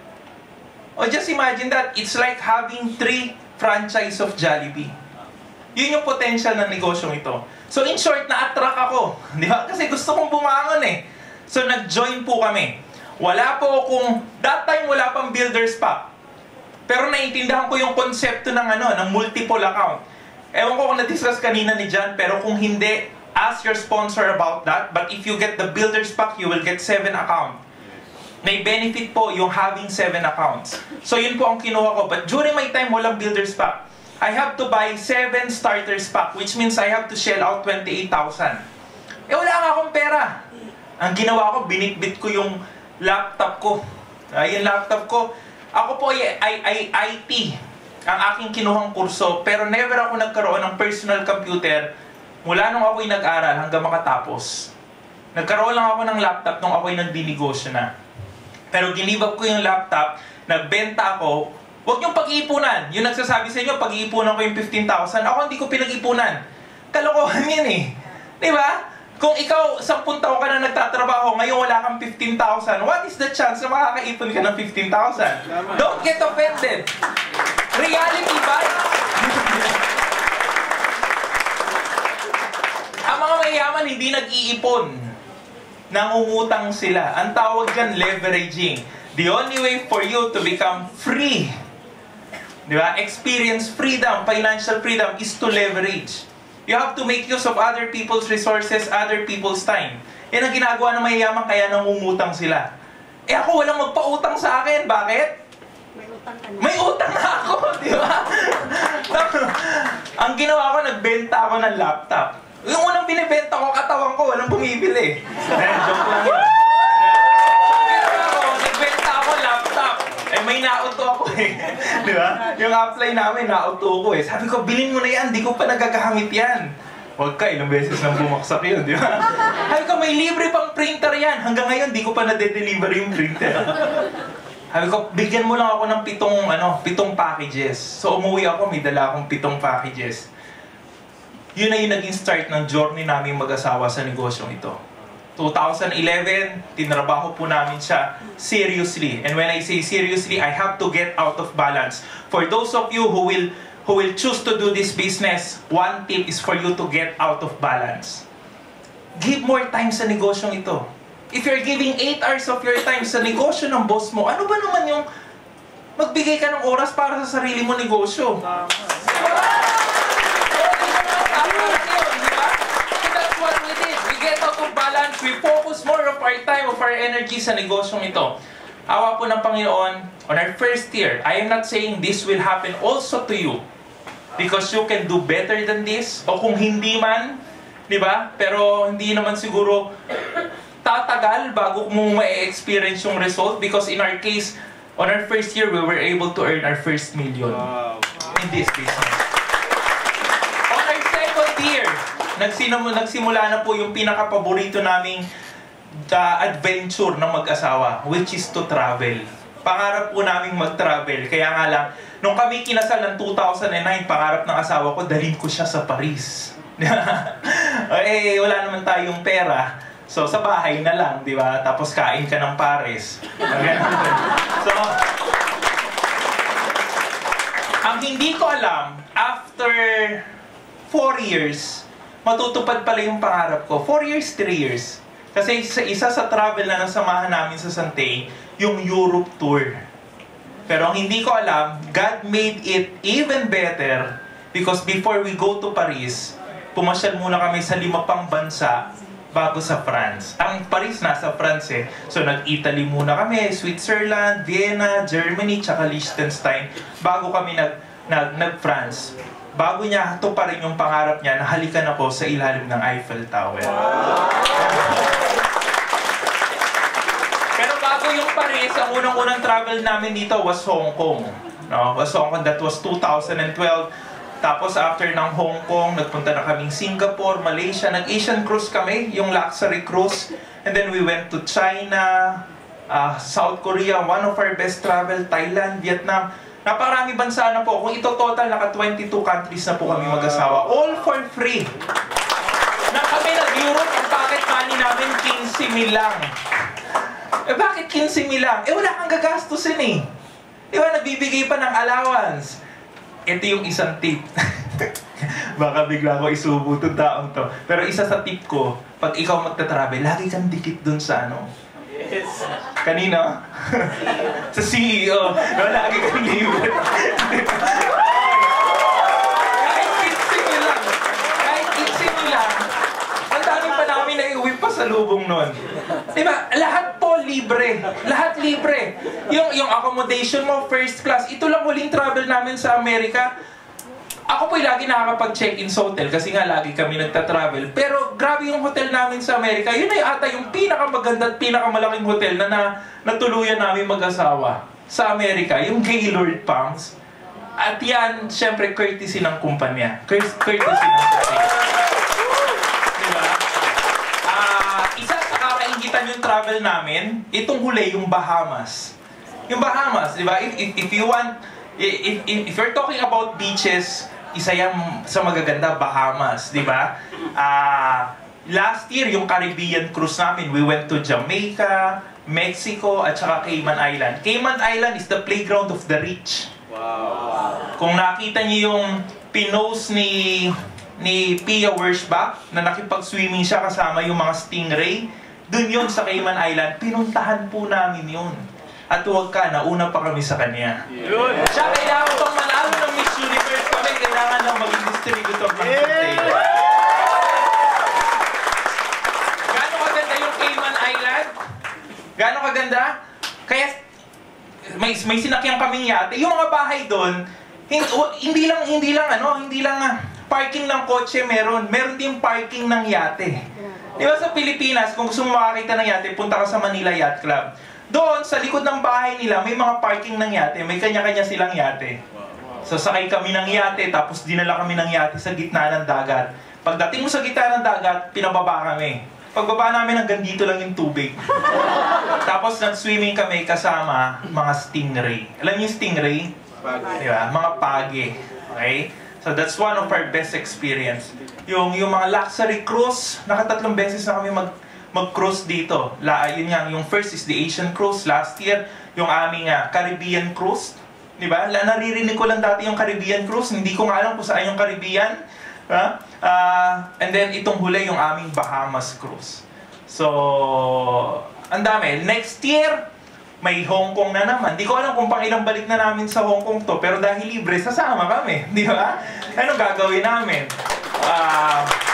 O just imagine that, it's like having three franchise of Jollibee. Yun yung potential ng negosyong ito. So in short, na-attract ako. Di ba? Kasi gusto kong bumangon eh. So nag-join po kami. Wala po akong, that time wala pang builder's pack. Pero naiintindihan ko yung konsepto ng ano, ng multiple account. Ewan ko kung na-discuss kanina ni John, pero kung hindi, ask your sponsor about that. But if you get the builder's pack, you will get seven account. May benefit po yung having seven accounts. So yun po ang kinuha ko. But during my time, walang builder's pack. I have to buy seven starters pack, which means I have to shell out twenty-eight thousand. Eh wala nga akong pera. Ang ginawa ko, binitbit ko yung laptop ko. Ay, yung laptop ko, ako po ay, ay, ay I T ang aking kinuhang kurso, pero never ako nagkaroon ng personal computer mula nung ako'y nag-aral hanggang makatapos. Nagkaroon lang ako ng laptop nung ako'y nagdinegosyo na. Pero ginibab ko yung laptop, nagbenta ako. Huwag niyong pag-iipunan. Yung nagsasabi sa inyo, pag-iipunan ko yung fifteen thousand. Ako hindi ko pinag-ipunan. Kalokohan yan eh. Diba? Kung ikaw, sampung taon ka na nagtatrabaho, ngayon wala kang fifteen thousand, what is the chance na makakaipon ka ng fifteen thousand? Don't get offended. Reality bites. Ang mga mayayaman hindi nag-iipon. Nangungutang sila. Ang tawag dyan, leveraging. The only way for you to become free, di ba? Experience freedom, financial freedom, is to leverage. You have to make use of other people's resources, other people's time. Yan ang ginagawa ng mayayaman, kaya nangungutang sila. Eh ako, walang magpautang sa akin. Bakit? May utang ka na. May utang na ako, di ba? Ang ginawa ko, nagbenta ako ng laptop. Yung unang binibenta ko, katawan ko, walang bumibili. Joke lang yun. Eh, may nauto ako eh. Di ba? Yung apply namin, nauto ko eh. Sabi ko, bilhin mo na yan, di ko pa nagagamit yan. Huwag ka, ilang beses nang bumaksak yun, di ba? Sabi ko, may libre pang printer yan. Hanggang ngayon, di ko pa nade-deliver yung printer. Sabi ko, bigyan mo lang ako ng pitong, ano, pitong packages. So, umuwi ako, may dala akong pitong packages. Yun na yung naging start ng journey namin mag-asawa sa negosyong ito. two thousand eleven, tinrabaho po namin siya seriously. And when I say seriously, I have to get out of balance. For those of you who will who will choose to do this business, one tip is for you to get out of balance. Give more time sa negosyong ito. If you're giving eight hours of your time sa negosyo ng boss mo, ano ba naman yung magbigay ka ng oras para sa sarili mo negosyo? Balance, we focus more of our time, of our energy sa negosyong ito. Awa po ng Panginoon, on our first year, I am not saying this will happen also to you. Because you can do better than this. O kung hindi man, di ba? Pero hindi naman siguro tatagal bago mo ma-experience yung result. Because in our case, on our first year, we were able to earn our first million in this business. On our second year, nagsimula na po yung pinaka-paborito naming uh, adventure ng mag-asawa, which is to travel. Pangarap po naming mag-travel. Kaya nga lang, nung kami kinasal ng two thousand nine, pangarap ng asawa ko, dalhin ko siya sa Paris. Eh, wala naman tayong pera. So, sa bahay na lang, di ba? Tapos kain ka ng Paris. So, ang hindi ko alam, after four years, matutupad pala yung pangarap ko. Four years, three years. Kasi isa, isa sa travel na nasamahan namin sa Santay, yung Europe tour. Pero ang hindi ko alam, God made it even better because before we go to Paris, pumasyal muna kami sa lima pang bansa bago sa France. Ang Paris nasa France eh. So nag-Italy muna kami, Switzerland, Vienna, Germany, tsaka Liechtenstein bago kami nag, nag, nag-France. Bago niya, ito pa rin yung pangarap niya na halikan ako sa ilalim ng Eiffel Tower. Pero bago yung Paris, ang unang-unang travel namin dito was Hong Kong. No? Was Hong Kong, that was two thousand twelve. Tapos after ng Hong Kong, nagpunta na kaming Singapore, Malaysia, nag-Asian cruise kami, yung luxury cruise. And then we went to China, uh, South Korea, one of our best travel, Thailand, Vietnam. Napakarami bansa na po. Kung ito total, naka twenty-two countries na po kami mag-asawa. All for free. Na kami nag-Europe, ang pocket money namin, fifteen mil lang. Eh bakit fifteen mil lang? Eh wala kang gagastusin eh. Di ba, nabibigay pa ng allowance. Ito yung isang tip. Baka bigla ko isubo itong taong to. Pero isa sa tip ko, pag ikaw magta-travel, lagi kang dikit dun sa ano. Yes. Kanina? Sa C E O. No, lagi kang libre. Kahit fifteen mil lang. Kahit fifteen mil lang. Ang dami pa namin na iuwi pa sa lubong nun. Diba? Lahat po libre. Lahat libre. Yung, yung accommodation mo, first class. Ito lang huling travel namin sa Amerika. Ako po'y lagi nakakapag-check-in sa hotel kasi nga lagi kami nagta-travel. Pero grabe yung hotel namin sa Amerika. Yun ay ata yung pinakamaganda at pinakamalaking hotel na, na natuluyan namin mag-asawa sa Amerika. Yung Gaylord Palms. At yan, syempre, courtesy ng kumpanya. Courtesy ng hotel. Diba? Uh, isa sa kakaingitan yung travel namin, itong huli, yung Bahamas. Yung Bahamas, di ba? If, if, if you want, if, if, if you're talking about beaches, isa yan sa magaganda, Bahamas, di ba? Uh, last year, yung Caribbean cruise namin, we went to Jamaica, Mexico, at saka Cayman Island. Cayman Island is the playground of the rich. Wow. Kung nakita niyo yung pinost ni ni Pia Wurschbach na nakipag-swimming siya kasama yung mga stingray, dun yun sa Cayman Island, pinuntahan po namin yun. At huwag ka, nauna pa kami sa kanya. Yun. Siya kailangan pang manalo ng Miss Universe kami, kailangan lang maging distributor ng container. Gano'ng kaganda yung Cayman Island? Gano'ng kaganda? Kaya may, may sinakyan kaming yate. Yung mga bahay doon, hindi, hindi lang, hindi lang, ano, hindi lang ah, parking ng kotse meron. Meron din parking ng yate. Di ba sa Pilipinas, kung gusto mo makakita ng yate, punta ka sa Manila Yacht Club. Doon, sa likod ng bahay nila, may mga parking ng yate. May kanya-kanya silang yate. So, sakay kami ng yate, tapos dinala kami ng yate sa gitna ng dagat. Pagdating mo sa gitna ng dagat, pinababa kami. Pagbaba namin, hanggang dito lang yung tubig. Tapos, nag-swimming kami kasama mga stingray. Alam niyo yung stingray? Di ba? Mga page. Okay? So, that's one of our best experience. Yung, yung mga luxury cruise, nakatatlong beses na kami mag mag-cruise dito. La, yun nga, yung first is the Asian cruise last year, yung aming uh, Caribbean cruise. Di ba? La, naririnig ko lang dati yung Caribbean cruise, hindi ko nga alam kung saan yung Caribbean. Huh? Uh, and then itong huli yung aming Bahamas cruise. So, ang dami. Next year, may Hong Kong na naman. Di ko alam kung pang ilang balik na namin sa Hong Kong to, pero dahil libre, sasama kami. Di ba? Anong gagawin namin? Ah... Uh,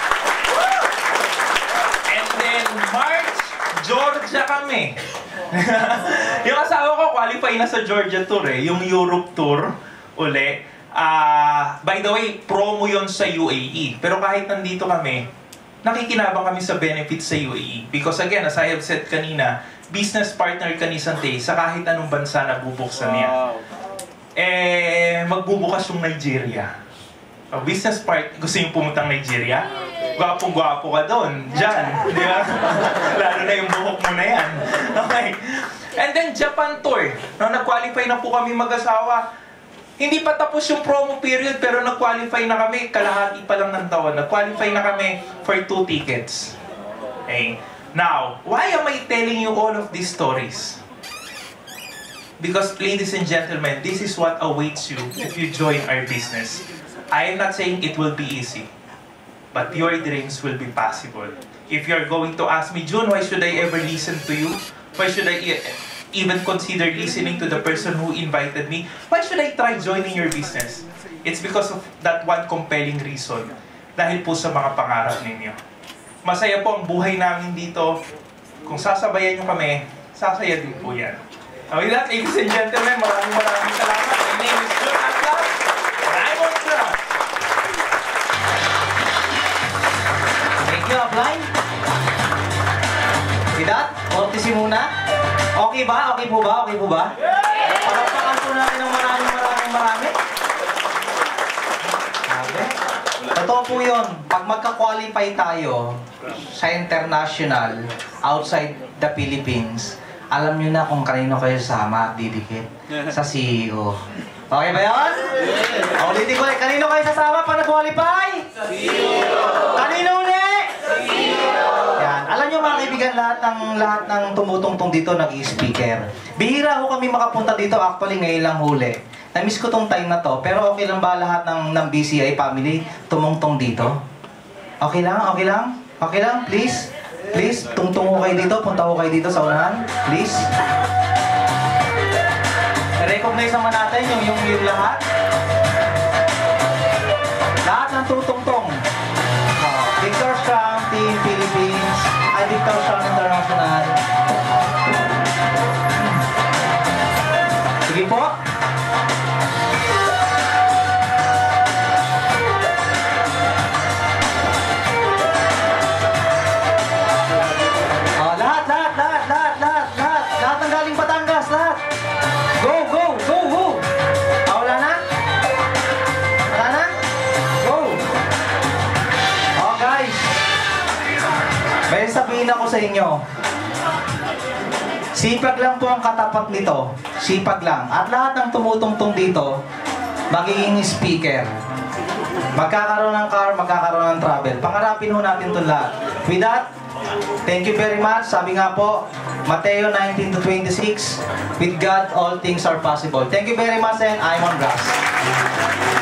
March, Georgia kami. Yung asawa ko, qualify na sa Georgia tour eh. Yung Europe tour, uli. Uh, by the way, promo yon sa U A E. Pero kahit nandito kami, nakikinabang kami sa benefits sa U A E. Because again, as I have said kanina, business partner ka ni Sante sa kahit anong bansa na bubuksan niya. Eh, magbubukas yung Nigeria. Uh, business part, gusto yung pumuntang Nigeria? Gwapong-gwapo ka doon, dyan, di ba? Lalo na yung buhok mo na yan. Okay. And then, Japan tour. No, nag-qualify na po kami mag-asawa. Hindi pa tapos yung promo period, pero nag-qualify na kami. Kalahati pa lang ng taon. Nag-qualify na kami for two tickets. Okay. Now, why am I telling you all of these stories? Because, ladies and gentlemen, this is what awaits you if you join our business. I am not saying it will be easy. But your dreams will be possible. If you're going to ask me, June, why should I ever listen to you? Why should I e even consider listening to the person who invited me? Why should I try joining your business? It's because of that one compelling reason. dahil po sa mga pangarap ninyo. Masaya po ang buhay namin dito. Kung sasabayan nyo kami, sasaya din po yan. Uh, with that, ladies and gentlemen, maraming maraming salamat. My name is John Atlas. Raymond Cruz. Thank you, Upline. With that, courtesy muna. Okay ba? Okay po ba? Okay po ba? Palakpakan po natin ng maraming maraming marami. Okay. Totoo po yun. Pag magka-qualify tayo sa international, outside the Philippines, alam nyo na kung kanino kayo sama at didikit. Sa C E O. Okay ba yun? O, ulitin ko ulit. Kanino kayo sasama pa nag-qualify? C E O! Kanino ulit? C E O! Yan. Alam nyo mga kaibigan, lahat ng, lahat ng tumutungtong dito nag-i-speaker. Bihira ho kami makapunta dito, actually ngayon lang huli. Na-miss ko tong time na to, pero okay lang ba lahat ng, ng B C I family tumungtong dito? Okay lang? Okay lang? Okay lang? Please? Please, tungtong ko kayo dito, punta ko kayo dito sa unahan. Please. Recognize naman natin yung, yung, yung lahat. Lahat ng tutungtong. Uh, Victor Strong, Team Philippines, ay Victor Strong International. Sige po. Sabihin ako sa inyo, sipag lang po ang katapat nito. Sipag lang. At lahat ng tumutungtong dito, magiging speaker. Magkakaroon ng car, magkakaroon ng travel. Pangarapin ho natin ito lahat. With that, thank you very much. Sabi nga po, Mateo nineteen to twenty-six, with God all things are possible. Thank you very much and I'm on grass.